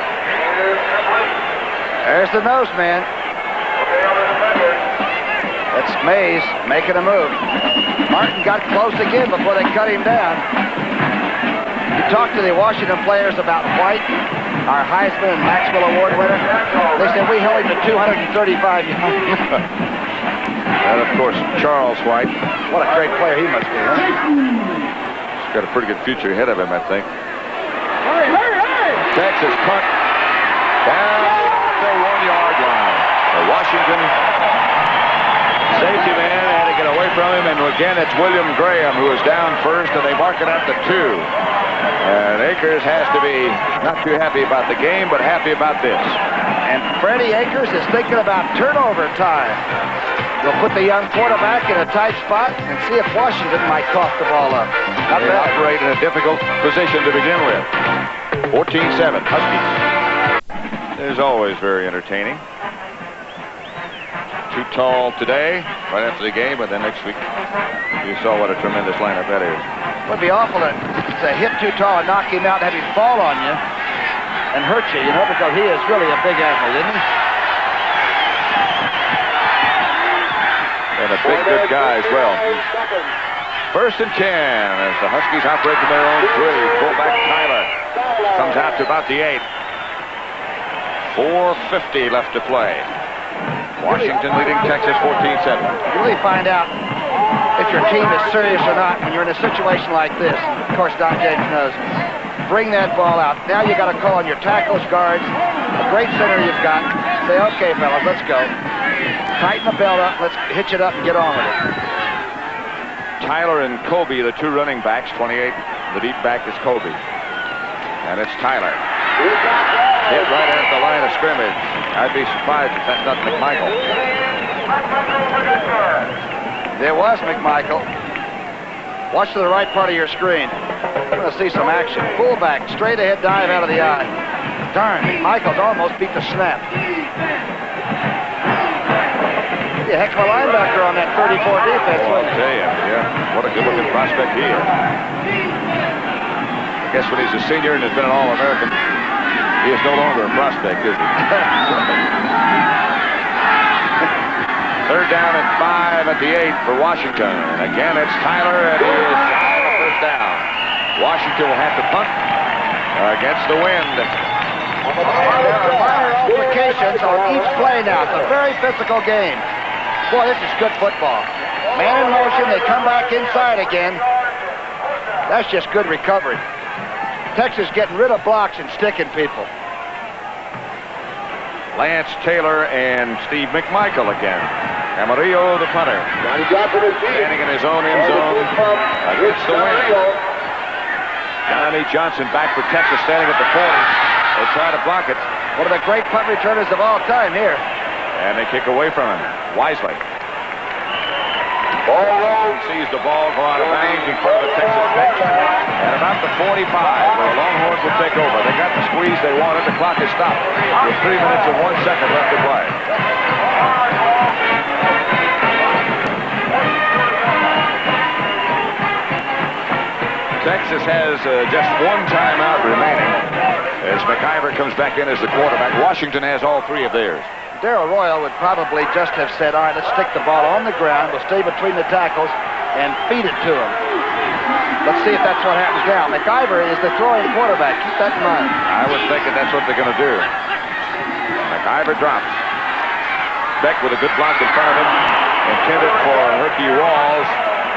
There's the nose man. It's Mays making a move. Martin got close again before they cut him down. You talk to the Washington players about White, our Heisman and Maxwell Award winner. They said we held him to two hundred thirty-five yards. And, of course, Charles White. What a great player he must be, huh? He's got a pretty good future ahead of him, I think. Hurry, hurry, hurry! Texas punt down the one-yard line. The Washington safety man had to get away from him, and again, it's William Graham who is down first, and they mark it out to two. And Akers has to be not too happy about the game, but happy about this. And Freddie Akers is thinking about turnover time. They'll put the young quarterback in a tight spot and see if Washington might cough the ball up. Not they bad. operate in a difficult position to begin with. fourteen seven, Huskies. It is always very entertaining. Too tall today, right after the game, but then next week, you saw what a tremendous lineup that is. It would be awful to, to hit too tall and knock him out and have him fall on you and hurt you, you know, because he is really a big athlete, isn't he? And a big, good guy as well. First and ten as the Huskies operate from their own three. Fullback Tyler comes out to about the eight. four fifty left to play. Washington leading Texas fourteen seven. You really find out if your team is serious or not when you're in a situation like this. Of course, Don James knows. Bring that ball out. Now you got to call on your tackles, guards, a great center you've got. Say, okay, fellas, let's go. Tighten the belt up. Let's hitch it up and get on with it. Tyler and Kobe, the two running backs. twenty-eight, the deep back is Kobe. And it's Tyler. Hit right at the line of scrimmage. I'd be surprised if that's not McMichael. There was McMichael. Watch to the right part of your screen. We're going to see some action. Fullback, straight ahead dive out of the eye. Darn, McMichael's almost beat the snap. Be a heck of a linebacker on that thirty-four defense. Oh, I'll tell you, yeah. What a good-looking prospect he is. I guess when he's a senior and has been an All-American, he is no longer a prospect, is he? Third down and five at the eight for Washington. And again, it's Tyler, and he is shy of a first down. Washington will have to punt against the wind. There are minor altercations on each play now. It's a very physical game. Boy, this is good football. Man in motion, they come back inside again. That's just good recovery. Texas getting rid of blocks and sticking people. Lance Taylor and Steve McMichael again. Amarillo, the punter, standing in his own end zone against the wind. Johnny Johnson back for Texas, standing at the forty. They try to block it. One of the great punt returners of all time here. And they kick away from him, wisely. Ball rolls. Sees the ball go out of bounds in front of the Texas bench. And about the forty-five, where the Longhorns will take over. They got the squeeze they wanted. The clock is stopped with three minutes and one second left to play. Texas has uh, just one timeout remaining as McIver comes back in as the quarterback. Washington has all three of theirs. Darrell Royal would probably just have said, all right, let's stick the ball on the ground. We'll stay between the tackles and feed it to him. Let's see if that's what happens now. McIver is the throwing quarterback. Keep that in mind. I was thinking that's what they're going to do. McIver drops. Beck with a good block in front of him. Intended for Herky Walls.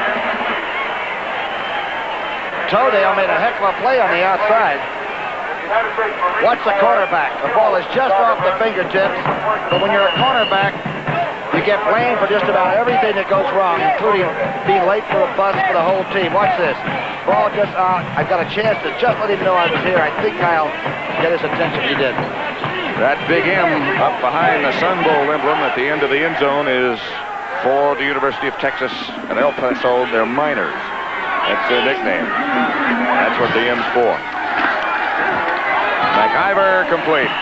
Todale made a heck of a play on the outside. Watch the cornerback. The ball is just off the fingertips. But when you're a cornerback, you get blamed for just about everything that goes wrong, including being late for a bus for the whole team. Watch this. Ball just out. I got a chance to just let him know I was here. I think I'll get his attention. He did. That big M up behind the Sun Bowl emblem at the end of the end zone is for the University of Texas at El Paso. They're Miners. That's their nickname. That's what the M's for. McIver complete.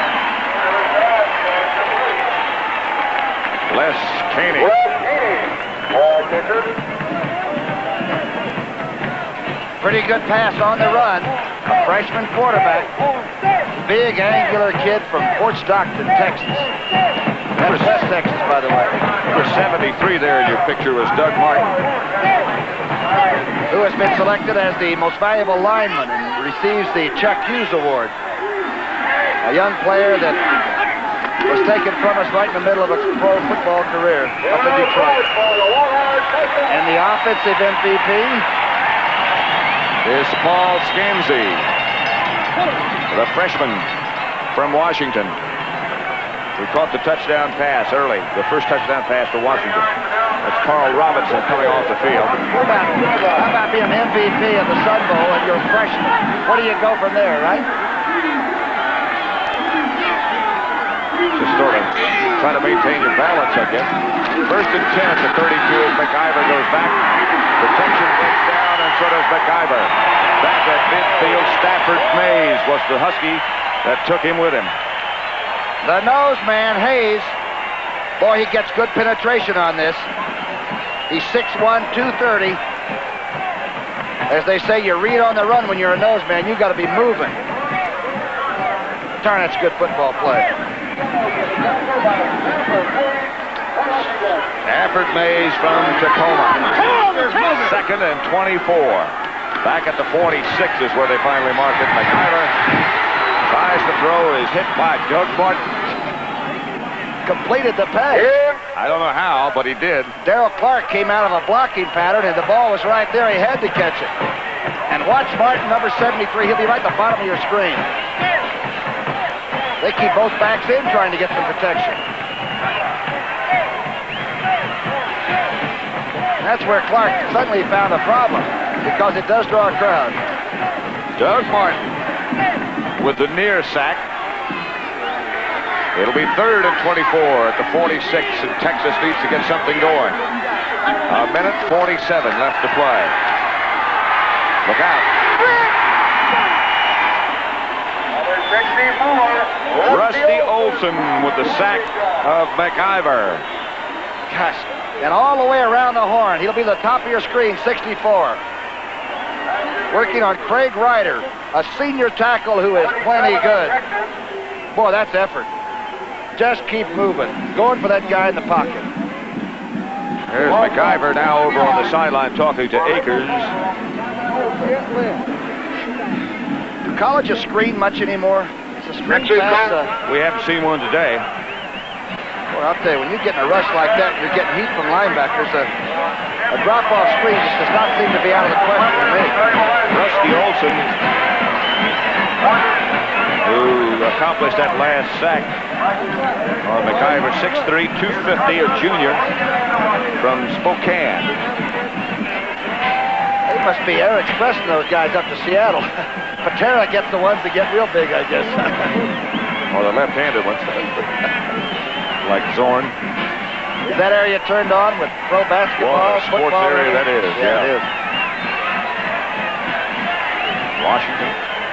Les Caney. Pretty good pass on the run. A freshman quarterback. Big, angular kid from Fort Stockton, Texas. That's West Texas, by the way. Number seventy-three there in your picture was Doug Martin, who has been selected as the most valuable lineman and receives the Chuck Hughes Award. A young player that was taken from us right in the middle of a pro football career up in Detroit. And the offensive M V P is Paul Scansey, the freshman from Washington, who caught the touchdown pass early, the first touchdown pass for Washington. That's Carl Robinson coming off the field. How about, how about being M V P of the Sun Bowl and you're a freshman? Where do you go from there, right? Just sort of trying to maintain your balance, I guess. First and ten at the thirty-two as McIver goes back. Protection breaks down, and so does McIver. Back at midfield, Stafford Mays was the Husky that took him with him. The nose man, Hayes. Boy, he gets good penetration on this. He's six one, two thirty. As they say, you read on the run when you're a nose man. You got to be moving. Darn, that's good football play. Stafford Mays from Tacoma. Second and twenty-four. Back at the forty-six is where they finally mark it. McIver tries to throw, is hit by Doug Martin. Completed the pass. I don't know how, but he did. Darrell Clark came out of a blocking pattern, and the ball was right there. He had to catch it. And watch Martin, number seventy-three. He'll be right at the bottom of your screen. They keep both backs in trying to get some protection. That's where Clark suddenly found a problem, because it does draw a crowd. Doug Martin with the near sack. It'll be third and twenty-four at the forty-six, and Texas needs to get something going. A minute forty-seven left to play. Look out. Rusty Olson with the sack of McIver. Gosh, and all the way around the horn. He'll be the top of your screen, sixty-four. Working on Craig Ryder, a senior tackle who is plenty good. Boy, that's effort. Just keep moving. Going for that guy in the pocket. There's McIver now over on the sideline talking to Akers. Do colleges screen much anymore? It's a screen pass. Uh, we haven't seen one today. Well, I'll tell you, when you get in a rush like that, you're getting heat from linebackers. A, a drop-off screen just does not seem to be out of the question for me. Rusty Olson, who accomplished that last sack on McIver, six three, two fifty, a junior from Spokane. They must be Air Expressing those guys up to Seattle. Patera gets the ones that get real big, I guess. Or the left-handed ones. Like Zorn. Is that area turned on with pro basketball, well, sports football? area, that is, yeah. yeah. It is. Washington.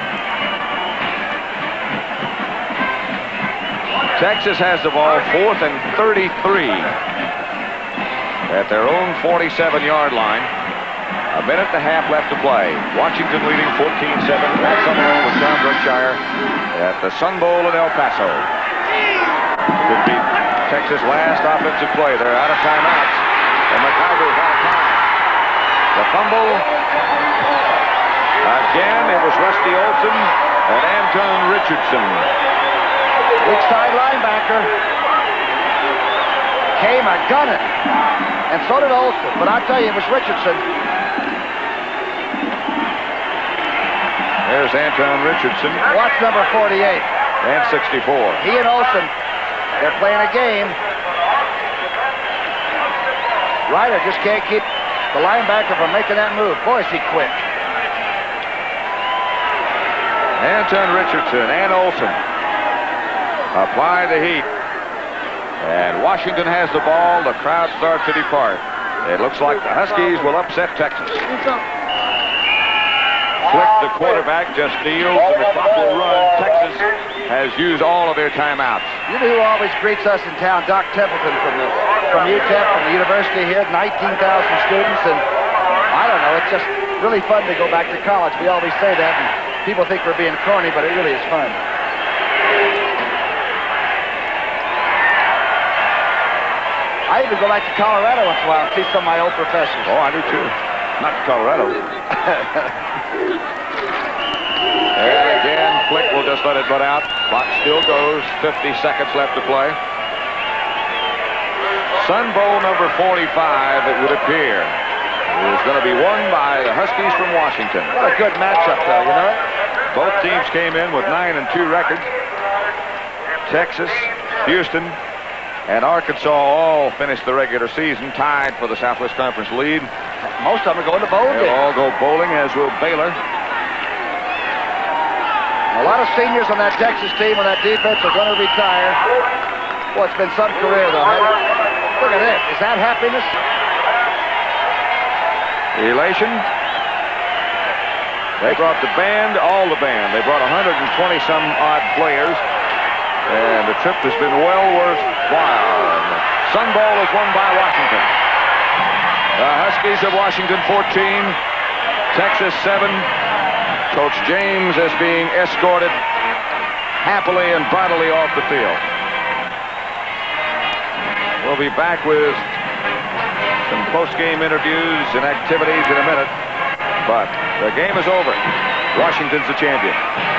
Texas has the ball, fourth and thirty-three at their own forty-seven-yard line. A minute and a half left to play. Washington leading fourteen seven. Pat Summerall with John Brookshire at the Sun Bowl in El Paso. Could be Texas' last offensive play. They're out of timeouts, and McIver's out of time. The fumble. Again, it was Rusty Olson and Anton Richardson. Weak side linebacker came a gunning, and so did Olson. But I tell you, it was Richardson. There's Anton Richardson. Watch number forty-eight. And sixty-four. He and Olson, they're playing a game. Ryder just can't keep the linebacker from making that move. Boy, is he quick. Anton Richardson and Olson apply the heat. And Washington has the ball. The crowd starts to depart. It looks like the Huskies will upset Texas. Flick, the quarterback, just kneels, and the clock will run. Texas has used all of their timeouts. You know who always greets us in town? Doc Templeton from the from U T E P, from the university here, nineteen thousand students, and I don't know, it's just really fun to go back to college. We always say that, and people think we're being corny, but it really is fun. I even go back to Colorado once in a while and see some of my old professors. Oh, I do too. Not Colorado. And again, Flick will just let it run out. Clock still goes. fifty seconds left to play. Sun Bowl number forty-five, it would appear, is going to be won by the Huskies from Washington. What a good matchup, though, you know? Both teams came in with nine and two records. Texas, Houston, and Arkansas all finished the regular season tied for the Southwest Conference lead. Most of them are going to bowling. They'll all go bowling, as will Baylor. A lot of seniors on that Texas team on that defense are going to retire. Well, it's been some career, though. Look at this. Is that happiness? Elation. They brought the band, all the band. They brought one hundred twenty some odd players. And the trip has been well worthwhile. Sun Bowl is won by Washington. The Huskies of Washington fourteen, Texas seven. Coach James is being escorted happily and vitally off the field. We'll be back with some post-game interviews and activities in a minute. But the game is over. Washington's the champion.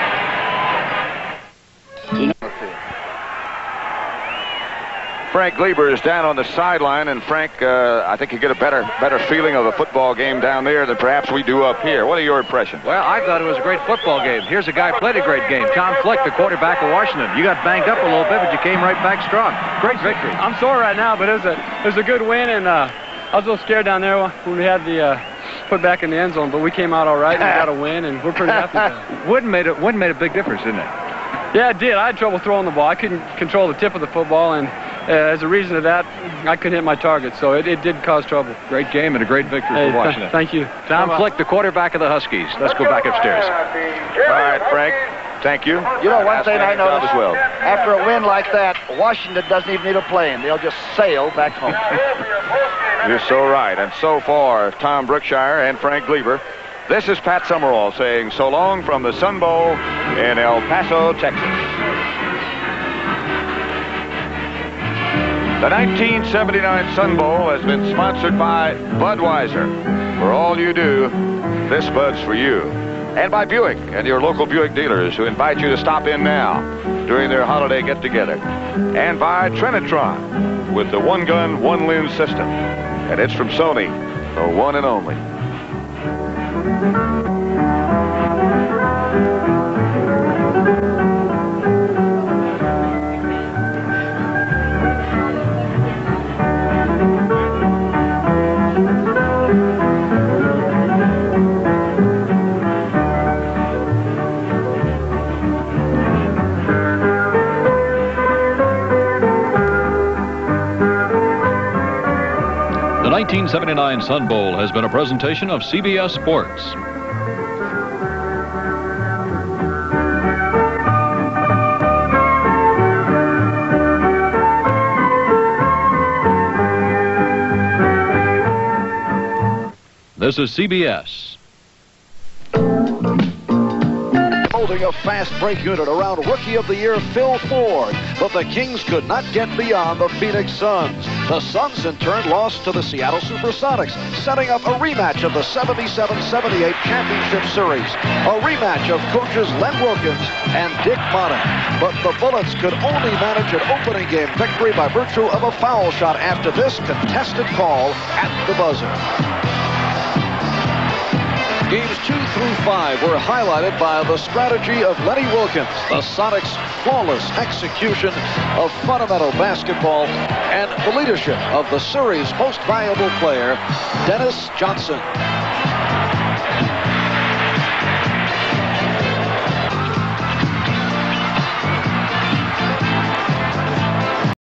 Frank Gleber is down on the sideline, and Frank, uh, I think you get a better better feeling of the football game down there than perhaps we do up here. What are your impressions? Well, I thought it was a great football game. Here's a guy who played a great game, Tom Flick, the quarterback of Washington. You got banged up a little bit, but you came right back strong. Great victory. I'm sore right now, but it was a it was a good win, and uh, I was a little scared down there when we had the uh, put back in the end zone, but we came out all right and we got a win, and we're pretty happy with that. Wooden made a Wooden made a big difference, didn't it? Yeah, it did. I had trouble throwing the ball. I couldn't control the tip of the football, and uh, as a reason of that, I couldn't hit my target, so it, it did cause trouble. Great game and a great victory hey, for Washington. Th thank you. Tom Flick, the quarterback of the Huskies. Let's go back upstairs. All right, Frank. Thank you. You know, one thing I noticed, as well. After a win like that, Washington doesn't even need a plane. They'll just sail back home. You're so right. And so far, Tom Brookshire and Frank Gleber. This is Pat Summerall saying so long from the Sun Bowl in El Paso, Texas. The nineteen seventy-nine Sun Bowl has been sponsored by Budweiser. For all you do, this Bud's for you. And by Buick and your local Buick dealers who invite you to stop in now during their holiday get-together. And by Trinitron with the one-gun, one-lens system. And it's from Sony, the one and only. The nineteen seventy-nine Sun Bowl has been a presentation of C B S Sports. This is C B S. Holding a fast break unit around Rookie of the Year Phil Ford, but the Kings could not get beyond the Phoenix Suns. The Suns in turn lost to the Seattle Supersonics, setting up a rematch of the seventy-seven seventy-eight Championship Series. A rematch of coaches Len Wilkins and Dick Motta. But the Bullets could only manage an opening game victory by virtue of a foul shot after this contested call at the buzzer. Games two through five were highlighted by the strategy of Lenny Wilkins, the Sonics' flawless execution of fundamental basketball, and the leadership of the series' most valuable player, Dennis Johnson.